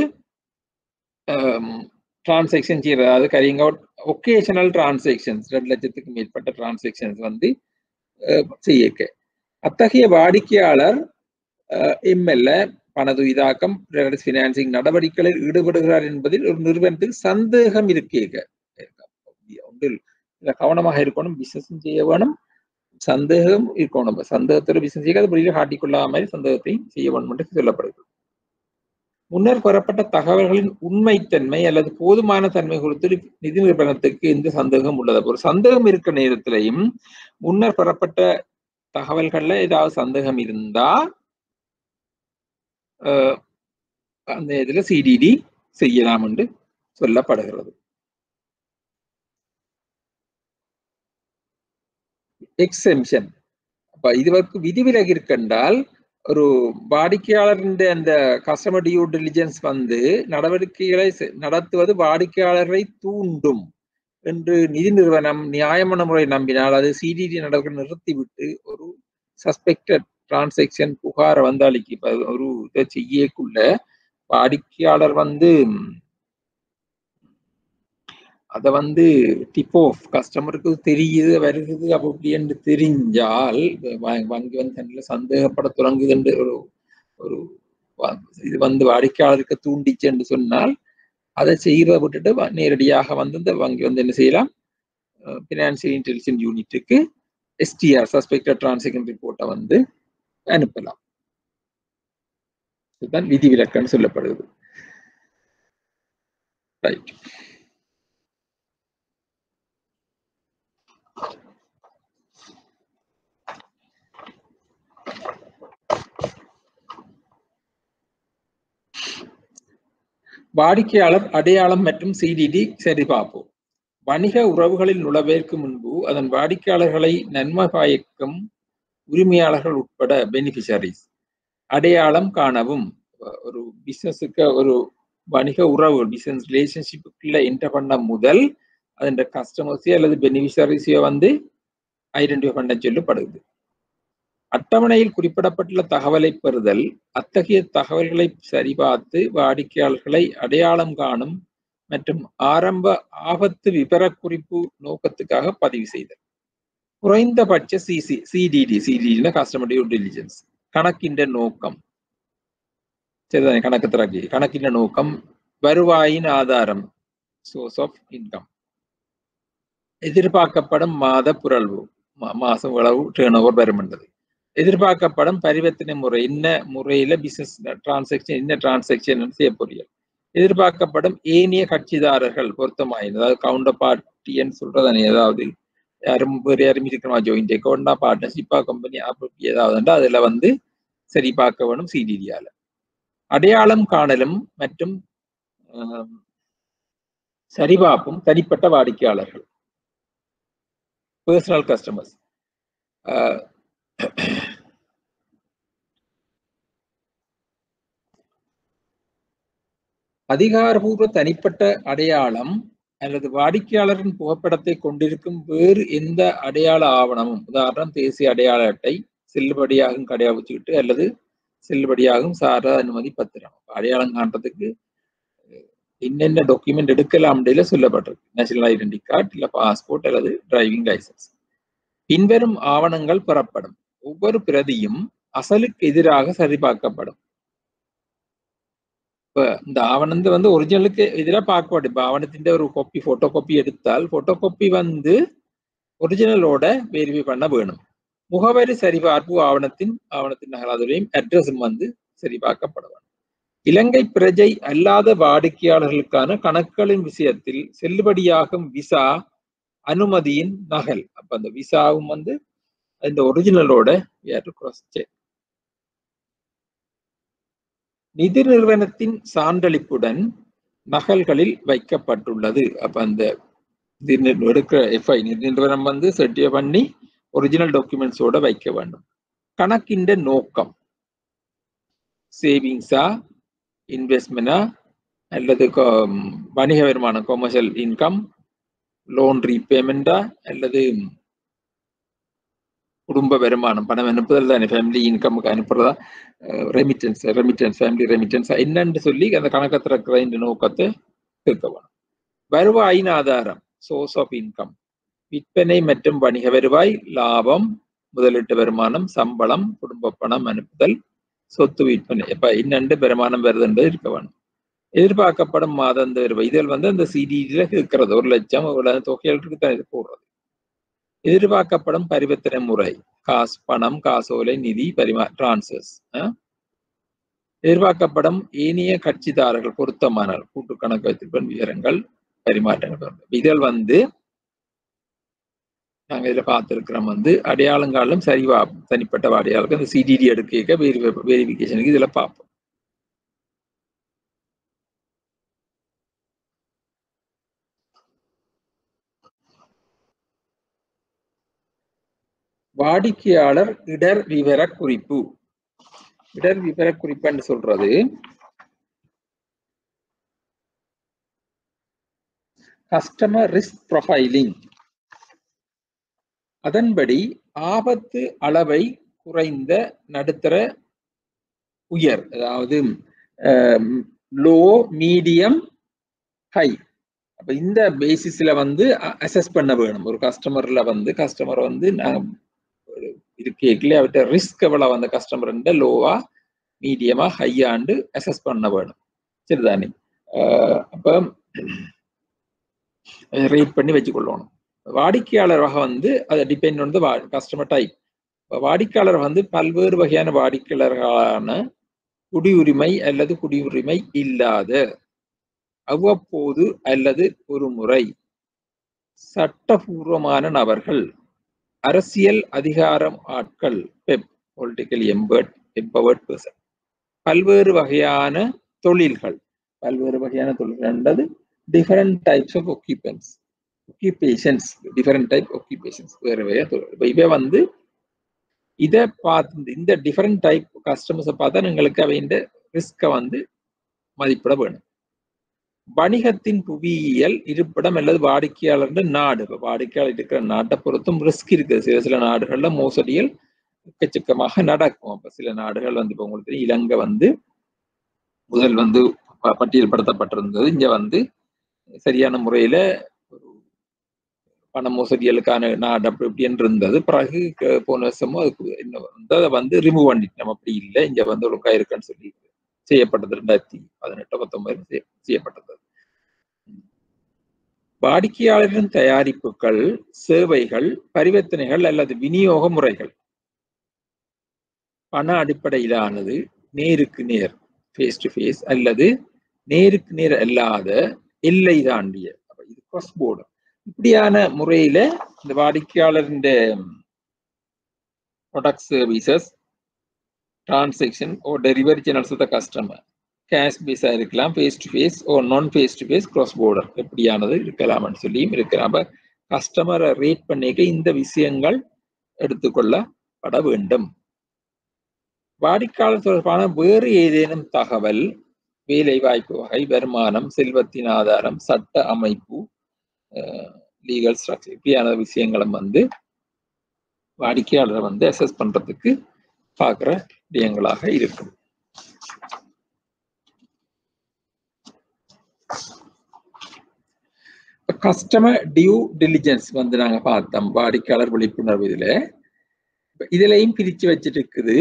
டிரான்சாக்சன் செய்யறது, அதாவது கரிங் அவுட் ஒகேஷனல் டிரான்சாக்சன்ஸ் 2 லட்சத்துக்கு மேற்பட்ட டிரான்சாக்சன்ஸ் வந்து செய்ய. அத்தகைய வாடிக்கையாளர் ML பணதுயிதாக்கம் பினான்சிங் நடவடிக்கைகளில் ஈடுபடுகிறார் என்பதில் ஒரு நிறுவனத்துக்கு சந்தேகம் இருக்கேங்க. கவனமாக இருக்கணும். பிசினஸ் செய்ய வேணும், சந்தேகம் இருக்கணும். சந்தேகத்தோட பிசினஸ் செய்ய வெளியில காட்டிக்கொள்ளாத மாதிரி சந்தேகத்தையும் செய்ய வேணும் என்று சொல்லப்படுகிறது. முன்னர் பெறப்பட்ட தகவல்களின் உண்மைத்தன்மை அல்லது போதுமான தன்மை குறித்து நிதி நிறுவனத்துக்கு எந்த சந்தேகம் உள்ளது. ஒரு சந்தேகம் இருக்கிற நேரத்திலையும் முன்னர் பெறப்பட்ட தகவல்கள்ல ஏதாவது சந்தேகம் இருந்தா அந்த இதுல CDD செய்யலாம் என்று சொல்லப்படுகிறது. எக்ஸெம்ஷன் இதுவரைக்கு விதிவிலக்கு இருக்கின்றால் ஒரு வாடிக்கையாளரின் அந்த கஸ்டமர் டியூ டிலிஜென்ஸ் வந்து நடவடிக்கைகளை நடத்துவது வாடிக்கையாளரை தூண்டும் என்று நிதி நிறுவனம் நியாயமான முறை நம்பினால் அது CDD நடவடிக்கை நிறுத்திவிட்டு ஒரு சஸ்பெக்டட் டிரான்சாக்சன் புகாரை வந்து அளிக்க ஒரு இதை செய்யக்குள்ள வாடிக்கையாளர் வந்து அதை வந்து டிப் ஆஃப் கஸ்டமருக்கு தெரியுது வருகுது அப்படி என்று தெரிஞ்சால் வங்கி வந்து தன்னில் சந்தேகப்பட தொடங்குது என்று ஒரு இது வந்து வாடிக்கையாளருக்கு தூண்டிச்சு என்று சொன்னால் அதை செய்கிறத விட்டுட்டு நேரடியாக வந்து இந்த வங்கி வந்து என்ன செய்யலாம், பினான்சியல் இன்டெலிஜென்ஸ் யூனிட்டுக்கு STR சஸ்பெக்டட் டிரான்சாக்சன் ரிப்போர்ட்டை வந்து அனுப்பலாம். இதுதான் விதிவிலக்குன்னு சொல்லப்படுது. ரைட். வாடிக்கையாளர் அடையாளம் மற்றும் CDD சரிபார்ப்போம். வணிக உறவுகளில் நுழைவதற்கு முன்பு அதன் வாடிக்கையாளர்களை நன்மை பயக்கும் உரிமையாளர்கள் உட்பட பெனிஃபிஷரிஸ் அடையாளம் காணவும். ஒரு பிசினஸுக்கு ஒரு வணிக உறவு பிசினஸ் ரிலேஷன்ஷிப்புக்குள்ள என்டர் பண்ண முதல் அதன் கஸ்டமர்ஸையோ அல்லது பெனிஃபிஷரிஸையோ வந்து ஐடென்டிஃபை பண்ண சொல்லப்படுது. அட்டவணையில் குறிப்பிடப்பட்டுள்ள தகவலை பெறுதல், அத்தகைய தகவல்களை சரிபார்த்து வாடிக்கையாளர்களை அடையாளம் காணும் மற்றும் ஆரம்ப ஆபத்து விபரக்குறிப்பு நோக்கத்துக்காக பதிவு செய்தல். குறைந்தபட்ச CDD கஸ்டமர் டியூ டிலிஜென்ஸ் கணக்கின் நோக்கம் சரிதானே, கணக்கு திறக்கி கணக்கின் நோக்கம் வருவாயின் ஆதாரம் சோர்ஸ் ஆஃப் இன்கம், எதிர்பார்க்கப்படும் மாத புரள்வு மாசம் உளவு டேர்ன் ஓவர் வருமென்றது, எதிர்பார்க்கப்படும் பரிவர்த்தனை முறை என்ன முறையில பிசினஸ் டிரான்சாக்சன் என்ன டிரான்சாக்சன் செய்ய போறீங்க, எதிர்பார்க்கப்படும் ஏனைய கட்சிதாரர்கள் பொருத்தமாயின் அதாவது கவுண்டர் பார்ட்டின்னு சொல்றதானே, அதாவது யாரும் வேறு யாரும் இருக்கணுமா ஜாயிண்ட் அக்கௌண்டா பார்ட்னர்ஷிப்பா கம்பெனி அப்படி ஏதாவது அதுல வந்து சரி பார்க்க வேணும் CDD-யால. அடையாளம் காணலும் மற்றும் சரிபார்ப்பும் தனிப்பட்ட வாடிக்கையாளர்கள் பர்சனல் கஸ்டமர்ஸ். அதிகாரபூர்வ தனிப்பட்ட அடையாளம் அல்லது வாடிக்கையாளரின் புகைப்படத்தை கொண்டிருக்கும் வேறு எந்த அடையாள ஆவணமும், உதாரணம் தேசிய அடையாள அட்டை, செல்லுபடியாகும் கடவுச்சீட்டு அல்லது செல்லுபடியாகும் சாரா அனுமதி பத்திரம். அடையாளம் காண்றதுக்கு என்னென்ன டாக்குமெண்ட் எடுக்கலாம் சொல்லப்பட்டிருக்கு. நேஷனல் ஐடென்டி கார்டு, இல்ல பாஸ்போர்ட் அல்லது டிரைவிங் லைசன்ஸ். பின்வரும் ஆவணங்கள் பெறப்படும். ஒவ்வொரு பிரதியும் அசலுக்கு எதிராக சரிபார்க்கப்படும். இப்ப இந்த ஆவணத்தை ஒரிஜினலுக்கு எதிராக பார்க்கப்படும். இப்ப ஆவணத்தின் ஒரு காப்பி, போட்டோ காப்பி எடுத்தால் போட்டோ காப்பி ஒரிஜினலோட வெரிஃபை பண்ண வேணும். முகவரி சரிபார்ப்பு ஆவணத்தின் நகலாதுரையும் அட்ரஸும் சரிபார்க்கப்பட வேண்டும். இலங்கை பிரஜை அல்லாத வாடிக்கையாளர்களுக்கான கணக்குகளின் விஷயத்தில் செல்லுபடியாகும் விசா அனுமதியின் நகல். அப்ப அந்த விசாவும் இந்த ஒரிஜினலோட நிதி நிறுவனத்தின் சான்றளிப்புடன் நகல்களில் வைக்கப்பட்டுள்ளது. அப்ப அந்த எடுக்கிற எஃப்ஐ நிதி நிறுவனம் சர்டிஃபை பண்ணி ஒரிஜினல் டாக்குமெண்ட்ஸோட வைக்க வேண்டும். கணக்கின் நோக்கம் சேவிங்ஸா, இன்வெஸ்ட்மெண்டா அல்லது வணிக வருமானம், கமர்ஷியல் இன்கம், லோன் ரீபேமெண்டா அல்லது குடும்ப வருமானம், பணம் அனுப்புதல் தானே, ஃபேமிலி இன்கமுக்கு அனுப்புறதா, ரெமிட்டன்ஸ் ஃபேமிலி ரெமிட்டன்ஸ் என்னன்னு சொல்லி அந்த கணக்கை திறக்கிற இந்த நோக்கத்தை கேட்க வேணும். வருவாயின் ஆதாரம் சோர்ஸ் ஆஃப் இன்கம், விற்பனை மற்றும் வணிக வருவாய், லாபம், முதலீட்டு வருமானம், சம்பளம், குடும்ப பணம் அனுப்புதல், சொத்து விற்பனை. இப்ப இன்னண்டு வருமானம் வருது என்பது இருக்க வேணும். எதிர்பார்க்கப்படும் மாதந்த வருவாய், இதில் அந்த சிடில இருக்கிறது 1 லட்சம் தொகைகளுக்கு தான் இது போடுறது. எதிர்பார்க்கப்படும் பரிவர்த்தனை முறை காசு, பணம், காசோலை, நிதி டிரான்ஸ்ஃபர்ஸ். எதிர்பார்க்கப்படும் ஏனைய கட்சிதாரர்கள் பொருத்தமான கூட்டு கணக்கு வைத்திருப்பன் விவரங்கள், பரிமாற்றங்கள். இதில் நாங்க இதுல பார்த்திருக்கிறோம் அடையாளங்காலும் சரிவா தனிப்பட்ட அடையாளம் அந்த சிடிடி எடுக்க வெரிஃபிகேஷனுக்கு இதுல பார்ப்போம். வாடிக்கையாளர் இடர் விவர குறிப்பு. இடர் விவர குறிப்புன்னு சொல்றது கஸ்டமர் ரிஸ்க் ப்ரொஃபைலிங். அதன்படி ஆபத்து அளவை குறைந்த, நடுத்தர, உயர், அதாவது லோ, மீடியம், ஹை. அப்ப இந்த பேசிஸ்ல அசஸ் பண்ண வேணும். ஒரு கஸ்டமர்ல கஸ்டமர் இருக்கே அவர்கிட்ட ரிஸ்க் எவ்வளவு அந்த கஸ்டமர் லோவா, மீடியமா, ஹையாண்டு அசஸ் பண்ண வேணும். சரிதானே? அப்ப ரேட் பண்ணி வச்சுக்கொள்ளணும். வாடிக்கையாளர் வகை அதை டிபெண்ட் ஆன் கஸ்டமர் டைப். வாடிக்கையாளர் பல்வேறு வகையான வாடிக்கையாளர்களான குடியுரிமை அல்லது குடியுரிமை இல்லாத, அவ்வப்போது அல்லது ஒரு முறை, சட்டபூர்வமான நபர்கள், அரசியல் அதிகாரம் ஆட்கள், பெப் பொலிட்டிக்கலி எம்பவர்ட் பர்சன், பல்வேறு வகையான தொழில்கள், என்றது different types of occupations, different type occupations, வேறு வேறு தொழில். இவை இதை பார்த்து இந்த டிஃபரெண்ட் டைப் கஸ்டமர்ஸை பார்த்தா எங்களுக்கு அவையின் ரிஸ்கை மதிப்பிட வேணும். வணிகத்தின் புவியியல் இருப்பிடம் அல்லது வாடிக்கையாளர் நாடு. வாடிக்கையாளர் இருக்கிற நாட்டை பொறுத்தும் ரிஸ்க் இருக்குது. சில நாடுகள்ல மோசடிகள் எக்கச்சக்கமாக நடக்கும். அப்ப சில நாடுகள் இப்ப உங்களுக்கு இலங்கை முதல் பட்டியல்படுத்தப்பட்டிருந்தது. இங்க சரியான முறையில ஒரு பண மோசடிகளுக்கான நாடு அப்படி இப்படின்னு இருந்தது. பிறகு போன வருஷமும் அதுக்கு அதை ரிமூவ் பண்ணிட்டு நம்ம அப்படி இல்லை, இங்க ஒழுங்கா இருக்குன்னு சொல்லி செய்யப்பட்டது. 2018-19 செய்யப்பட்டது. வாடிக்கையாளரின் தயாரிப்புகள், சேவைகள், பரிவர்த்தனைகள் அல்லது விநியோக முறைகள் பண அடிப்படையிலானது, நேருக்கு நேர் ஃபேஸ் டு ஃபேஸ் அல்லது நேருக்கு நேர் அல்லாத எல்லை தாண்டிய, இது கிராஸ் போர்டர், இப்படியான முறையில இந்த வாடிக்கையாளரின் product services transaction or delivery channels of the customer cash பேஸா இருக்கலாம், face to face or non face to face cross border எப்படியானது இருக்கலாம்னு சொல்லியும் இருக்கலாம். கஸ்டமரை ரேட் பண்ணிக்க இந்த விஷயங்கள் எடுத்துக்கொள்ளப்பட வேண்டும். வாடிக்கையாளர் தொடர்பான வேறு ஏதேனும் தகவல், வேலை வாய்ப்பு வகை, வருமானம், செல்வத்தின் ஆதாரம், சட்ட அமைப்பு, லீகல் ஸ்ட்ரக்சர், இப்படியான விஷயங்களும் வாடிக்கையாளரை அசஸ் பண்றதுக்கு பார்க்குற விடயங்களாக இருக்கும். கஸ்டமர் டியூ டிலிஜென்ஸ் நாங்க பார்த்தோம். வாடிக்கையாளர் விழிப்புணர்வு இதுலயும் பிரிச்சு வச்சுட்டு இருக்குது.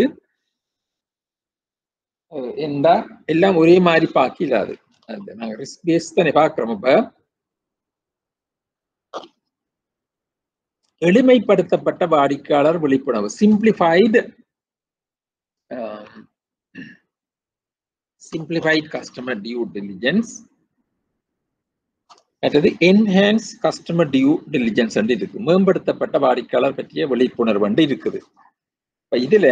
என்ன எல்லாம் ஒரே மாதிரி பார்க்கலாது. நாங்க ரிஸ்க் பேஸ் தானே பார்க்கிறோம். இப்ப எளிமைப்படுத்தப்பட்ட வாடிக்கையாளர் விழிப்புணர்வு, simplified customer due diligence, அடுத்தது enhance customer due diligence இருக்கு. மேம்படுத்தப்பட்ட வாடிக்கையாளர் பற்றிய விழிப்புணர்வு இருக்குது. இப்ப இதுல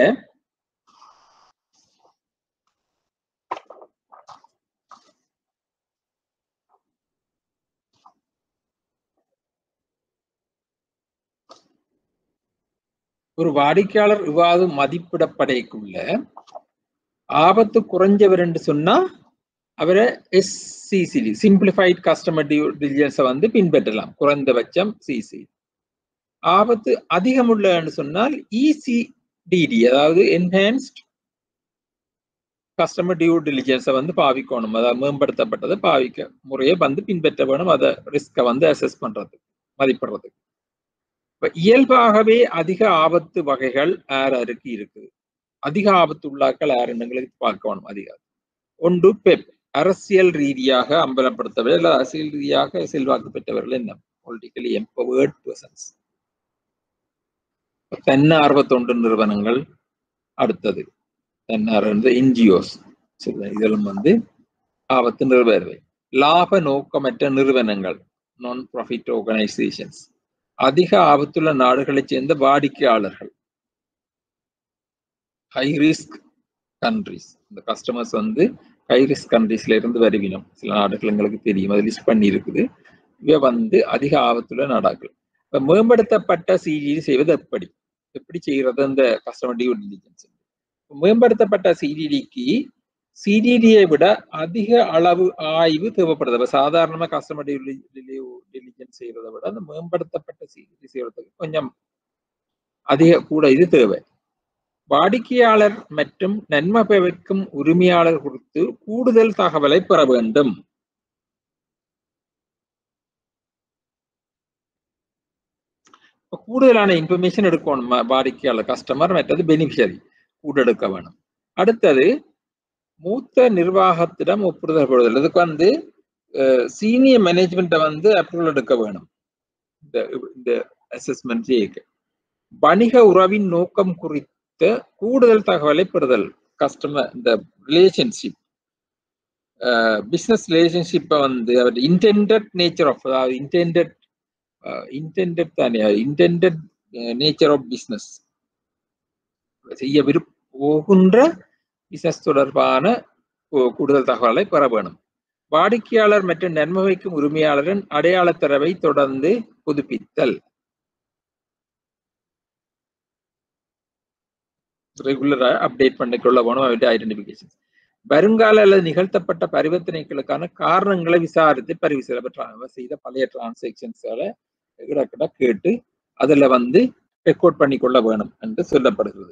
ஒரு வாடிக்கையாளர் இவ்வாறு மதிப்பிடப்படைக்குள்ள ஆபத்து குறைஞ்சவர் என்று சொன்னா அவரை SCCD சிம்பிளிஃபைட் கஸ்டமர் டியூ டிலிஜென்ஸை பின்பற்றலாம். குறைந்தபட்சம் சிசி. ஆபத்து அதிகமுள்ளன்னு சொன்னால் ECDD, அதாவது என்ஹான்ஸ்ட் கஸ்டமர் டியூ டிலிஜென்ஸை பாவிக்கணும். அதாவது மேம்படுத்தப்பட்டதை பாவிக்க முறையை பின்பற்ற வேணும். அதை ரிஸ்கை அசஸ் பண்றதுக்கு, மதிப்பிடுறதுக்கு. இப்ப இயல்பாகவே அதிக ஆபத்து வகைகள் யாருக்கு இருக்குது? அதிக ஆபத்து உள்ளாக்கள் யாருங்களுக்கு பார்க்கணும். அதிகம் ஒன்று பெப், அரசியல் ரீதியாக அம்பலப்படுத்தவர்கள் அல்லது அரசியல் ரீதியாக செல்வாக்கு பெற்றவர்கள். என்ன? Politically empowered persons. தன்னார்வ தொண்டு நிறுவனங்கள். அடுத்தது தன்னார்வ NGOs. இதெல்லாம் ஆபத்து நிறுவனவை. லாப நோக்கமற்ற நிறுவனங்கள், நான் ப்ராஃபிட் ஆர்கனைசேஷன்ஸ். அதிக ஆபத்துள்ள நாடுகளைச் சேர்ந்த வாடிக்கையாளர்கள், ஹை ரிஸ்க் கண்ட்ரிஸ். இந்த கஸ்டமர்ஸ் ஹை ரிஸ்க் கண்ட்ரிஸ்ல இருந்து வருவினோம். சில நாடுகள் எங்களுக்கு தெரியும், அது லிஸ்ட் பண்ணி இருக்குது. இவ அதிக ஆபத்துள்ள நாடாக்கள். இப்ப மேம்படுத்தப்பட்ட CDD செய்வது எப்படி செய்யறது? அந்த கஸ்டமர் டியூ டிலிஜென்ஸ். மேம்படுத்தப்பட்ட CDDக்கு CDDயை விட அதிக அளவு ஆய்வு தேவைப்படுது. சாதாரணமா கஸ்டமர் டியூ டிலிஜென்ஸ் செய்யறதை விட அந்த மேம்படுத்தப்பட்ட CDD செய்யறதுக்கு கொஞ்சம் அதிக கூட இது தேவை. வாடிக்கையாளர் மற்றும் நன்மை பயக்கும் உரிமையாளர் குறித்து கூடுதல் தகவலை பெற வேண்டும். கூடுதலான இன்ஃபர்மேஷன் எடுக்கணும். வாடிக்கையாளர், கஸ்டமர், மற்றது பெனிஃபிஷரி கூட எடுக்க வேணும். அடுத்தது மூத்த நிர்வாகத்திடம் ஒப்புதல் பெறுதல். இதுக்கு சீனியர் மேனேஜ்மெண்ட்டை அப்ரூவல் எடுக்க வேணும். இந்த அசஸ்மெண்ட் செய்ய வணிக உறவின் நோக்கம் குறித்த கூடுதல் தகவலை பெறுதல். கஸ்டமர் இந்த ரிலேஷன்ஷிப், பிசினஸ் ரிலேஷன்ஷிப்பை இன்டெண்டட் நேச்சர் ஆஃப், அதாவது இன்டெண்டட் தானே, இன்டெண்டட் நேச்சர் ஆஃப் பிசினஸ் செய்ய போகின்ற பிசினஸ் தொடர்பான கூடுதல் தகவலை பெற வேணும். வாடிக்கையாளர் மற்றும் நன்மை வைக்கும் உரிமையாளரின் அடையாள தரவை தொடர்ந்து புதுப்பித்தல். ரெகுலரா அப்டேட் பண்ணிக்கொள்ள வேணும் அவருடைய ஐடென்டிபிகேஷன். வருங்கால அல்லது நிகழ்த்தப்பட்ட பரிவர்த்தனைகளுக்கான காரணங்களை விசாரித்து பரிவர்த்தனை செய்த பழைய டிரான்சாக்ஷன்ஸ்களை இடக்கிட கேட்டு அதுல ரெக்கார்ட் பண்ணிக்கொள்ள வேணும் என்று சொல்லப்படுகிறது.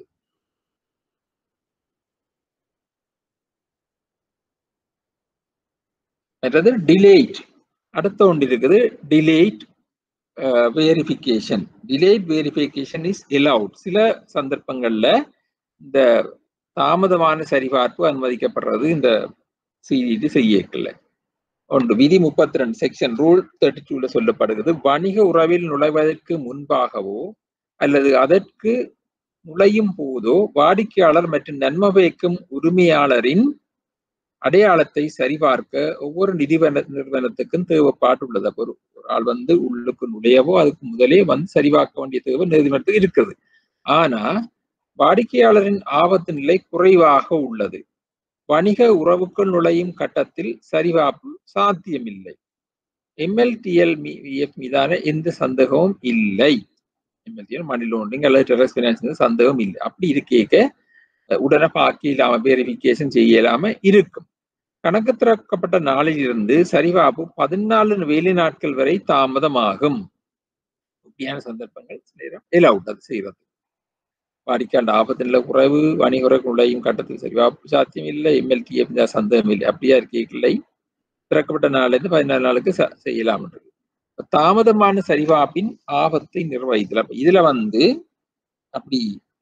மற்றது டிலேட். அடுத்த ஒன்று இருக்குது, delayed verification. Delayed verification is allowed. சில சந்தர்ப்பங்கள்ல இந்த தாமதமான சரிபார்ப்பு அனுமதிக்கப்படுறது இந்த CDD செய்யல. ஒன்று விதி 32 செக்ஷன் ரூல் 32 சொல்லப்படுகிறது. வணிக உறவில் நுழைவதற்கு முன்பாகவோ அல்லது அதற்கு நுழையும் போதோ வாடிக்கையாளர் மற்றும் நன்மை பயக்கும் உரிமையாளரின் அடையாளத்தை சரிபார்க்க ஒவ்வொரு நிதி நிறுவனத்துக்கும் தேவைப்பாட்டுள்ளது. ஒரு ஆள் உள்ளுக்கு நுழையவோ அதுக்கு முதலே சரிபார்க்க வேண்டிய தேவை நிறுவனத்துக்கு இருக்குது. ஆனா வாடிக்கையாளரின் ஆபத்து நிலை குறைவாக உள்ளது. வணிக உறவுக்குள் நுழையும் கட்டத்தில் சரிபார்ப்பு சாத்தியமில்லை. MLTLVF மீதான எந்த சந்தேகமும் இல்லை. MLTL மணி லாண்டரிங் அல்லது டெரரிஸ்ட் ஃபைனான்ஸ் சந்தேகம் இல்லை. அப்படி இருக்கேக்க உடனே பாக்கி இல்லாம வெரிஃபிகேஷன் செய்யலாம இருக்கும். கணக்கு திறக்கப்பட்ட நாளிலிருந்து சரிபார்ப்பு 14 வேலை நாட்கள் வரை தாமதமாகும். இப்படியான சந்தர்ப்பங்கள் எலவுட் அது செய்வது. வாடிக்கையாளர் ஆபத்தில் குறைவு, வணிக நுழையும் கட்டத்தில் சரிபார்ப்பு சாத்தியம் இல்லை, MLTF சந்தேகம் இல்லை. அப்படியா இருக்கீங்களே திறக்கப்பட்ட நாளிலிருந்து 14 நாளுக்கு செய்யலாம். தாமதமான சரிபார்ப்பின் ஆபத்தை நிர்வகிக்கலாம். இதுல வந்து அப்படி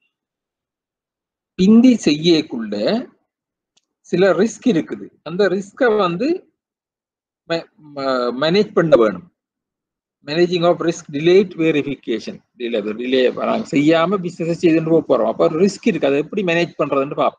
பிந்தி செய்யக்குள்ள சில ரிஸ்க் இருக்குது. அந்த ரிஸ்கை வந்து மேனேஜ் பண்ண வேணும். Managing of risk delayed verification delay செய்யாம பிசினஸ் செய்துட்டு போறோம். அப்ப ரிஸ்க் இருக்கு. அதை எப்படி மேனேஜ் பண்றதுன்னு பார்ப்போம்.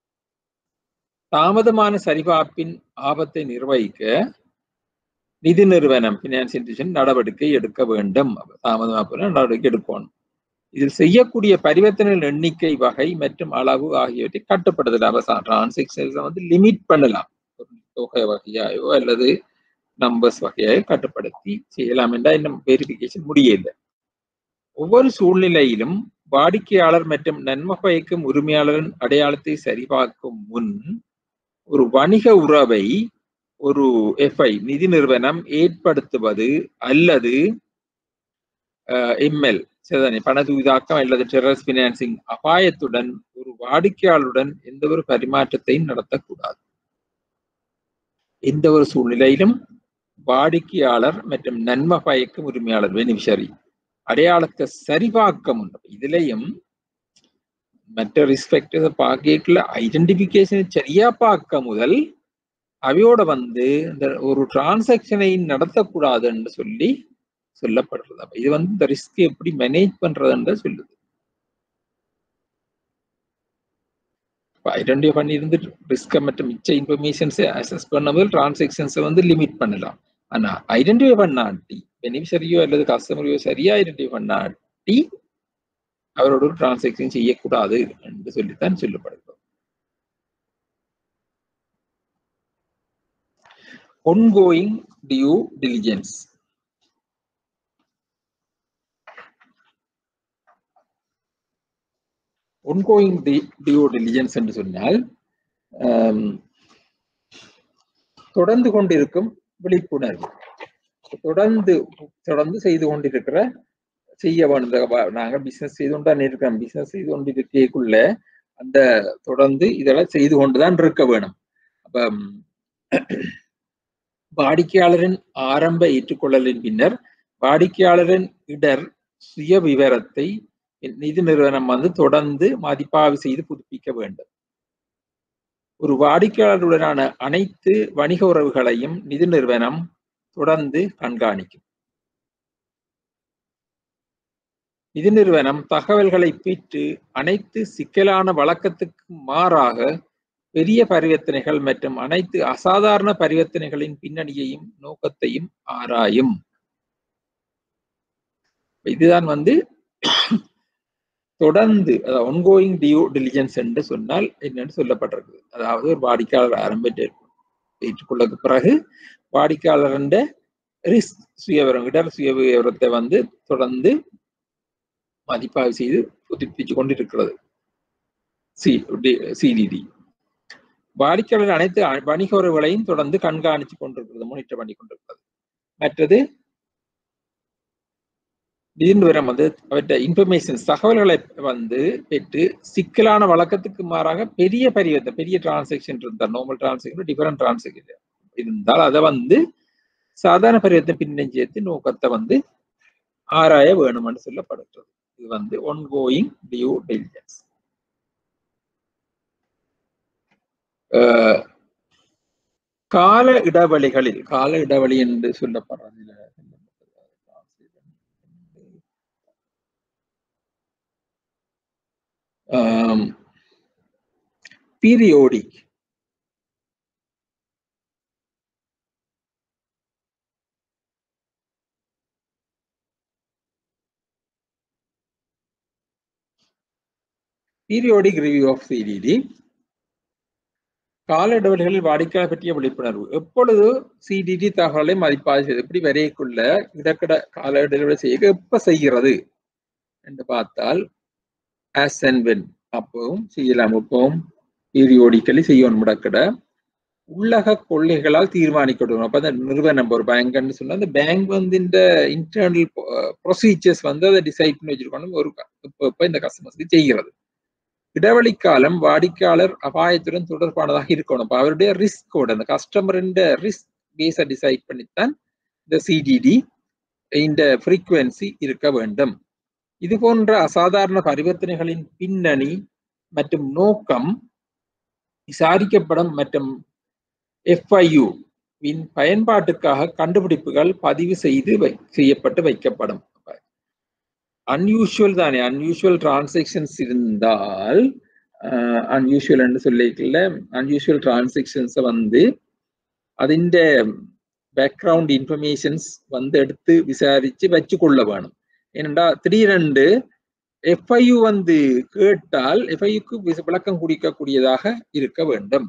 தாமதமான சரிபார்ப்பின் ஆபத்தை நிர்வகிக்க நிதி நிறுவனம் பினான்ஸ் இன்ஸ்டிடியூஷன் நடவடிக்கை எடுக்க வேண்டும். தாமதமாக நடவடிக்கை எடுக்கணும். இதில் செய்யக்கூடிய பரிவர்த்தனைகள் எண்ணிக்கை, வகை மற்றும் அளவு ஆகியவற்றை கட்டுப்படுத்தலாம். டிரான்சாக்ஷன்ஸ் வந்து லிமிட் பண்ணலாம். தொகை வகையாயோ அல்லது நம்பர்ஸ் வகையாயோ கட்டுப்படுத்தி செய்யலாம் என்றால் இன்னும் வெரிஃபிகேஷன் முடியல. ஒவ்வொரு சூழ்நிலையிலும் வாடிக்கையாளர் மற்றும் நன்மை பயக்கும் உரிமையாளரின் அடையாளத்தை சரிபார்க்கும் முன் ஒரு வணிக உறவை ஒரு எஃப்ஐ நிதி நிறுவனம் ஏற்படுத்துவது அல்லது எம்எல் பண தூய்தாக்கம் அல்லது டெரரிஸ்ட் பினான்சிங் அபாயத்துடன் ஒரு வாடிக்கையாளருடன் எந்த ஒரு பரிமாற்றத்தையும் நடத்தக்கூடாது. எந்த ஒரு சூழ்நிலையிலும் வாடிக்கையாளர் மற்றும் நன்மை பயக்கும் உரிமையாளர் பெனிஃபிஷரி அடையாளத்தை சரிபார்க்க முடியும். இதுலயும் மற்ற ரிஸ்பெக்டர்ஸை பார்க்கல ஐடென்டிபிகேஷன் சரியா பார்க்க முதல் அவையோட வந்து இந்த ஒரு டிரான்சாக்சனை நடத்தக்கூடாதுன்னு சொல்லி சொல்லப்படுறது. அப்ப இது வந்து இந்த ரிஸ்க் எப்படி மேனேஜ் பண்றதுன்னு சொல்லுது. ஐடென்டிஃபை பண்ணி இருந்து ரிஸ்க் மற்றும் மிச்ச இன்ஃபர்மேஷன்ஸை அசஸ் பண்ணும்போது டிரான்சாக்ஷன்ஸை வந்து லிமிட் பண்ணலாம். ஆனா ஐடென்டிஃபை பண்ணாட்டி பெனிஃபிஷரியோ அல்லது கஸ்டமரையோ சரியா ஐடென்டிஃபை பண்ணாட்டி அவரோட ஒரு டிரான்சாக்ஷன் செய்யக்கூடாது என்று சொல்லித்தான் சொல்லப்படுகிறது. ongoing due diligence. ongoing due diligence என்று சொன்னால் தொடர்ந்து கொண்டிருக்கும் விழிப்புணர்வு. தொடர்ந்து செய்து கொண்டிருக்கிற செய்ய வேணும். நாங்க பிசினஸ் செய்து கொண்டு இருக்கிறோம். பிசினஸ் செய்து கொண்டு இருக்கக்குள்ள அந்த தொடர்ந்து இதெல்லாம் செய்து கொண்டுதான் இருக்க வேணும். அப்ப வாடிக்கையாளரின் ஆரம்ப ஏற்றுக்கொள்ளலின் பின்னர் வாடிக்கையாளரின் இடர் சுய விவரத்தை நிதி நிறுவனம் வந்து தொடர்ந்து மதிப்பாய்வு செய்து புதுப்பிக்க வேண்டும். ஒரு வாடிக்கையாளருடனான அனைத்து வணிக உறவுகளையும் நிதி நிறுவனம் தொடர்ந்து கண்காணிக்கும். நிதி நிறுவனம் தகவல்களை பெற்று அனைத்து சிக்கலான வழக்கத்துக்கு மாறாக பெரிய பரிவர்த்தனைகள் மற்றும் அனைத்து அசாதாரண பரிவர்த்தனைகளின் பின்னணியையும் நோக்கத்தையும் ஆராயும். இதுதான் வந்து தொடர்ந்து ongoing due diligence என்று சொன்னால் என்னன்னு சொல்லப்பட்டிருக்கு. அதாவது ஒரு வாடிக்கையாளர் ஆரம்பித்து ஏற்றுக்கொள்ளக்கு பிறகு வாடிக்கையாளர் ரிஸ்க் சுயவிவரத்தை வந்து தொடர்ந்து மதிப்பாய்வு செய்து புதுப்பிச்சு கொண்டிருக்கிறது. சிடிடி வாடிக்கையாளர் அனைத்து வணிக உறவுகளையும் தொடர்ந்து கண்காணிச்சு கொண்டிருக்கிறது, மானிட்டர் பண்ணி கொண்டிருக்கிறது. மற்றது நிதி நிறுவனம் வந்து அவற்றை இன்ஃபர்மேஷன் தகவல்களை வந்து பெற்று சிக்கலான வழக்கத்துக்கு மாறாக பெரிய பரிவர்த்தனை பெரிய டிரான்சாக்ஷன் இருந்தால் நார்மல் டிரான்சாக்ஷன் டிஃபரெண்ட் டிரான்சாக்ஷன் இருந்தால் அதை வந்து சாதாரண பரிவர்த்தனை பின்னஞ்சியத்தின் நோக்கத்தை வந்து ஆராய வேணும்னு சொல்லப்படுகிறது. இது வந்து ongoing due diligence. கால இடைவெளிகளில் கால இடைவெளி என்று சொல்லப்படுறதுல periodic periodic review of CDD கால இடைவெளிகளில் வாடிக்கையாளர் பற்றிய விழிப்புணர்வு. எப்பொழுது சிடிடி தகவலை மதிப்பாய்வு செய்து இப்படி வரைக்குள்ள இடக்கிட கால இடைவெளி செய்ய எப்ப செய்கிறது என்று பார்த்தால் ஆஸ் அண்ட் வென் அப்பவும் செய்யலாம். எப்பவும் பீரியோடிக்கலி செய்யணும். முடக்கிட உள்ளக கொள்கைகளால் தீர்மானிக்கணும். அப்ப அந்த நிறுவனம் ஒரு பேங்க்னு சொன்னா அந்த பேங்க் வந்து இந்த இன்டர்னல் ப்ரொசீஜர்ஸ் வந்து அதை டிசைட் பண்ணி வச்சிருக்கணும். ஒரு இப்ப இந்த கஸ்டமர்ஸ்க்கு செய்கிறது. இடைவெளி காலம் வாடிக்கையாளர் அபாயத்துடன் தொடர்பானதாக இருக்கணும். அப்ப அவருடைய ரிஸ்கோட அந்த கஸ்டமரின் ரிஸ்க் பேஸை டிசைட் பண்ணித்தான் இந்த சிடிடி இந்த ஃப்ரீக்குவென்சி இருக்க வேண்டும். இது போன்ற அசாதாரண பரிவர்த்தனைகளின் பின்னணி மற்றும் நோக்கம் விசாரிக்கப்படும் மற்றும் FIU வின் பயன்பாட்டுக்காக கண்டுபிடிப்புகள் பதிவு செய்யப்பட்டு வைக்கப்படும். அன்யூஷுவல் தானே, அன்யூஷுவல் டிரான்சாக்ஷன்ஸ் இருந்தால் அன்யூஷுவல் என்று சொல்லிக்கல, அன்யூஷுவல் டிரான்சாக்ஷன்ஸை வந்து അതിന്റെ பேக்ரவுண்ட் இன்ஃபர்மேஷன்ஸ் வந்து எடுத்து விசாரிச்சு வச்சுக்கொள்ள வேணும். ஏனென்றா திடீரென்று FIU வந்து கேட்டால் FIUக்கு விளக்கம் கொடுக்கக்கூடியதாக இருக்க வேண்டும்.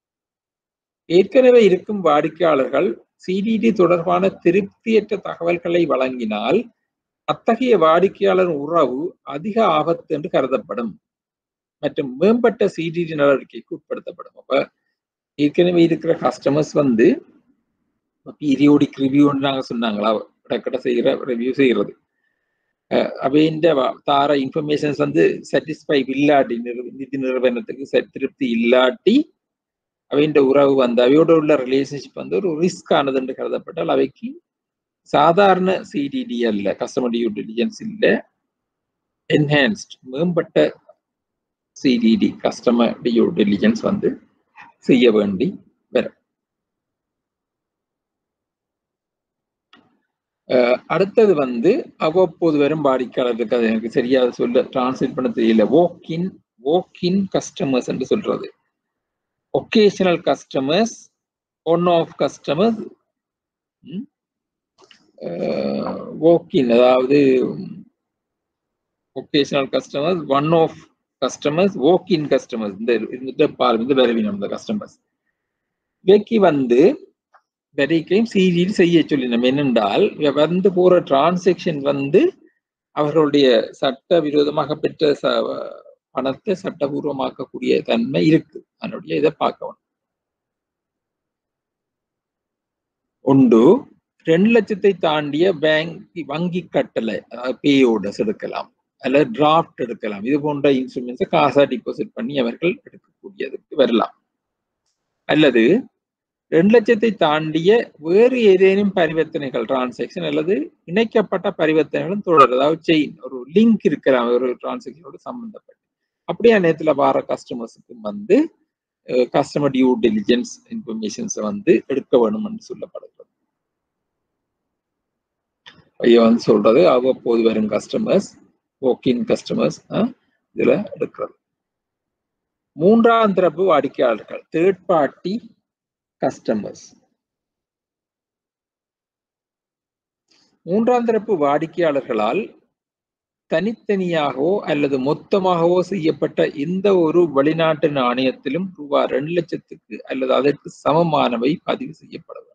ஏற்கனவே இருக்கும் வாடிக்கையாளர்கள் சிடிடி தொடர்பான திருப்தியற்ற தகவல்களை வழங்கினால் அத்தகைய வாடிக்கையாளர் உறவு அதிக ஆபத்து என்று கருதப்படும் மற்றும் மேம்பட்ட சிடிடி நடவடிக்கைக்கு உட்படுத்தப்படும். அப்ப ஏற்கனவே இருக்கிற கஸ்டமர்ஸ் வந்து பீரியோடிக் ரிவ்யூன்னு நாங்க சொன்னாங்களா, இடக்கிட்ட செய்கிற ரிவ்யூ செய்யறது, அவையின் தார இன்ஃபர்மேஷன்ஸ் வந்து சாட்டிஸ்ஃபை இல்லாட்டி நிதி நிறுவனத்துக்கு திருப்தி இல்லாட்டி அவையின் உறவு வந்து அவையோட உள்ள ரிலேஷன்ஷிப் வந்து ஒரு ரிஸ்க் ஆனது என்று கருதப்பட்டால் அவைக்கு சாதாரண சிடிடி அல்ல, கஸ்டமர் டியூ டிலிஜென்ஸ் இல்ல, என்ஹான்ஸ்ட் மேம்பட்ட சிடிடி கஸ்டமர் டியூ டிலிஜென்ஸ் வந்து செய்ய வேண்டி வரும். அடுத்தது வந்து அவ்வப்போது வரும் வாடிக்கையாளருக்கு, அது எனக்கு சரியா சொல்ல டிரான்ஸ்லேட் பண்ண தெரியல, walk-in customers என்று சொல்றது, occasional customers, on-off customers, walk-in அதாவது occasional customers, one-off customers, walk-in customers, இந்த வரவினம் இந்த கஸ்டமர்ஸ் இவைக்கு வந்து வரைக்கும் சிடிடி செய்ய சொல்லி நம்ம என்னென்றால் வந்து போற டிரான்சாக்ஷன் வந்து அவர்களுடைய சட்ட விரோதமாக பெற்ற பணத்தை சட்டபூர்வமாக்கக்கூடிய தன்மை இருக்கு. அதனுடைய இதை பார்க்கணும். ஒன்று 2 லட்சத்தை தாண்டிய வங்கி கட்டளை, அதாவது பே ஆர்டர்ஸ் எடுக்கலாம் அல்லது டிராஃப்ட் எடுக்கலாம். இது போன்ற இன்ஸ்ட்ருமெண்ட்ஸை காசா டிபாசிட் பண்ணி அவர்கள் எடுக்கக்கூடியதுக்கு வரலாம். அல்லது 2 லட்சத்தை தாண்டிய வேறு ஏதேனும் பரிவர்த்தனைகள் டிரான்சாக்ஷன் அல்லது இணைக்கப்பட்ட பரிவர்த்தனைகளும் தொடர், அதாவது செயின், ஒரு லிங்க் இருக்கலாம் ஒரு டிரான்சாக்ஷனோட சம்பந்தப்பட்டு. அப்படியே நேரத்தில் வர கஸ்டமர்ஸுக்கும் வந்து கஸ்டமர் டியூ டிலிஜென்ஸ் இன்ஃபர்மேஷன்ஸை வந்து எடுக்க வேணும் என்று சொல்லப்படுகிறது. ஐயா வந்து சொல்றது அவ்வப்போது வரும் கஸ்டமர்ஸ், வாக்கின் கஸ்டமர்ஸ் இதுல எடுக்கிறது. மூன்றாம் தரப்பு வாடிக்கையாளர்கள், தேர்ட் பார்ட்டி கஸ்டமர்ஸ். மூன்றாம் தரப்பு வாடிக்கையாளர்களால் தனித்தனியாகவோ அல்லது மொத்தமாகவோ செய்யப்பட்ட எந்த ஒரு வெளிநாட்டு நாணயத்திலும் ரூபாய் 2 லட்சத்துக்கு அல்லது அதற்கு சமமானவை பதிவு செய்யப்பட வேண்டும்.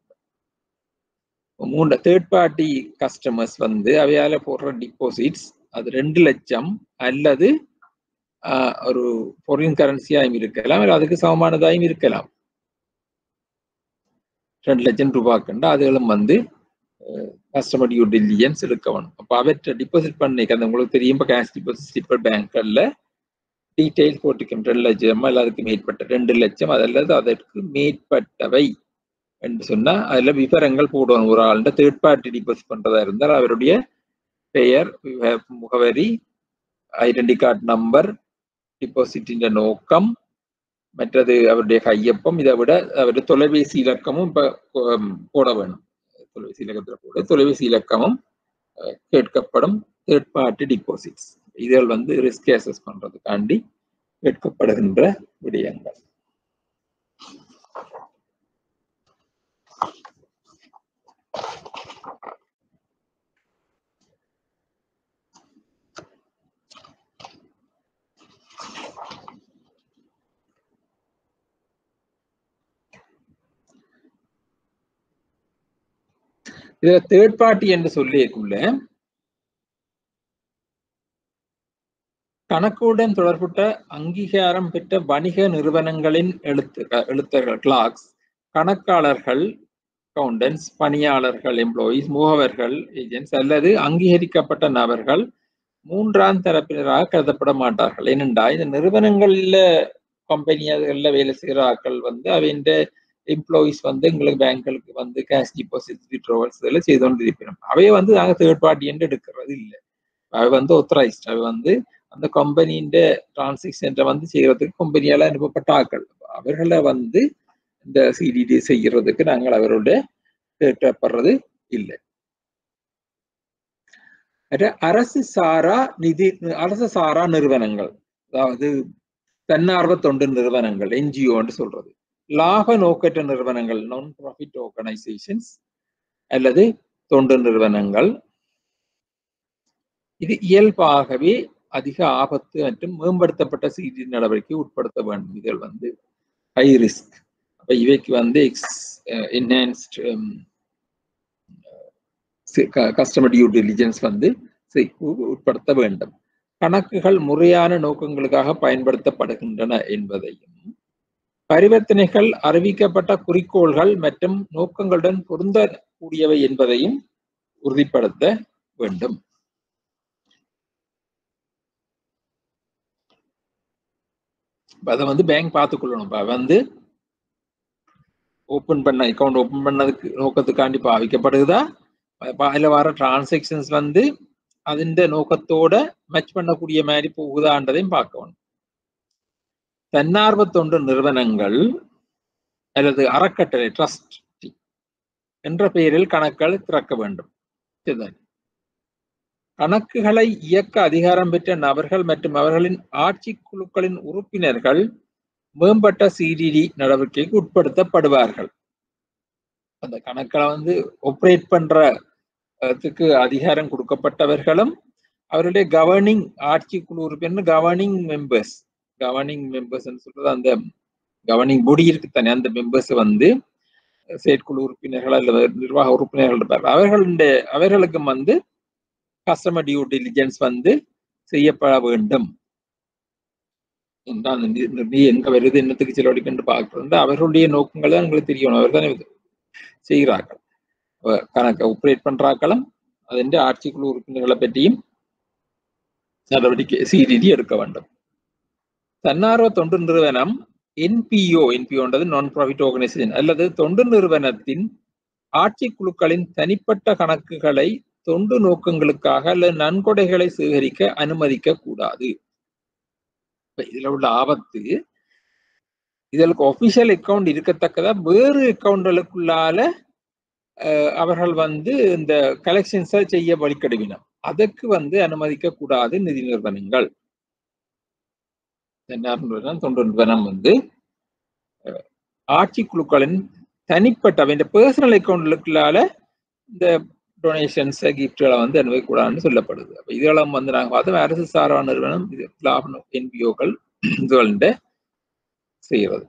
தேர்ட் பார்ட்டி கஸ்டமர்ஸ் வந்து அவையால போடுற டிபாசிட்ஸ் அது 2 லட்சம் அல்லது ஒரு ஃபாரின் கரன்சியாயும் இருக்கலாம், அதுக்கு சமமானதாயும் இருக்கலாம். 2 லட்சம் ரூபாய்க்குண்டா அதுகளும் வந்து கஸ்டமர் டியூ டிலிஜென்ஸ் எடுக்கணும். அப்போ அவற்றை டிபாசிட் பண்ணிக்க உங்களுக்கு தெரியும், இப்போ கேஷ் டிபாசிட் ஸ்லிப்பர் பேங்க்ல டீட்டெயில் போட்டுக்கணும். 2 லட்சம் அல்லது அதுக்கு மேற்பட்ட 2 லட்சம் அல்லது அதற்கு மேற்பட்டவை என்று சொன்னா அதுல விவரங்கள் போடணும். ஒரு ஆள்கிட்ட தேர்ட் பார்ட்டி டிபாசிட் பண்றதா இருந்தால் அவருடைய பெயர், முகவரி, ஐடென்டி கார்டு நம்பர், டிபாசிட்டின் நோக்கம், மற்றது அவருடைய கையொப்பம், இதை விட அவருடைய தொலைபேசி இலக்கமும் இப்ப போட வேணும். தொலைபேசி இலக்கத்தில் போட தொலைபேசி இலக்கமும் கேட்கப்படும். தேர்ட் பார்ட்டி டிபாசிட்ஸ் இதில் வந்து ரிஸ்க் அசஸ் பண்றதுக்காண்டி கேட்கப்படுகின்ற விடயங்கள். இதுல தேர்ட் பார்ட்டி என்று சொல்லியக்குள்ள கணக்குடன் தொடர்புட்ட அங்கீகாரம் பெற்ற வணிக நிறுவனங்களின் எழுத்தர்கள் கிளார்க்ஸ், கணக்காளர்கள் அக்கவுண்டன்ஸ், பணியாளர்கள் எம்ப்ளாயீஸ், முகவர்கள் ஏஜென்ட்ஸ் அல்லது அங்கீகரிக்கப்பட்ட நபர்கள் மூன்றாம் தரப்பினராக கருதப்பட மாட்டார்கள். ஏனென்றா இந்த நிறுவனங்கள்ல கம்பெனிகள்ல வேலை செய்கிற ஆட்கள் வந்து அவைண்ட எம்ப்ளாயீஸ் வந்து எங்களுக்கு பேங்க்களுக்கு வந்து கேஷ் டிபாசிட் விட்ரோவல்ஸ் இதெல்லாம் செய்து கொண்டு இருப்பினோம். அவைய வந்து நாங்கள் தேர்ட் பார்ட்டி என்று எடுக்கிறது இல்லை. அவை வந்து ஒத்தரைஸ்ட். அவை வந்து அந்த கம்பெனியின் டிரான்சாக்ஷன் வந்து செய்யறதுக்கு கம்பெனியால அனுப்பப்பட்ட ஆட்கள். அவர்களை வந்து இந்த சிடிடி செய்யறதுக்கு நாங்கள் அவரோட கேட்கப்படுறது இல்லை. அரசு சாரா நிறுவனங்கள், அதாவது தன்னார்வ தொண்டு நிறுவனங்கள், என்ஜிஓன்னு சொல்றது, லாப நோக்கற்ற நிறுவனங்கள், நான் ப்ராஃபிட் ஆர்கனைசேஷன்ஸ் அல்லது தொண்டு நிறுவனங்கள், இது இயல்பாகவே அதிக ஆபத்து மற்றும் மேம்படுத்தப்பட்ட சிடி நடவடிக்கை உட்படுத்த வேண்டும். இதில் வந்து ஹை ரிஸ்க். அப்ப இவைக்கு வந்து என்ஹான்ஸ்ட் கஸ்டமர் டியூ டிலிஜென்ஸ் வந்து உட்படுத்த வேண்டும். கணக்குகள் முறையான நோக்கங்களுக்காக பயன்படுத்தப்படுகின்றன என்பதையும், பரிவர்த்தனைகள் அறிவிக்கப்பட்ட குறிக்கோள்கள் மற்றும் நோக்கங்களுடன் பொருந்தக்கூடியவை என்பதையும் உறுதிப்படுத்த வேண்டும். அதை வந்து பேங்க் பார்த்துக்கொள்ளணும். வந்து ஓப்பன் பண்ண அக்கௌண்ட் ஓப்பன் பண்ணதுக்கு நோக்கத்துக்காண்டி பாவிக்கப்படுதா, அதில் வர டிரான்சாக்ஷன்ஸ் வந்து அதிண்ட நோக்கத்தோட மேட்ச் பண்ணக்கூடிய மாதிரி போகுதான்றதையும் பார்க்கணும். தன்னார்வ தொண்டு நிறுவனங்கள் அல்லது அறக்கட்டளை ட்ரஸ்ட் என்ற பெயரில் கணக்குகள் திறக்க வேண்டும். கணக்குகளை இயக்க அதிகாரம் பெற்ற நபர்கள் மற்றும் அவர்களின் ஆட்சி குழுக்களின் உறுப்பினர்கள் மேம்பட்ட சிடிடி நடவடிக்கைக்கு உட்படுத்தப்படுவார்கள். அந்த கணக்களை வந்து ஆப்ரேட் பண்றதுக்கு அதிகாரம் கொடுக்கப்பட்டவர்களும் அவருடைய கவர்னிங் ஆட்சி குழு உறுப்பினர் கவர்னிங் மெம்பர்ஸ் சொல்றது அந்த கவர்னிங் பொடி இருக்கு தானே, அந்த மெம்பர்ஸ் வந்து செயற்குழு உறுப்பினர்கள் அல்லது நிர்வாக உறுப்பினர்கள் இருப்பார்கள். அவர்களுக்கும் வந்து கஸ்டமர் டியூ டிலிஜென்ஸ் வந்து செய்யப்பட வேண்டும். நிதி எங்க வருது, என்னத்துக்கு செலவழிக்கின்ற பார்க்கிறது அவர்களுடைய நோக்கங்கள் தான் எங்களுக்கு தெரியணும். அவர் தானே செய்கிறார்கள். கணக்கை ஆப்ரேட் பண்றாக்களும் அதிന്റെ ஆட்சி குழு உறுப்பினர்களை பற்றியும் நடவடிக்கை சிடிடி எடுக்க வேண்டும். தன்னார்வ தொண்டு நிறுவனம் என்பிஓன்றது நான் ப்ராஃபிட் ஆர்கனைசேஷன் அல்லது தொண்டு நிறுவனத்தின் ஆட்சி குழுக்களின் தனிப்பட்ட கணக்குகளை தொண்டு நோக்கங்களுக்காக அல்லது நன்கொடைகளை சேகரிக்க அனுமதிக்க கூடாது. இதுல உள்ள ஆபத்து, இதற்கு ஒபிஷியல் அக்கௌண்ட் இருக்கத்தக்கதா வேறு அக்கௌண்ட்களுக்குள்ளால அவர்கள் வந்து இந்த கலெக்ஷன்ஸை செய்ய வழிகடுவினம். அதற்கு வந்து அனுமதிக்க கூடாது நிதி நிறுவனங்கள். தொண்டு நிறுவனம் வந்து ஆட்சி குழுக்களின் தனிப்பட்ட பர்சனல் அக்கௌண்ட்களுக்குள்ளால இந்த டொனேஷன்ஸ் கிஃப்ட்களை வந்து அனுமதிக்கூடாதுன்னு சொல்லப்படுது. அப்ப இதெல்லாம் வந்து நாங்கள் பார்த்தோம் அரசு சாரா நிறுவனம், இது லாப என்பிஓக்கள் இதுகள்ட செய்கிறது.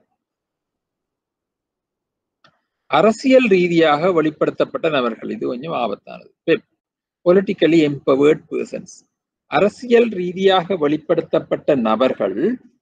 அரசியல் ரீதியாக வெளிப்படுத்தப்பட்ட நபர்கள், இது கொஞ்சம் ஆபத்தானது. பொலிட்டிக்கலி எம்பவர்ட் பர்சன்ஸ், அரசியல் ரீதியாக வெளிப்படுத்தப்பட்ட நபர்கள்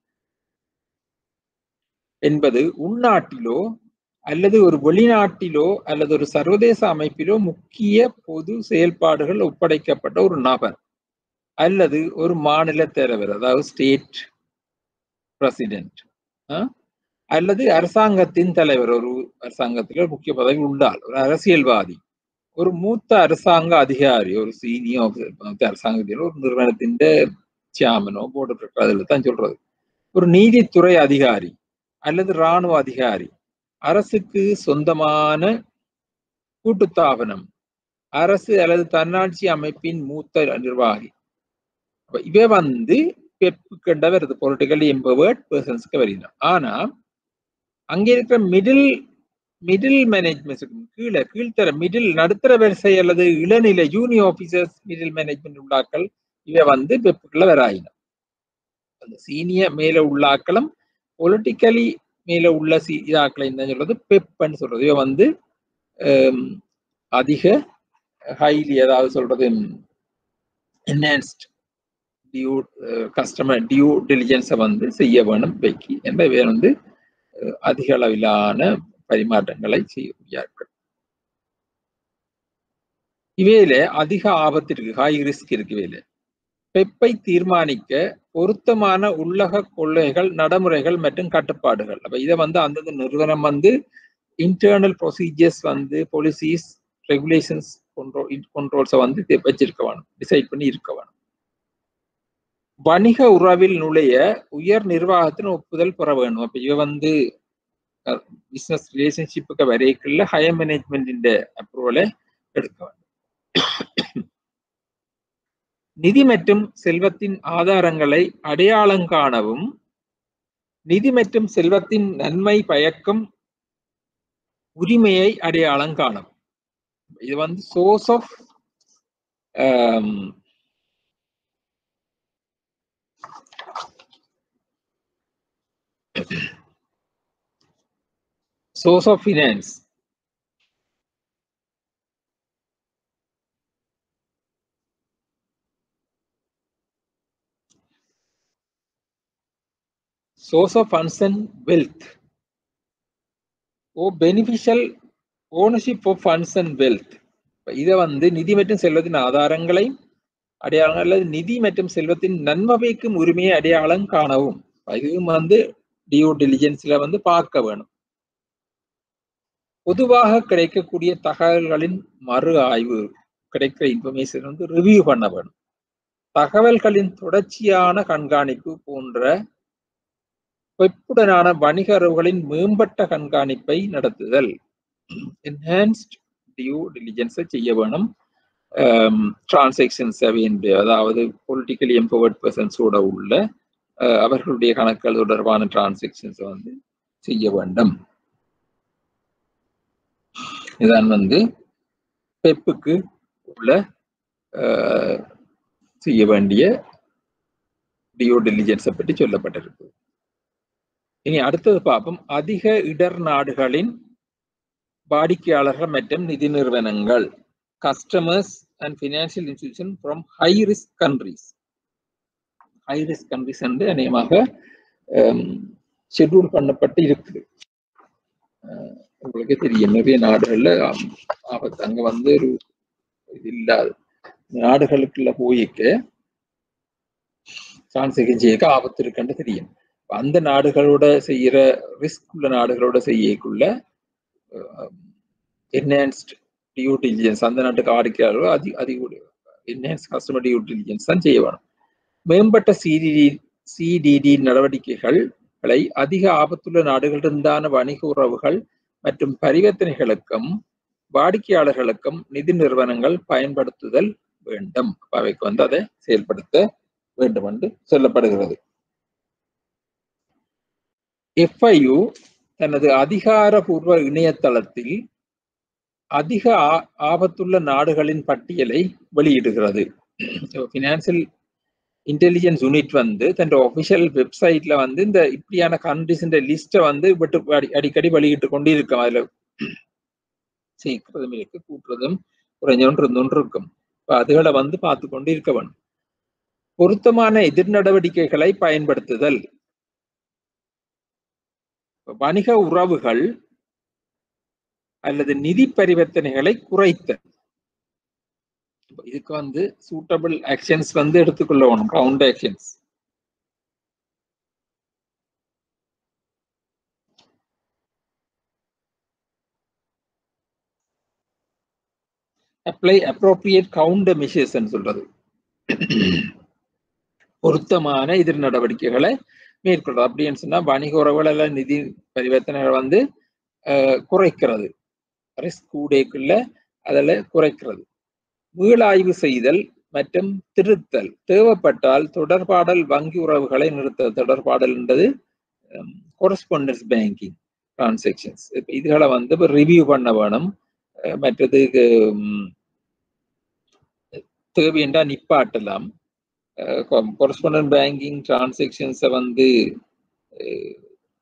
என்பது உள்நாட்டிலோ அல்லது ஒரு வெளிநாட்டிலோ அல்லது ஒரு சர்வதேச அமைப்பிலோ முக்கிய பொது செயல்பாடுகள் ஒப்படைக்கப்பட்ட ஒரு நபர் அல்லது ஒரு மாநில தலைவர், அதாவது ஸ்டேட் பிரசிடென்ட் அல்லது அரசாங்கத்தின் தலைவர், ஒரு அரசாங்கத்தில் முக்கிய பதவி உள்ளால் ஒரு அரசியல்வாதி, ஒரு மூத்த அரசாங்க அதிகாரி, ஒரு சீனியர் அரசாங்கத்தில் ஒரு நிறுவனத்தின் சேர்மனோ போர்டு அதில் தான் சொல்றது, ஒரு நீதித்துறை அதிகாரி அல்லது இராணுவ அதிகாரி, அரசுக்கு சொந்தமான கூட்டுத்தாபனம், அரசு அல்லது தன்னாட்சி அமைப்பின் மூத்த நிர்வாகி. இவை வந்து பெப்புக்கிட்ட வருது, பொலிட்டிக்கலி எம்பவர்ட் பர்சன்ஸ்க்கு வருகிறது. ஆனா அங்கே இருக்கிற மிடில் மேனேஜ்மெண்ட், கீழ்த்தர மிடில் நடுத்தர வரிசை அல்லது இளநிலை ஜூனியர் ஆபீசர்ஸ் மிடில் மேனேஜ்மெண்ட் உள்ளாக்கள் இவை வந்து பெப்புக்குள்ள வராயின. அந்த சீனியர் மேல உள்ளாக்களும் பொலிட்டிக்கலி மேல உள்ள இதாக்களை என்ன சொல்றது பெப்ன்னு சொல்றது. இவ வந்து அதிக ஹைலி அதாவது சொல்றது என்ஹான்ஸ்ட் கஸ்டமர் டியூ டெலிஜென்ஸை வந்து செய்ய வேணும் வைக்கி என்பவை வந்து அதிக அளவிலான பரிமாற்றங்களை செய்கிறார்கள். இவையில அதிக ஆபத்து இருக்கு, ஹை ரிஸ்க் இருக்கு. இவையில பெப்பை தீர்மானிக்க பொருத்தமான உள்ளக கொள்கைகள், நடைமுறைகள் மற்றும் கட்டுப்பாடுகள். அப்ப இதை வந்து அந்தந்த நிறுவனம் வந்து இன்டர்னல் ப்ரொசீஜர்ஸ் வந்து பாலிசிஸ், ரெகுலேஷன்ஸ், கண்ட்ரோல்ஸை வந்து வச்சிருக்க வேணும், டிசைட் பண்ணி இருக்க வேணும். வணிக உறவில் நுழைய உயர் நிர்வாகத்தின் ஒப்புதல் பெற வேணும். அப்ப இவ வந்து பிசினஸ் ரிலேஷன்ஷிப்புக்கு வரைக்குள்ள ஹையர் மேனேஜ்மெண்டின் அப்ரூவலை எடுக்க வேண்டும். நிதி மற்றும் செல்வத்தின் ஆதாரங்களை அடையாளம் காணவும், நிதி மற்றும் செல்வத்தின் நன்மை பயக்கும் உரிமையை அடையாளம் காணவும். இது வந்து source of source of finance. Source of funds and wealth. or beneficial ownership of funds and wealth. இதை வந்து நிதி மற்றும் செல்வத்தின் ஆதாரங்களை அடையாளம் அல்லது நிதி மற்றும் செல்வத்தின் நன்மைக்கும் உரிமையை அடையாளம் காணவும். இதுவும் வந்து டியூ டெலிஜென்ஸ்ல வந்து பார்க்க வேணும். பொதுவாக கிடைக்கக்கூடிய தகவல்களின் மறு ஆய்வு, கிடைக்கிற இன்ஃபர்மேஷன் வந்து ரிவ்யூ பண்ண வேணும். தகவல்களின் தொடர்ச்சியான கண்காணிப்பு போன்ற வெப்புடனான வணிக உறவுகளின் மேம்பட்ட கண்காணிப்பை நடத்துதல். என்ஹான்ஸ்ட் டியூ டெலிஜென்ஸை செய்ய வேணும். டிரான்சாக்ஷன்ஸ் அதாவது பொலிட்டிக்கலி எம்பவர்ட் பர்சன்ஸோட உள்ள அவர்களுடைய கணக்குகள் தொடர்பான டிரான்சாக்ஷன்ஸ் வந்து செய்ய வேண்டும். இதான் வந்து பெப்புக்கு உள்ள செய்ய வேண்டிய டியூ டெலிஜென்ஸை பற்றி சொல்லப்பட்டிருக்கு. இனி அடுத்தது பார்ப்போம். அதிக இடர் நாடுகளின் வாடிக்கையாளர்கள் மற்றும் நிதி நிறுவனங்கள், customers and financial institutions from high risk countries. high risk countries என்று அநேகமாக ஷெட்யூல் பண்ணப்பட்டு இருக்குது. உங்களுக்கு தெரியும், நிறைய நாடுகள்ல ஆபத்து அங்க வந்து ஒரு இது இல்லாத நாடுகளுக்குள்ள போயிட்டு டிரான்சாக்ஷன் செய்ய ஆபத்து இருக்குன்னு தெரியும். அந்த நாடுகளோட செய்யற ரிஸ்க் உள்ள நாடுகளோட செய்யக்குள்ள என்ஹான்ஸ்ட் டியூ டெலிஜென்ஸ், அந்த நாட்டுக்கு வாடிக்கையாளர்களோ அதிக என்ஹான்ஸ் கஸ்டமர் டியூ டெலிஜென்ஸ் தான் செய்ய வேணும். மேம்பட்ட சிடிடி நடவடிக்கைகளை அதிக ஆபத்துள்ள நாடுகளிலிருந்தான வணிக உறவுகள் மற்றும் பரிவர்த்தனைகளுக்கும் வாடிக்கையாளர்களுக்கும் நிதி நிறுவனங்கள் பயன்படுத்துதல் வேண்டும். அவைக்கு வந்து அதை செயல்படுத்த வேண்டும் என்று சொல்லப்படுகிறது. FIU தனது அதிகாரபூர்வ இணையதளத்தில் அதிக ஆபத்துள்ள நாடுகளின் பட்டியலை வெளியிடுகிறது. பினான்சியல் இன்டெலிஜென்ஸ் யூனிட் வந்து தன் ஒபிஷியல் வெப்சைட்ல வந்து இந்த இப்படியான கண்ட்ரிஸ் லிஸ்ட்டை வந்து அடிக்கடி வெளியிட்டு கொண்டு இருக்கும். அதுல சேர்க்கிறதும் இருக்கு, கூட்டுறதும் குறைஞ்சொன்று இருக்கும். அதுகளை வந்து பார்த்து கொண்டு இருக்க வேண்டும். பொருத்தமான எதிர் நடவடிக்கைகளை பயன்படுத்துதல், வணிக உறவுகள் அல்லது நிதி பரிவர்த்தனைகளை குறைத்தல். இதுக்கு வந்து சூட்டபிள் ஆக்ஷன்ஸ் வந்து எடுத்துக்கொள்ளணும், counter actions. Apply appropriate counter measures சொல்றது. பொருத்தமான எதிர் நடவடிக்கைகளை மேற்கொள்றது. அப்படின்னு சொன்னா வணிக உறவுகள் அல்ல நிதி பரிவர்த்தனைகள் வந்து குறைக்கிறது, ரிஸ்க் கூடைக்குள்ள அதில் குறைக்கிறது. மீளாய்வு செய்தல் மற்றும் திருத்தல், தேவைப்பட்டால் தொடர்பாடல் வங்கி உறவுகளை நிறுத்த. தொடர்பாடல் என்றது கொரஸ்பாண்டன்ஸ் பேங்கிங் டிரான்சாக்ஷன்ஸ். இதுகளை வந்து ரிவ்யூ பண்ண வேணும். மற்றது தேவையென்றா நிப்பாட்டலாம். கொரஸ்பாண்டன்ட் பேங்கிங் டிரான்சாக்ஷன்ஸை வந்து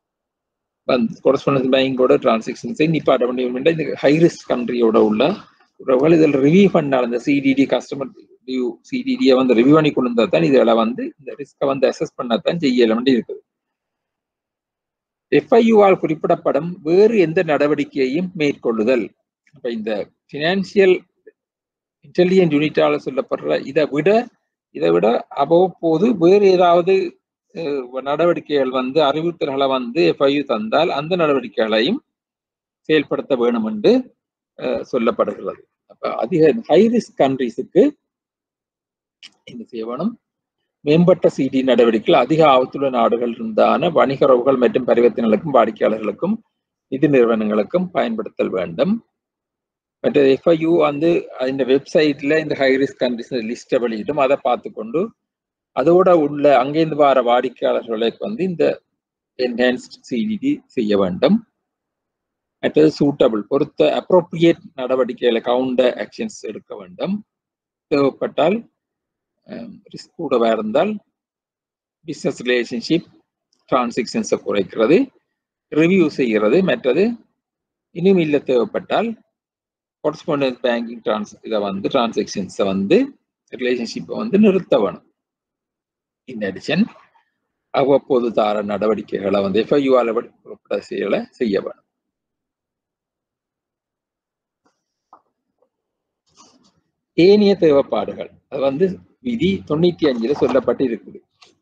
கொரஸ்பாண்டன்ஸ் பேங்கிங்கோட டிரான்சாக்ஷன்ஸை நிப்பாட்ட வேண்டிய இந்த ஹை ரிஸ்க் கண்ட்ரியோட உள்ள உறவுகள் இதில் ரிவ்யூ பண்ணால் இந்த சிடிடி கஸ்டமர் ரிவ்யூ சிடிடியை வந்து ரிவ்யூ பண்ணி கொண்டு வந்தால் தான் இதில் வந்து இந்த ரிஸ்கை வந்து அசஸ் பண்ணத்தான் செய்யலாம் இருக்குது. எஃப்ஐயூவால் குறிப்பிடப்படும் வேறு எந்த நடவடிக்கையையும் மேற்கொள்ளுதல். அப்ப இந்த பினான்சியல் இன்டெலிஜென்ட் யூனிட்டால சொல்லப்படுற இதை விட அவ்வப்போது வேறு ஏதாவது நடவடிக்கைகள் வந்து அறிவுறுத்தல்களை வந்து எஃப்ஐயூ தந்தால் அந்த நடவடிக்கைகளையும் செயல்படுத்த வேணும் என்று சொல்லப்படுகிறது. அப்ப அதிக ஹை ரிஸ்க் கண்ட்ரிஸுக்கு என்ன செய்ய வேணும்? மேம்பட்ட சிடி நடவடிக்கைகள் அதிக ஆபத்துள்ள நாடுகள் இருந்தான வணிக உறவுகள் மற்றும் பரிவர்த்தனைகளுக்கும் வாடிக்கையாளர்களுக்கும் நிதி நிறுவனங்களுக்கும் பயன்படுத்தல் வேண்டும். மற்ற எஃப்ஐயூ வந்து இந்த வெப்சைட்ல இந்த ஹை ரிஸ்க் கண்ட்ரிஸ் லிஸ்ட்டை வெளியிடும். அதை பார்த்துக்கொண்டு அதோட உள்ள அங்கேருந்து வர வாடிக்கையாளர்களுக்கு வந்து இந்த என்ஹான்ஸ்ட் சிடிடி செய்ய வேண்டும். மற்றது சூட்டபிள் பொறுத்த அப்ரோப்ரியேட் நடவடிக்கைகளை கவுண்டர் ஆக்ஷன்ஸ் எடுக்க வேண்டும். தேவைப்பட்டால் ரிஸ்க் கூடவா இருந்தால் பிஸ்னஸ் ரிலேஷன்ஷிப் டிரான்சாக்ஷன்ஸை குறைக்கிறது, ரிவ்யூ செய்கிறது. மற்றது இன்னும் இல்லை தேவைப்பட்டால் correspondence பேங்கிங் இதை வந்து டிரான்சாக்ஷன்ஸை வந்து ரிலேஷன்ஷிப்பை வந்து நிறுத்த வேணும். இன் அடிஷன் அவ்வப்போது தார நடவடிக்கைகளை வந்து எஃப்ஐயூஆல செய்ய வேணும். ஏனைய தேவைப்பாடுகள் அது வந்து விதி 95 சொல்லப்பட்டு இருக்குது.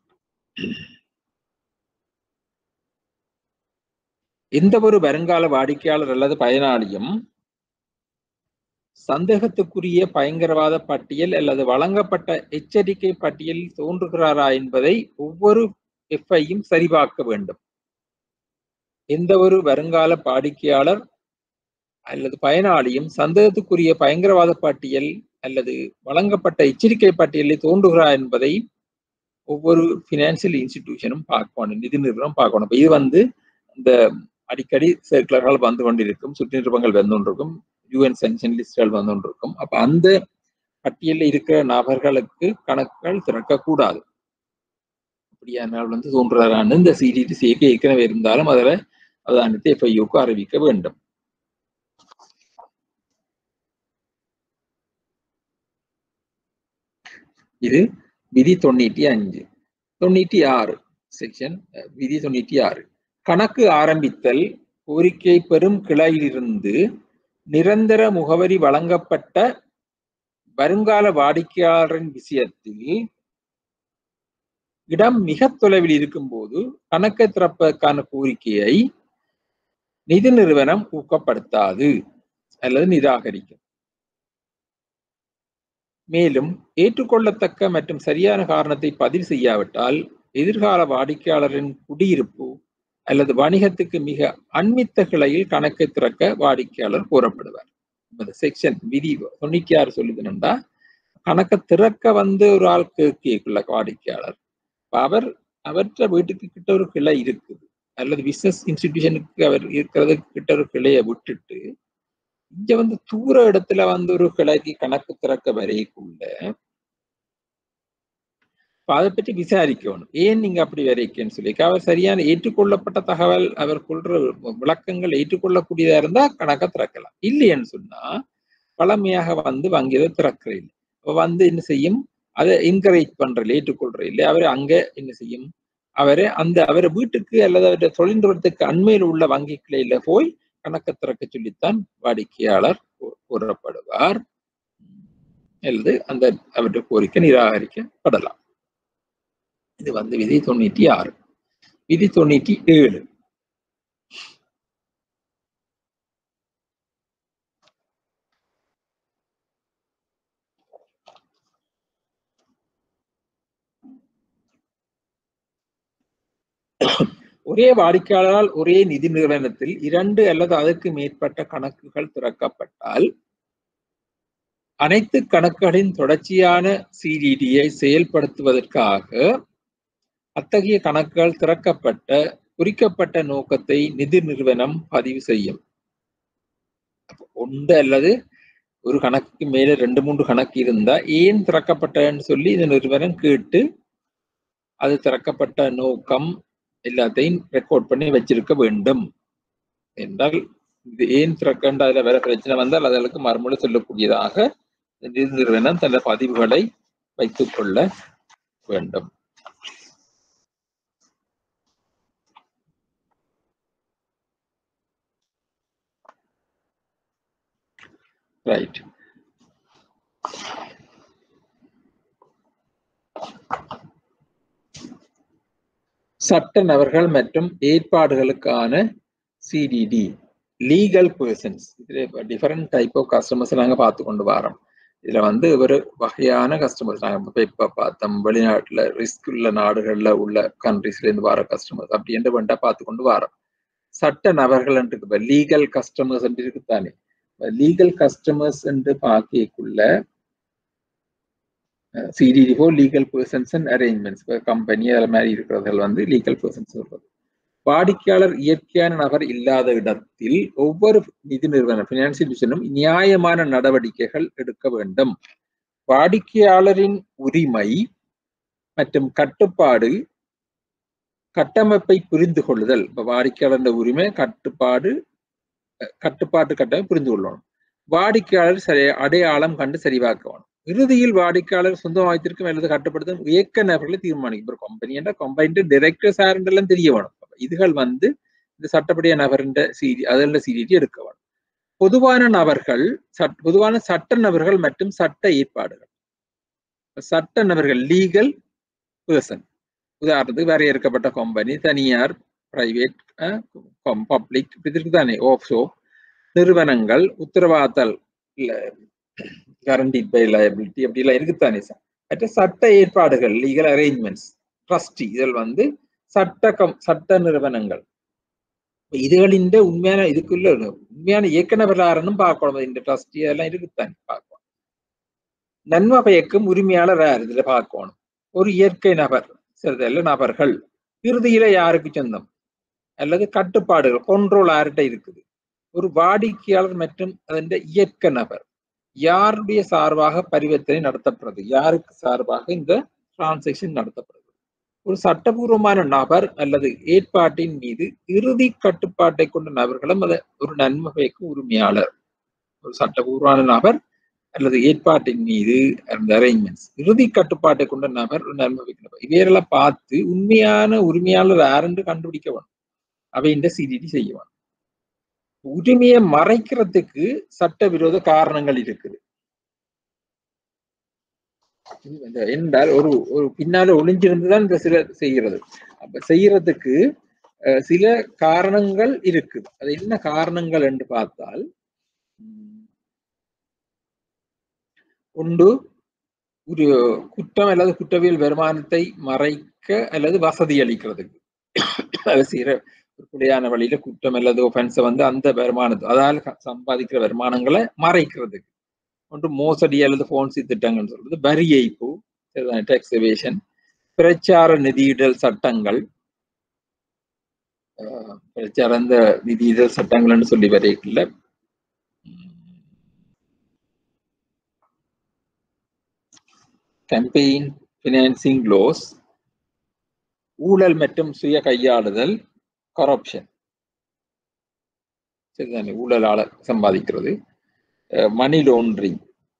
எந்த ஒரு வருங்கால வாடிக்கையாளர் அல்லது பயனாளியும் சந்தேகத்துக்குரிய பயங்கரவாத பட்டியல் அல்லது வழங்கப்பட்ட எச்சரிக்கை பட்டியலில் தோன்றுகிறாரா என்பதை ஒவ்வொரு எஃப்ஐயும் சரிபார்க்க வேண்டும். எந்த ஒரு வருங்கால வாடிக்கையாளர் அல்லது பயனாளியும் சந்தேகத்துக்குரிய பயங்கரவாத பட்டியல் அல்லது வழங்கப்பட்ட எச்சரிக்கை பட்டியலில் தோன்றுகிறார் என்பதை ஒவ்வொரு பினான்சியல் இன்ஸ்டிடியூஷனும் பார்க்கணும், நிதி நிறுவனம் பார்க்கணும். இது வந்து இந்த அடிக்கடி சர்க்குலர்கள் வந்து கொண்டிருக்கும், சுற்று நிறுவனங்கள் வந்து கொண்டிருக்கும், யூஎன் சாங்ஷன் லிஸ்ட்கள் வந்து கொண்டிருக்கும். அப்ப அந்த பட்டியலில் இருக்கிற நபர்களுக்கு கணக்குகள் திறக்கக்கூடாது. அப்படியானால் வந்து தோன்றுறான்னு இந்த சிடிடி சேர்க்கை ஏற்கனவே இருந்தாலும் அதில் அவதானத்தை எஃப்ஐயூக்கு அறிவிக்க வேண்டும். இது விதி 95. 96 செக்ஷன் விதி 96. கணக்கு ஆரம்பித்தல் கோரிக்கை பெறும் கிளையிலிருந்து நிரந்தர முகவரி வழங்கப்பட்ட வருங்கால வாடிக்கையாளரின் விஷயத்தில் இடம் மிக தொலைவில் இருக்கும் போது கணக்கை திறப்பதற்கான கோரிக்கையை நிதி நிறுவனம் ஊக்கப்படுத்தாது அல்லது நிராகரிக்கும். மேலும் ஏற்றுக்கொள்ளத்தக்க மற்றும் சரியான காரணத்தை பதிவு செய்யாவிட்டால் எதிர்கால வாடிக்கையாளரின் குடியிருப்பு அல்லது வணிகத்துக்கு மிக அண்மித்த கிளையில் கணக்கை திறக்க வாடிக்கையாளர் கோரப்படுவார். செக்ஷன் விதி 96 சொல்லுதுன்னா கணக்கை திறக்க வந்து ஒரு ஆள் கேட்கல வாடிக்கையாளர், அவற்ற வீட்டுக்கு கிட்ட ஒரு கிளை இருக்குது அல்லது பிசினஸ் இன்ஸ்டிடியூஷனுக்கு அவர் இருக்கிறது கிட்ட ஒரு கிளையை விட்டுட்டு இங்க வந்து தூர இடத்துல வந்து ஒரு கிளைக்கு கணக்கு திறக்க வரைக்குள்ள அதை பற்றி விசாரிக்கணும். ஏன் நீங்க அப்படி வரைக்குன்னு சொல்லி அவர் சரியான ஏற்றுக்கொள்ளப்பட்ட தகவல் அவர் கொள்ற விளக்கங்கள் ஏற்றுக்கொள்ளக்கூடியதா இருந்தா கணக்கை திறக்கலாம். இல்லைன்னு சொன்னா பழமையாக வந்து வங்கியதை திறக்கிற இல்லை. வந்து என்ன செய்யும், அதை என்கரேஜ் பண்றல ஏற்றுக்கொள்ற இல்லை. அவர் அங்க என்ன செய்யும், அவரை வீட்டுக்கு அல்லது அவருடைய தொழில் நிறுவனத்துக்கு அண்மையில் உள்ள வங்கி கிளையில போய் கணக்கை திறக்க சொல்லித்தான் வாடிக்கையாளர் கூறப்படுவார் அல்லது அந்த அவருடைய கோரிக்கை நிராகரிக்கப்படலாம். இது வந்து விதி 96. விதி 97. ஒரே வாடிக்கையாளரால் ஒரே நிதி நிறுவனத்தில் 2 அல்லது அதற்கு மேற்பட்ட கணக்குகள் திறக்கப்பட்டால் அனைத்து கணக்குகளின் தொடர்ச்சியான சிடிடியை செயல்படுத்துவதற்காக அத்தகைய கணக்குகள் திறக்கப்பட்ட குறிக்கப்பட்ட நோக்கத்தை நிதி நிறுவனம் பதிவு செய்யும். ஒன்று அல்லது ஒரு கணக்குக்கு மேல 2-3 கணக்கு இருந்தா ஏன் திறக்கப்பட்டன்னு சொல்லி இந்த நிறுவனம் கேட்டு அது திறக்கப்பட்ட நோக்கம் எல்லாத்தையும் ரெக்கார்ட் பண்ணி வச்சிருக்க வேண்டும் என்றால் இது ஏன் திறக்கண்ட அதுல வேற பிரச்சனை வந்தால் அதற்கு மறுமொழி சொல்லக்கூடியதாக நிதி நிறுவனம் தன் பதிவுகளை வைத்துக் கொள்ள வேண்டும். ரைட். சட்ட நபர்கள் மற்றும் ஏற்பாடுகளுக்கான சிடிடி லீகல் பர்சன்ஸ். இதுல டிஃபரெண்ட் டைப் ஆஃப் கஸ்டமர்ஸ் நாங்க பார்த்து கொண்டு வரோம். இதுல வந்து ஒரு வகையான கஸ்டமர்ஸ் நாங்க இப்ப பார்த்தோம், வெளிநாட்டுல ரிஸ்க் உள்ள நாடுகள்ல உள்ள கண்ட்ரிஸ்ல இருந்து வர கஸ்டமர்ஸ் அப்படி என்று வேண்டா பார்த்து கொண்டு வரோம். சட்ட நபர்கள் என்று லீகல் கஸ்டமர்ஸ் என்று இருக்குத்தானே. லீகல் கஸ்டமர்ஸ் என்று பார்க்கக்குள்ள CDD for legal persons and arrangements, company அது மாதிரி இருக்கிறவர்கள் வந்து லீகல் பர்சன்ஸ் சொல்றது. வாடிக்கையாளர் இயற்கையான நபர் இல்லாத இடத்தில் ஒவ்வொரு நிதி நிறுவனம் பினான்சியல் இன்ஸ்டிடியூஷனும் நியாயமான நடவடிக்கைகள் எடுக்க வேண்டும். வாடிக்கையாளரின் உரிமை மற்றும் கட்டுப்பாடு கட்டமைப்பை புரிந்து கொள்ளுதல். இப்ப வாடிக்கையாளர் உரிமை கட்டுப்பாட்டு கட்டமை புரிந்து கொள்ளணும். வாடிக்கையாளர் அடையாளம் கண்டு சரிபார்க்கணும். இறுதியில் வாடிக்கையாளர் சொந்தம் வைத்திருக்கும் அல்லது கட்டுப்படுத்தும் இயக்க நபர்களை தீர்மானிக்கும். கம்பெனி என்ற கம்பெனி டைரக்டர்ஸ் யாருன்றெல்லாம் தெரிய வேணும். இதுகள் வந்து இந்த சட்டப்படிய நபர்ன்ற அதோட சிடிடி எடுக்க வேணும். பொதுவான நபர்கள், பொதுவான சட்ட நபர்கள் மற்றும் சட்ட ஏற்பாடுகள். சட்ட நபர்கள் லீகல் பர்சன், உதாரணத்துக்கு வரையறுக்கப்பட்ட கம்பெனி, தனியார், பிரைவேட், பப்ளிக், இதற்கு தானே ஆஃப்ஷோர் நிறுவனங்கள், உத்தரவாதல் guaranteed by liability அப்படிலாம் இருக்குத்தானே சார். மற்ற சட்ட ஏற்பாடுகள் லீகல் அரேஞ்ச்மெண்ட்ஸ், ட்ரஸ்டி, இதில் வந்து சட்ட நிறுவனங்கள். இதுகளின் உண்மையான இதுக்குள்ள உண்மையான இயக்குநர்களாரனும் பார்க்கணும். இந்த ட்ரஸ்டி அதெல்லாம் இருக்குத்தானே பார்க்கணும். நன்மை பயக்கும் உரிமையாளர் யார் இதுல பார்க்கணும். ஒரு இயற்கை நபர், சிறிதல்ல நபர்கள், இறுதியில யாருக்கு சொந்தம் அல்லது கட்டுப்பாடுகள் கொண்ட்ரோல் யார்கிட்ட இருக்குது. ஒரு வாடிக்கையாளர் மற்றும் அதன் இயற்கை நபர் யாருடைய சார்பாக பரிவர்த்தனை நடத்தப்படுறது, யாருக்கு சார்பாக இந்த டிரான்சாக்ஷன் நடத்தப்படுறது. ஒரு சட்டபூர்வமான நபர் அல்லது ஏற்பாட்டின் மீது இறுதி கட்டுப்பாட்டை கொண்ட நபர்களும் அதை ஒரு நன்மை பயக்கும் உரிமையாளர். ஒரு சட்டபூர்வமான நபர் அல்லது ஏற்பாட்டின் மீது அந்த அரேஞ்ச்மெண்ட்ஸ் இறுதி கட்டுப்பாட்டை கொண்ட நபர் ஒரு நன்மை பயக்கும் நபர். இவையெல்லாம் பார்த்து உண்மையான உரிமையாளர் யாருன்னு கண்டுபிடிக்க வேணும். அவை இந்த சிடிடி செய்ய வேணும். உரிமையை மறைக்கிறதுக்கு சட்டவிரோத காரணங்கள் இருக்குது என்றால் ஒரு பின்னால ஒளிஞ்சிருந்துதான் இந்த சில செய்கிறது. அப்ப செய்யறதுக்கு சில காரணங்கள் இருக்குது. அது என்ன காரணங்கள் என்று பார்த்தால், ஒன்று ஒரு குற்றம் அல்லது குற்றவியல் வருமானத்தை மறைக்க அல்லது வசதி அளிக்கிறதுக்கு. அது செய்யற குறையான வழியில குற்றம் அல்லது ஒஃபென்ஸை வந்து அந்த வருமானத்தை, அதால சம்பாதிக்கிற வருமானங்களை மறைக்கிறதுக்கு. ஒன்று மோசடி அல்லது போன்சி திட்டங்கள் சொல்றது, வரி ஏய்ப்பு, டாக்ஸ் எவேஷன், பிரச்சார நிதியிடல் சட்டங்கள், பிரச்சார அந்த நிதியிடல் சட்டங்கள்னு சொல்லி வரைக்குள்ள கேம்பெயின் பினான்சிங் லோஸ், ஊழல் மற்றும் சுய கையாளுதல், கரப்ஷன், சரிதானே, ஊழலால சம்பாதிக்கிறது, மணி லாண்டரிங்,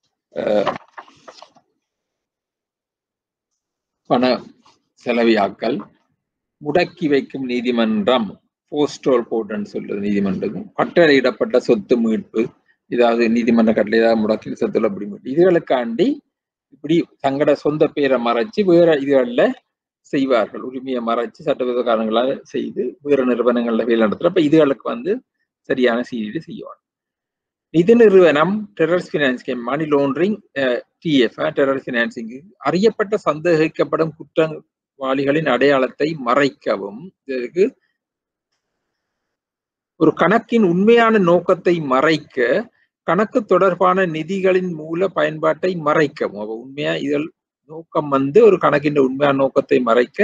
பண செலவியாக்கல், முடக்கி வைக்கும் நீதிமன்றம், போஸ்டல் கோர்ட்னு சொல்றது நீதிமன்றம், கட்டளையிடப்பட்ட சொத்து மீட்பு, ஏதாவது நீதிமன்ற கட்டளை ஏதாவது முடக்கி சொத்துல அப்படி மீட்பு, இதுகளுக்காண்டி இப்படி தங்களோட சொந்த பேரை மறைச்சு வேற இதுகளில் செய்வார்கள். உரிமையை மறைச்சு சட்டவிரோத காரணங்களாக செய்து வேறு நிறுவனங்கள்ல வேலை நடத்துற. அப்ப இதுகளுக்கு வந்து சரியான சிடிடி செய்வாங்க. நிதி நிறுவனம் terrorist finance, money laundering, TF terrorist financing, அறியப்பட்ட சந்தேகிக்கப்படும் குற்றவாளிகளின் அடையாளத்தை மறைக்கவும், இதற்கு ஒரு கணக்கின் உண்மையான நோக்கத்தை மறைக்க, கணக்கு தொடர்பான நிதிகளின் மூல பயன்பாட்டை மறைக்கவும். அவ உண்மையா இதழ் நோக்கம் வந்து ஒரு கணக்கின் உண்மையான நோக்கத்தை மறைக்க,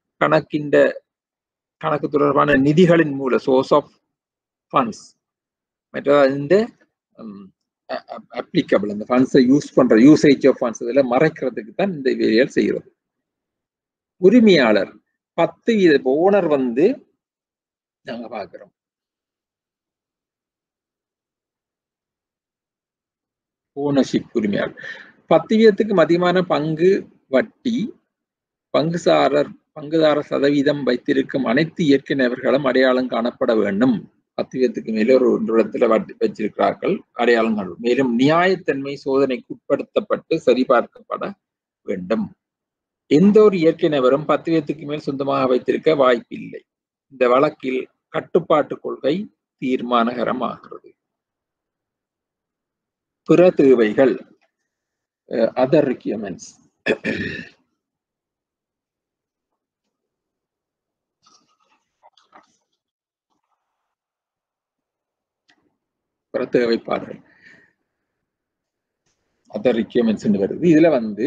கணக்கு தொடர்பான நிதிகளின் மூல சோர்ஸ் ஆஃப் ஃபண்ட்ஸ், மற்ற இந்த அப்ளிகபிள் அந்த ஃபண்ட்ஸை யூஸ் பண்ற யூசேஜ் ஆஃப் ஃபண்ட்ஸ் இதெல்லாம் மறைக்கிறதுக்கு தான் இந்த வேலைகள் செய்கிறது. உரிமையாளர் 10% ஓனர் வந்து நாங்க பாக்குறோம். ஓனர்ஷிப் உரிமையாளர். 10% அதிகமான பங்கு வட்டி பங்குதாரர் சதவீதம் வைத்திருக்கும் அனைத்து இயற்கை நபர்களும் அடையாளம் காணப்பட வேண்டும். 10% மேலே ஒரு இடத்துல வச்சிருக்கிறார்கள், அடையாளம் காணும். மேலும் நியாயத்தன்மை சோதனைக்கு உட்படுத்தப்பட்டு சரிபார்க்கப்பட வேண்டும். எந்த ஒரு இயற்கை நபரும் 10% மேல் சொந்தமாக வைத்திருக்க வாய்ப்பில்லை. இந்த வழக்கில் கட்டுப்பாட்டு கொள்கை தீர்மானகரமாகிறது. பிற தேவைகள், other requirements. பிற தேவைப்பாடுகள், other requirements வருது. இதுல வந்து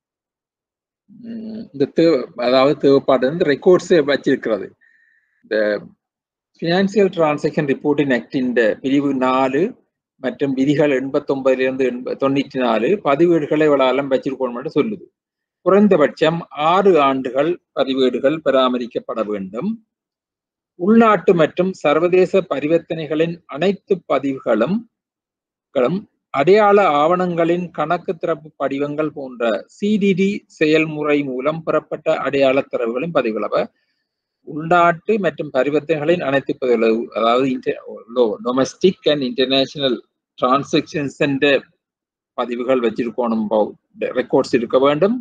இந்த அதாவது தேவைப்பாடு வந்து ரெக்கார்ட்ஸ் வச்சிருக்கிறது. இந்த பினான்சியல் டிரான்சாக்ஷன் ரிப்போர்ட்டிங் ஆக்டின் பிரிவு 4 மற்றும் விதிகள் 89 94 பதிவேடுகளை இவளாலும் வச்சிருக்கணும் சொல்லுது. குறைந்தபட்சம் 6 ஆண்டுகள் பதிவேடுகள் பராமரிக்கப்பட வேண்டும். உள்நாட்டு மற்றும் சர்வதேச பரிவர்த்தனைகளின் அனைத்து பதிவுகளும் அடையாள ஆவணங்களின் கணக்கு திறப்பு படிவங்கள் போன்ற CDD செயல்முறை மூலம் பெறப்பட்ட அடையாள தரவுகளின் பதிவுகள். உள்நாட்டு மற்றும் பரிவர்த்தனைகளின் அனைத்து பதிவுகள், அதாவது டொமஸ்டிக் அண்ட் இன்டர்நேஷனல் டிரான்சாக்ஷன்ஸ் என்ற பதிவுகள் வச்சிருக்கணும், ரெக்கார்ட்ஸ் இருக்க வேண்டும்.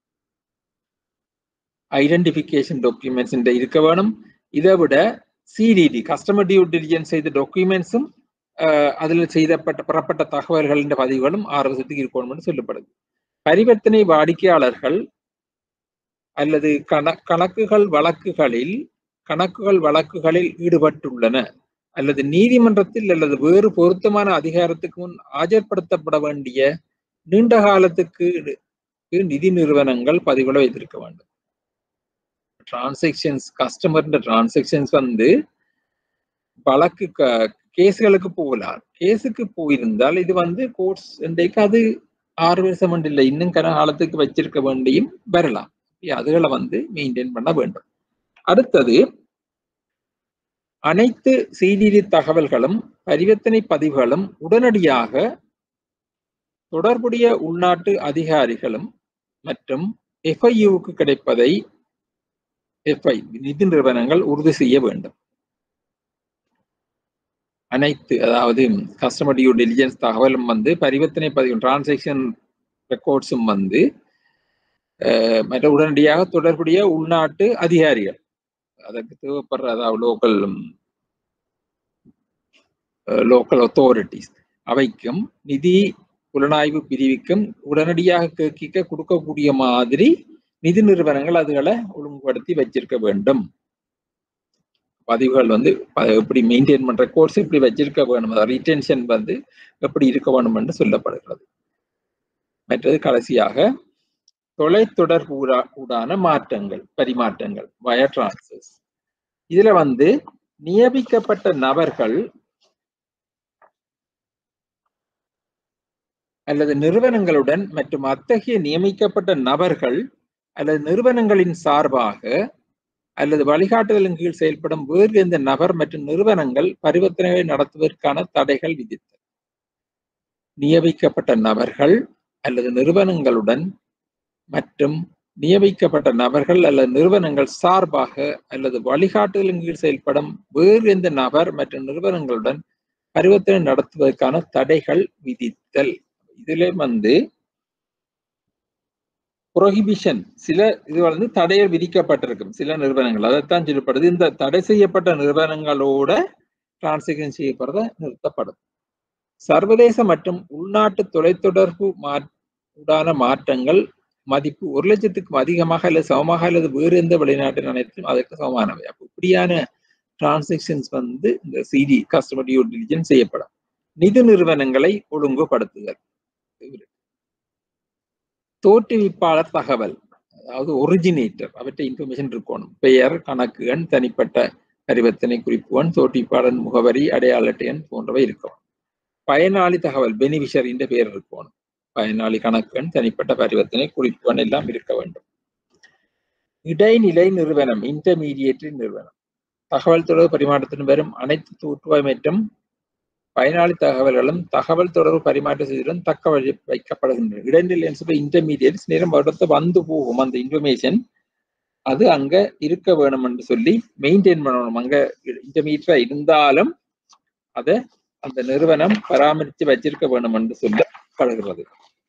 ஐடென்டிஃபிகேஷன் டாக்குமெண்ட்ஸ் இருக்க வேணும். இதை விட CDD கஸ்டமர் டியூ டிலிஜென்ஸ் செய்த டாக்குமெண்ட்ஸும் அதில் பெறப்பட்ட தகவல்களின் பதிவுகளும் 6 வருஷத்துக்கு இருக்கணும் சொல்லப்படுது. பரிவர்த்தனை வாடிக்கையாளர்கள் அல்லது கணக்குகள் வழக்குகளில் ஈடுபட்டுள்ளன அல்லது நீதிமன்றத்தில் அல்லது வேறு பொருத்தமான அதிகாரத்துக்கு முன் ஆஜர்படுத்தப்பட வேண்டிய நீண்ட காலத்துக்கு நிதி நிறுவனங்கள் பதிவுகளை வைத்திருக்க வேண்டும். டிரான்சாக்ஷன்ஸ், கஸ்டமர் டிரான்சாக்ஷன்ஸ் வந்து வழக்கு கேஸுகளுக்கு போகலாம். கேஸுக்கு போயிருந்தால் இது வந்து கோர்ட்ஸ் இன்றைக்கு அது 6 வருஷம் இல்லை, இன்னும் காலத்துக்கு வச்சிருக்க வேண்டியும் வரலாம். அதுகளை வந்து மெயின்டைன் பண்ண வேண்டும். அடுத்தது, அனைத்து CDD தகவல்களும் பரிவர்த்தனை பதிவுகளும் உடனடியாக தொடர்புடைய உள்நாட்டு அதிகாரிகளும் மற்றும் FIUக்கு கிடைப்பதை நிதி நிறுவனங்கள் உறுதி செய்ய வேண்டும். அனைத்து, அதாவது கஸ்டமர் டியூ டிலிஜென்ஸ் தகவலும் வந்து பரிவர்த்தனை பதிவு டிரான்சாக்ஷன் ரெக்கார்ட்ஸும் வந்து மற்ற உடனடியாக தொடர்புடைய உள்நாட்டு அதிகாரிகள், அதற்கு தேவைப்படுற அதாவது லோக்கல் அத்தாரிட்டிஸ் அவைக்கும் நிதி புலனாய்வு பிரிவுக்கும் உடனடியாக கேட்க கொடுக்கக்கூடிய மாதிரி நிதி நிறுவனங்கள் அதுகளை ஒழுங்குபடுத்தி வச்சிருக்க வேண்டும். பதிவுகள் வந்து எப்படி மெயின்டைன் பண்ற கோர்ஸ் எப்படி வச்சிருக்க வேணும், ரிட்டென்ஷன் வந்து எப்படி இருக்க வேணும் என்று சொல்லப்படுகிறது. மற்றது கடைசியாக தொலைத்தொடர்பு ஊடான பரிமாற்றங்கள் வய டிரான்ஸ்ஃபர்ஸ். இதுல வந்து நியமிக்கப்பட்ட நபர்கள் அல்லது நிறுவனங்களுடன் மற்றும் அத்தகைய நியமிக்கப்பட்ட நபர்கள் அல்லது நிறுவனங்களின் சார்பாக அல்லது வழிகாட்டுதலின் கீழ் செயல்படும் வேறு எந்த நபர் மற்றும் நிறுவனங்கள் பரிவர்த்தனைகளை நடத்துவதற்கான தடைகள் விதித்தல். நியமிக்கப்பட்ட நபர்கள் அல்லது நிறுவனங்களுடன் மற்றும் நியமிக்கப்பட்ட நபர்கள் அல்லது நிறுவனங்கள் சார்பாக அல்லது வழிகாட்டுதலின் கீழ் செயல்படும் வேறு எந்த நபர் மற்றும் நிறுவனங்களுடன் பரிவர்த்தனை நடத்துவதற்கான தடைகள் விதித்தல். இதுல வந்து புரோஹிபிஷன், சில இது வந்து தடைகள் விதிக்கப்பட்டிருக்கும் சில நிறுவனங்கள், அதைத்தான் சொல்லப்படுது. இந்த தடை செய்யப்பட்ட நிறுவனங்களோட டிரான்சாக்ஷன் செய்யப்படுறத நிறுத்தப்படும். சர்வதேச மற்றும் உள்நாட்டு தொலைத்தொடர்பு உடான மாற்றங்கள் மதிப்பு 1 லட்சத்துக்கும் அதிகமாக அல்லது சமமாக அல்லது வேறு எந்த வெளிநாட்டு நாணயத்திலும் அதற்கு சமமானவை. அப்போ இப்படியான டிரான்சாக்ஷன்ஸ் வந்து இந்த CD கஸ்டமர் டியூ டிலிஜென்ஸ் செய்யப்படும். நிதி நிறுவனங்களை ஒழுங்குபடுத்துதல். தோற்றுவிப்பாளர் தகவல், அதாவது ஒரிஜினேட்டர், அவற்றை இன்ஃபர்மேஷன் இருக்கணும். பெயர், கணக்கு எண், தனிப்பட்ட பரிவர்த்தனை குறிப்பு எண், தோற்றுவிப்பாளர் முகவரி, அடையாள அட்டை எண் போன்றவை இருக்கணும். பயனாளி தகவல், பெனிஃபிஷரியின் பெயர் இருக்கணும். பயனாளி கணக்கு எண், தனிப்பட்ட பரிவர்த்தனை குறிப்பு எண் எல்லாம் இருக்க வேண்டும். இடைநிலை நிறுவனம், இன்டர்மீடியேட்டரி நிறுவனம், தகவல் தொடர்பு பரிமாற்றத்தின் வரும் அனைத்து தோற்றுவாய் மற்றும் பயனாளி தகவல்களும் தகவல் தொடர்பு பரிமாற்ற செய்திகளும் தக்க வைக்கப்படுகின்றன. இடைநிலை இன்டர்மீடியட்ஸ் நேரம் இடத்தை வந்து போகும் அந்த இன்ஃபர்மேஷன் அது அங்க இருக்க வேணும் என்று சொல்லி மெயின்டைன் பண்ணணும். அங்க இன்டர்மீடியட்டா இருந்தாலும் அதை அந்த நிறுவனம் பராமரித்து வச்சிருக்க வேணும் என்று சொல்லப்படுகிறது.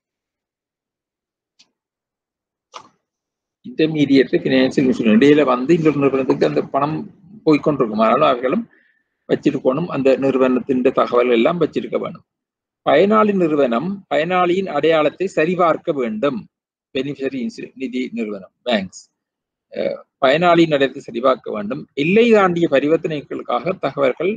இன்டர்மீடியட் பினான்சியல் இன்ஸ்டிடியூஷன் இடையில வந்து இன்னொரு நிறுவனத்துக்கு அந்த பணம் போய்கொண்டிருக்கும். அதனால அவர்களும் வச்சிருக்கணும். அந்த நிறுவனத்தின் தகவல் எல்லாம் வச்சிருக்க வேணும். பயனாளி நிறுவனம் பயனாளியின் அடையாளத்தை சரிபார்க்க வேண்டும். பெனிஃபிஷரி நிதி நிறுவனம் பேங்க்ஸ் பயனாளியின் அடையாளத்தை சரிபார்க்க வேண்டும். எல்லை தாண்டிய பரிவர்த்தனைகளுக்காக தகவல்கள்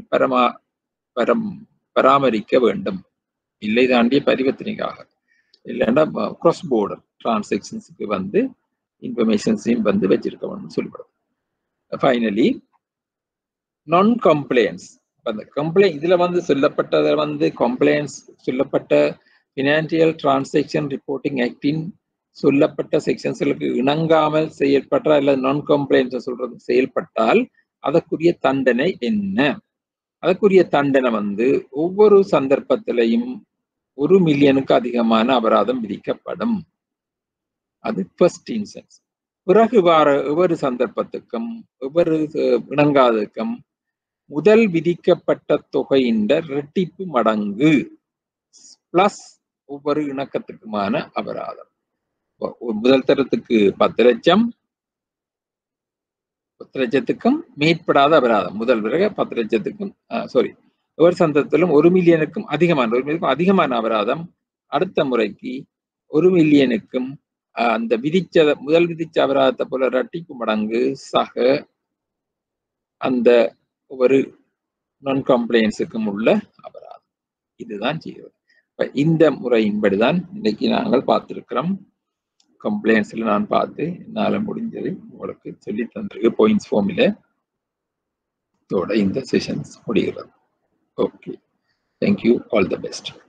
பராமரிக்க வேண்டும். எல்லை தாண்டிய பரிவர்த்தனைக்காக இல்லைன்னா கிராஸ் போர்டர் டிரான்சாக்ஷன்ஸுக்கு வந்து இன்ஃபர்மேஷன்ஸையும் வந்து வச்சிருக்க வேண்டும் சொல்லப்படும். ஃபைனலி நான் கம்ப்ளைன்ஸ் அந்த கம்ப்ளைண்ட் இதுல வந்து சொல்லப்பட்டதை வந்து கம்ப்ளைன்ஸ் சொல்லப்பட்ட ஃபினான்சியல் டிரான்சாக்ஷன் ரிப்போர்ட்டிங் ஆக்டின் சொல்லப்பட்ட செக்ஷன்ஸ்களுக்கு இணங்காமல் செயல்பட்ட அல்லது நான் கம்ப்ளைன்ஸ் சொல்றது செயல்பட்டால் அதற்குரிய தண்டனை என்ன? அதற்குரிய தண்டனை வந்து ஒவ்வொரு சந்தர்ப்பத்திலையும் 1 மில்லியனுக்கு அதிகமான அபராதம் விதிக்கப்படும். அது ஃபர்ஸ்ட் இன்ஸ்டன்ஸ். பிறகு ஒவ்வொரு சந்தர்ப்பத்துக்கும் ஒவ்வொரு இணங்காததுக்கும் முதல் விதிக்கப்பட்ட தொகையின் இரட்டிப்பு மடங்கு பிளஸ் ஒவ்வொரு இணக்கத்துக்குமான அபராதம். முதல் தரத்துக்கு 10 லட்சம் 10 லட்சத்துக்கும் மேற்படாத அபராதம். முதல் பிறகு 10 லட்சத்துக்கும் ஒவ்வொரு சந்தர்ப்பத்திலும் 1 மில்லியனுக்கும் அதிகமான அபராதம். அடுத்த முறைக்கு 1 மில்லியனுக்கும் அந்த முதல் விதிச்ச அபராதத்தை போல இரட்டிப்பு மடங்கு சக அந்த ஒரு நான் கம்ப்ளைன்ஸுக்கும் உள்ள அபராதம். இதுதான் செய்வது. இந்த முறையின்படிதான் இன்னைக்கு நாங்கள் பார்த்திருக்கிறோம். கம்ப்ளைன்ஸ்ல நான் பார்த்து என்னால முடிஞ்சதை உங்களுக்கு சொல்லி தந்திருக்கு. பாயிண்ட்ஸ் ஃபார்மில் இந்த செஷன்ஸ் முடிகிறது. Okay, thank you, all the best.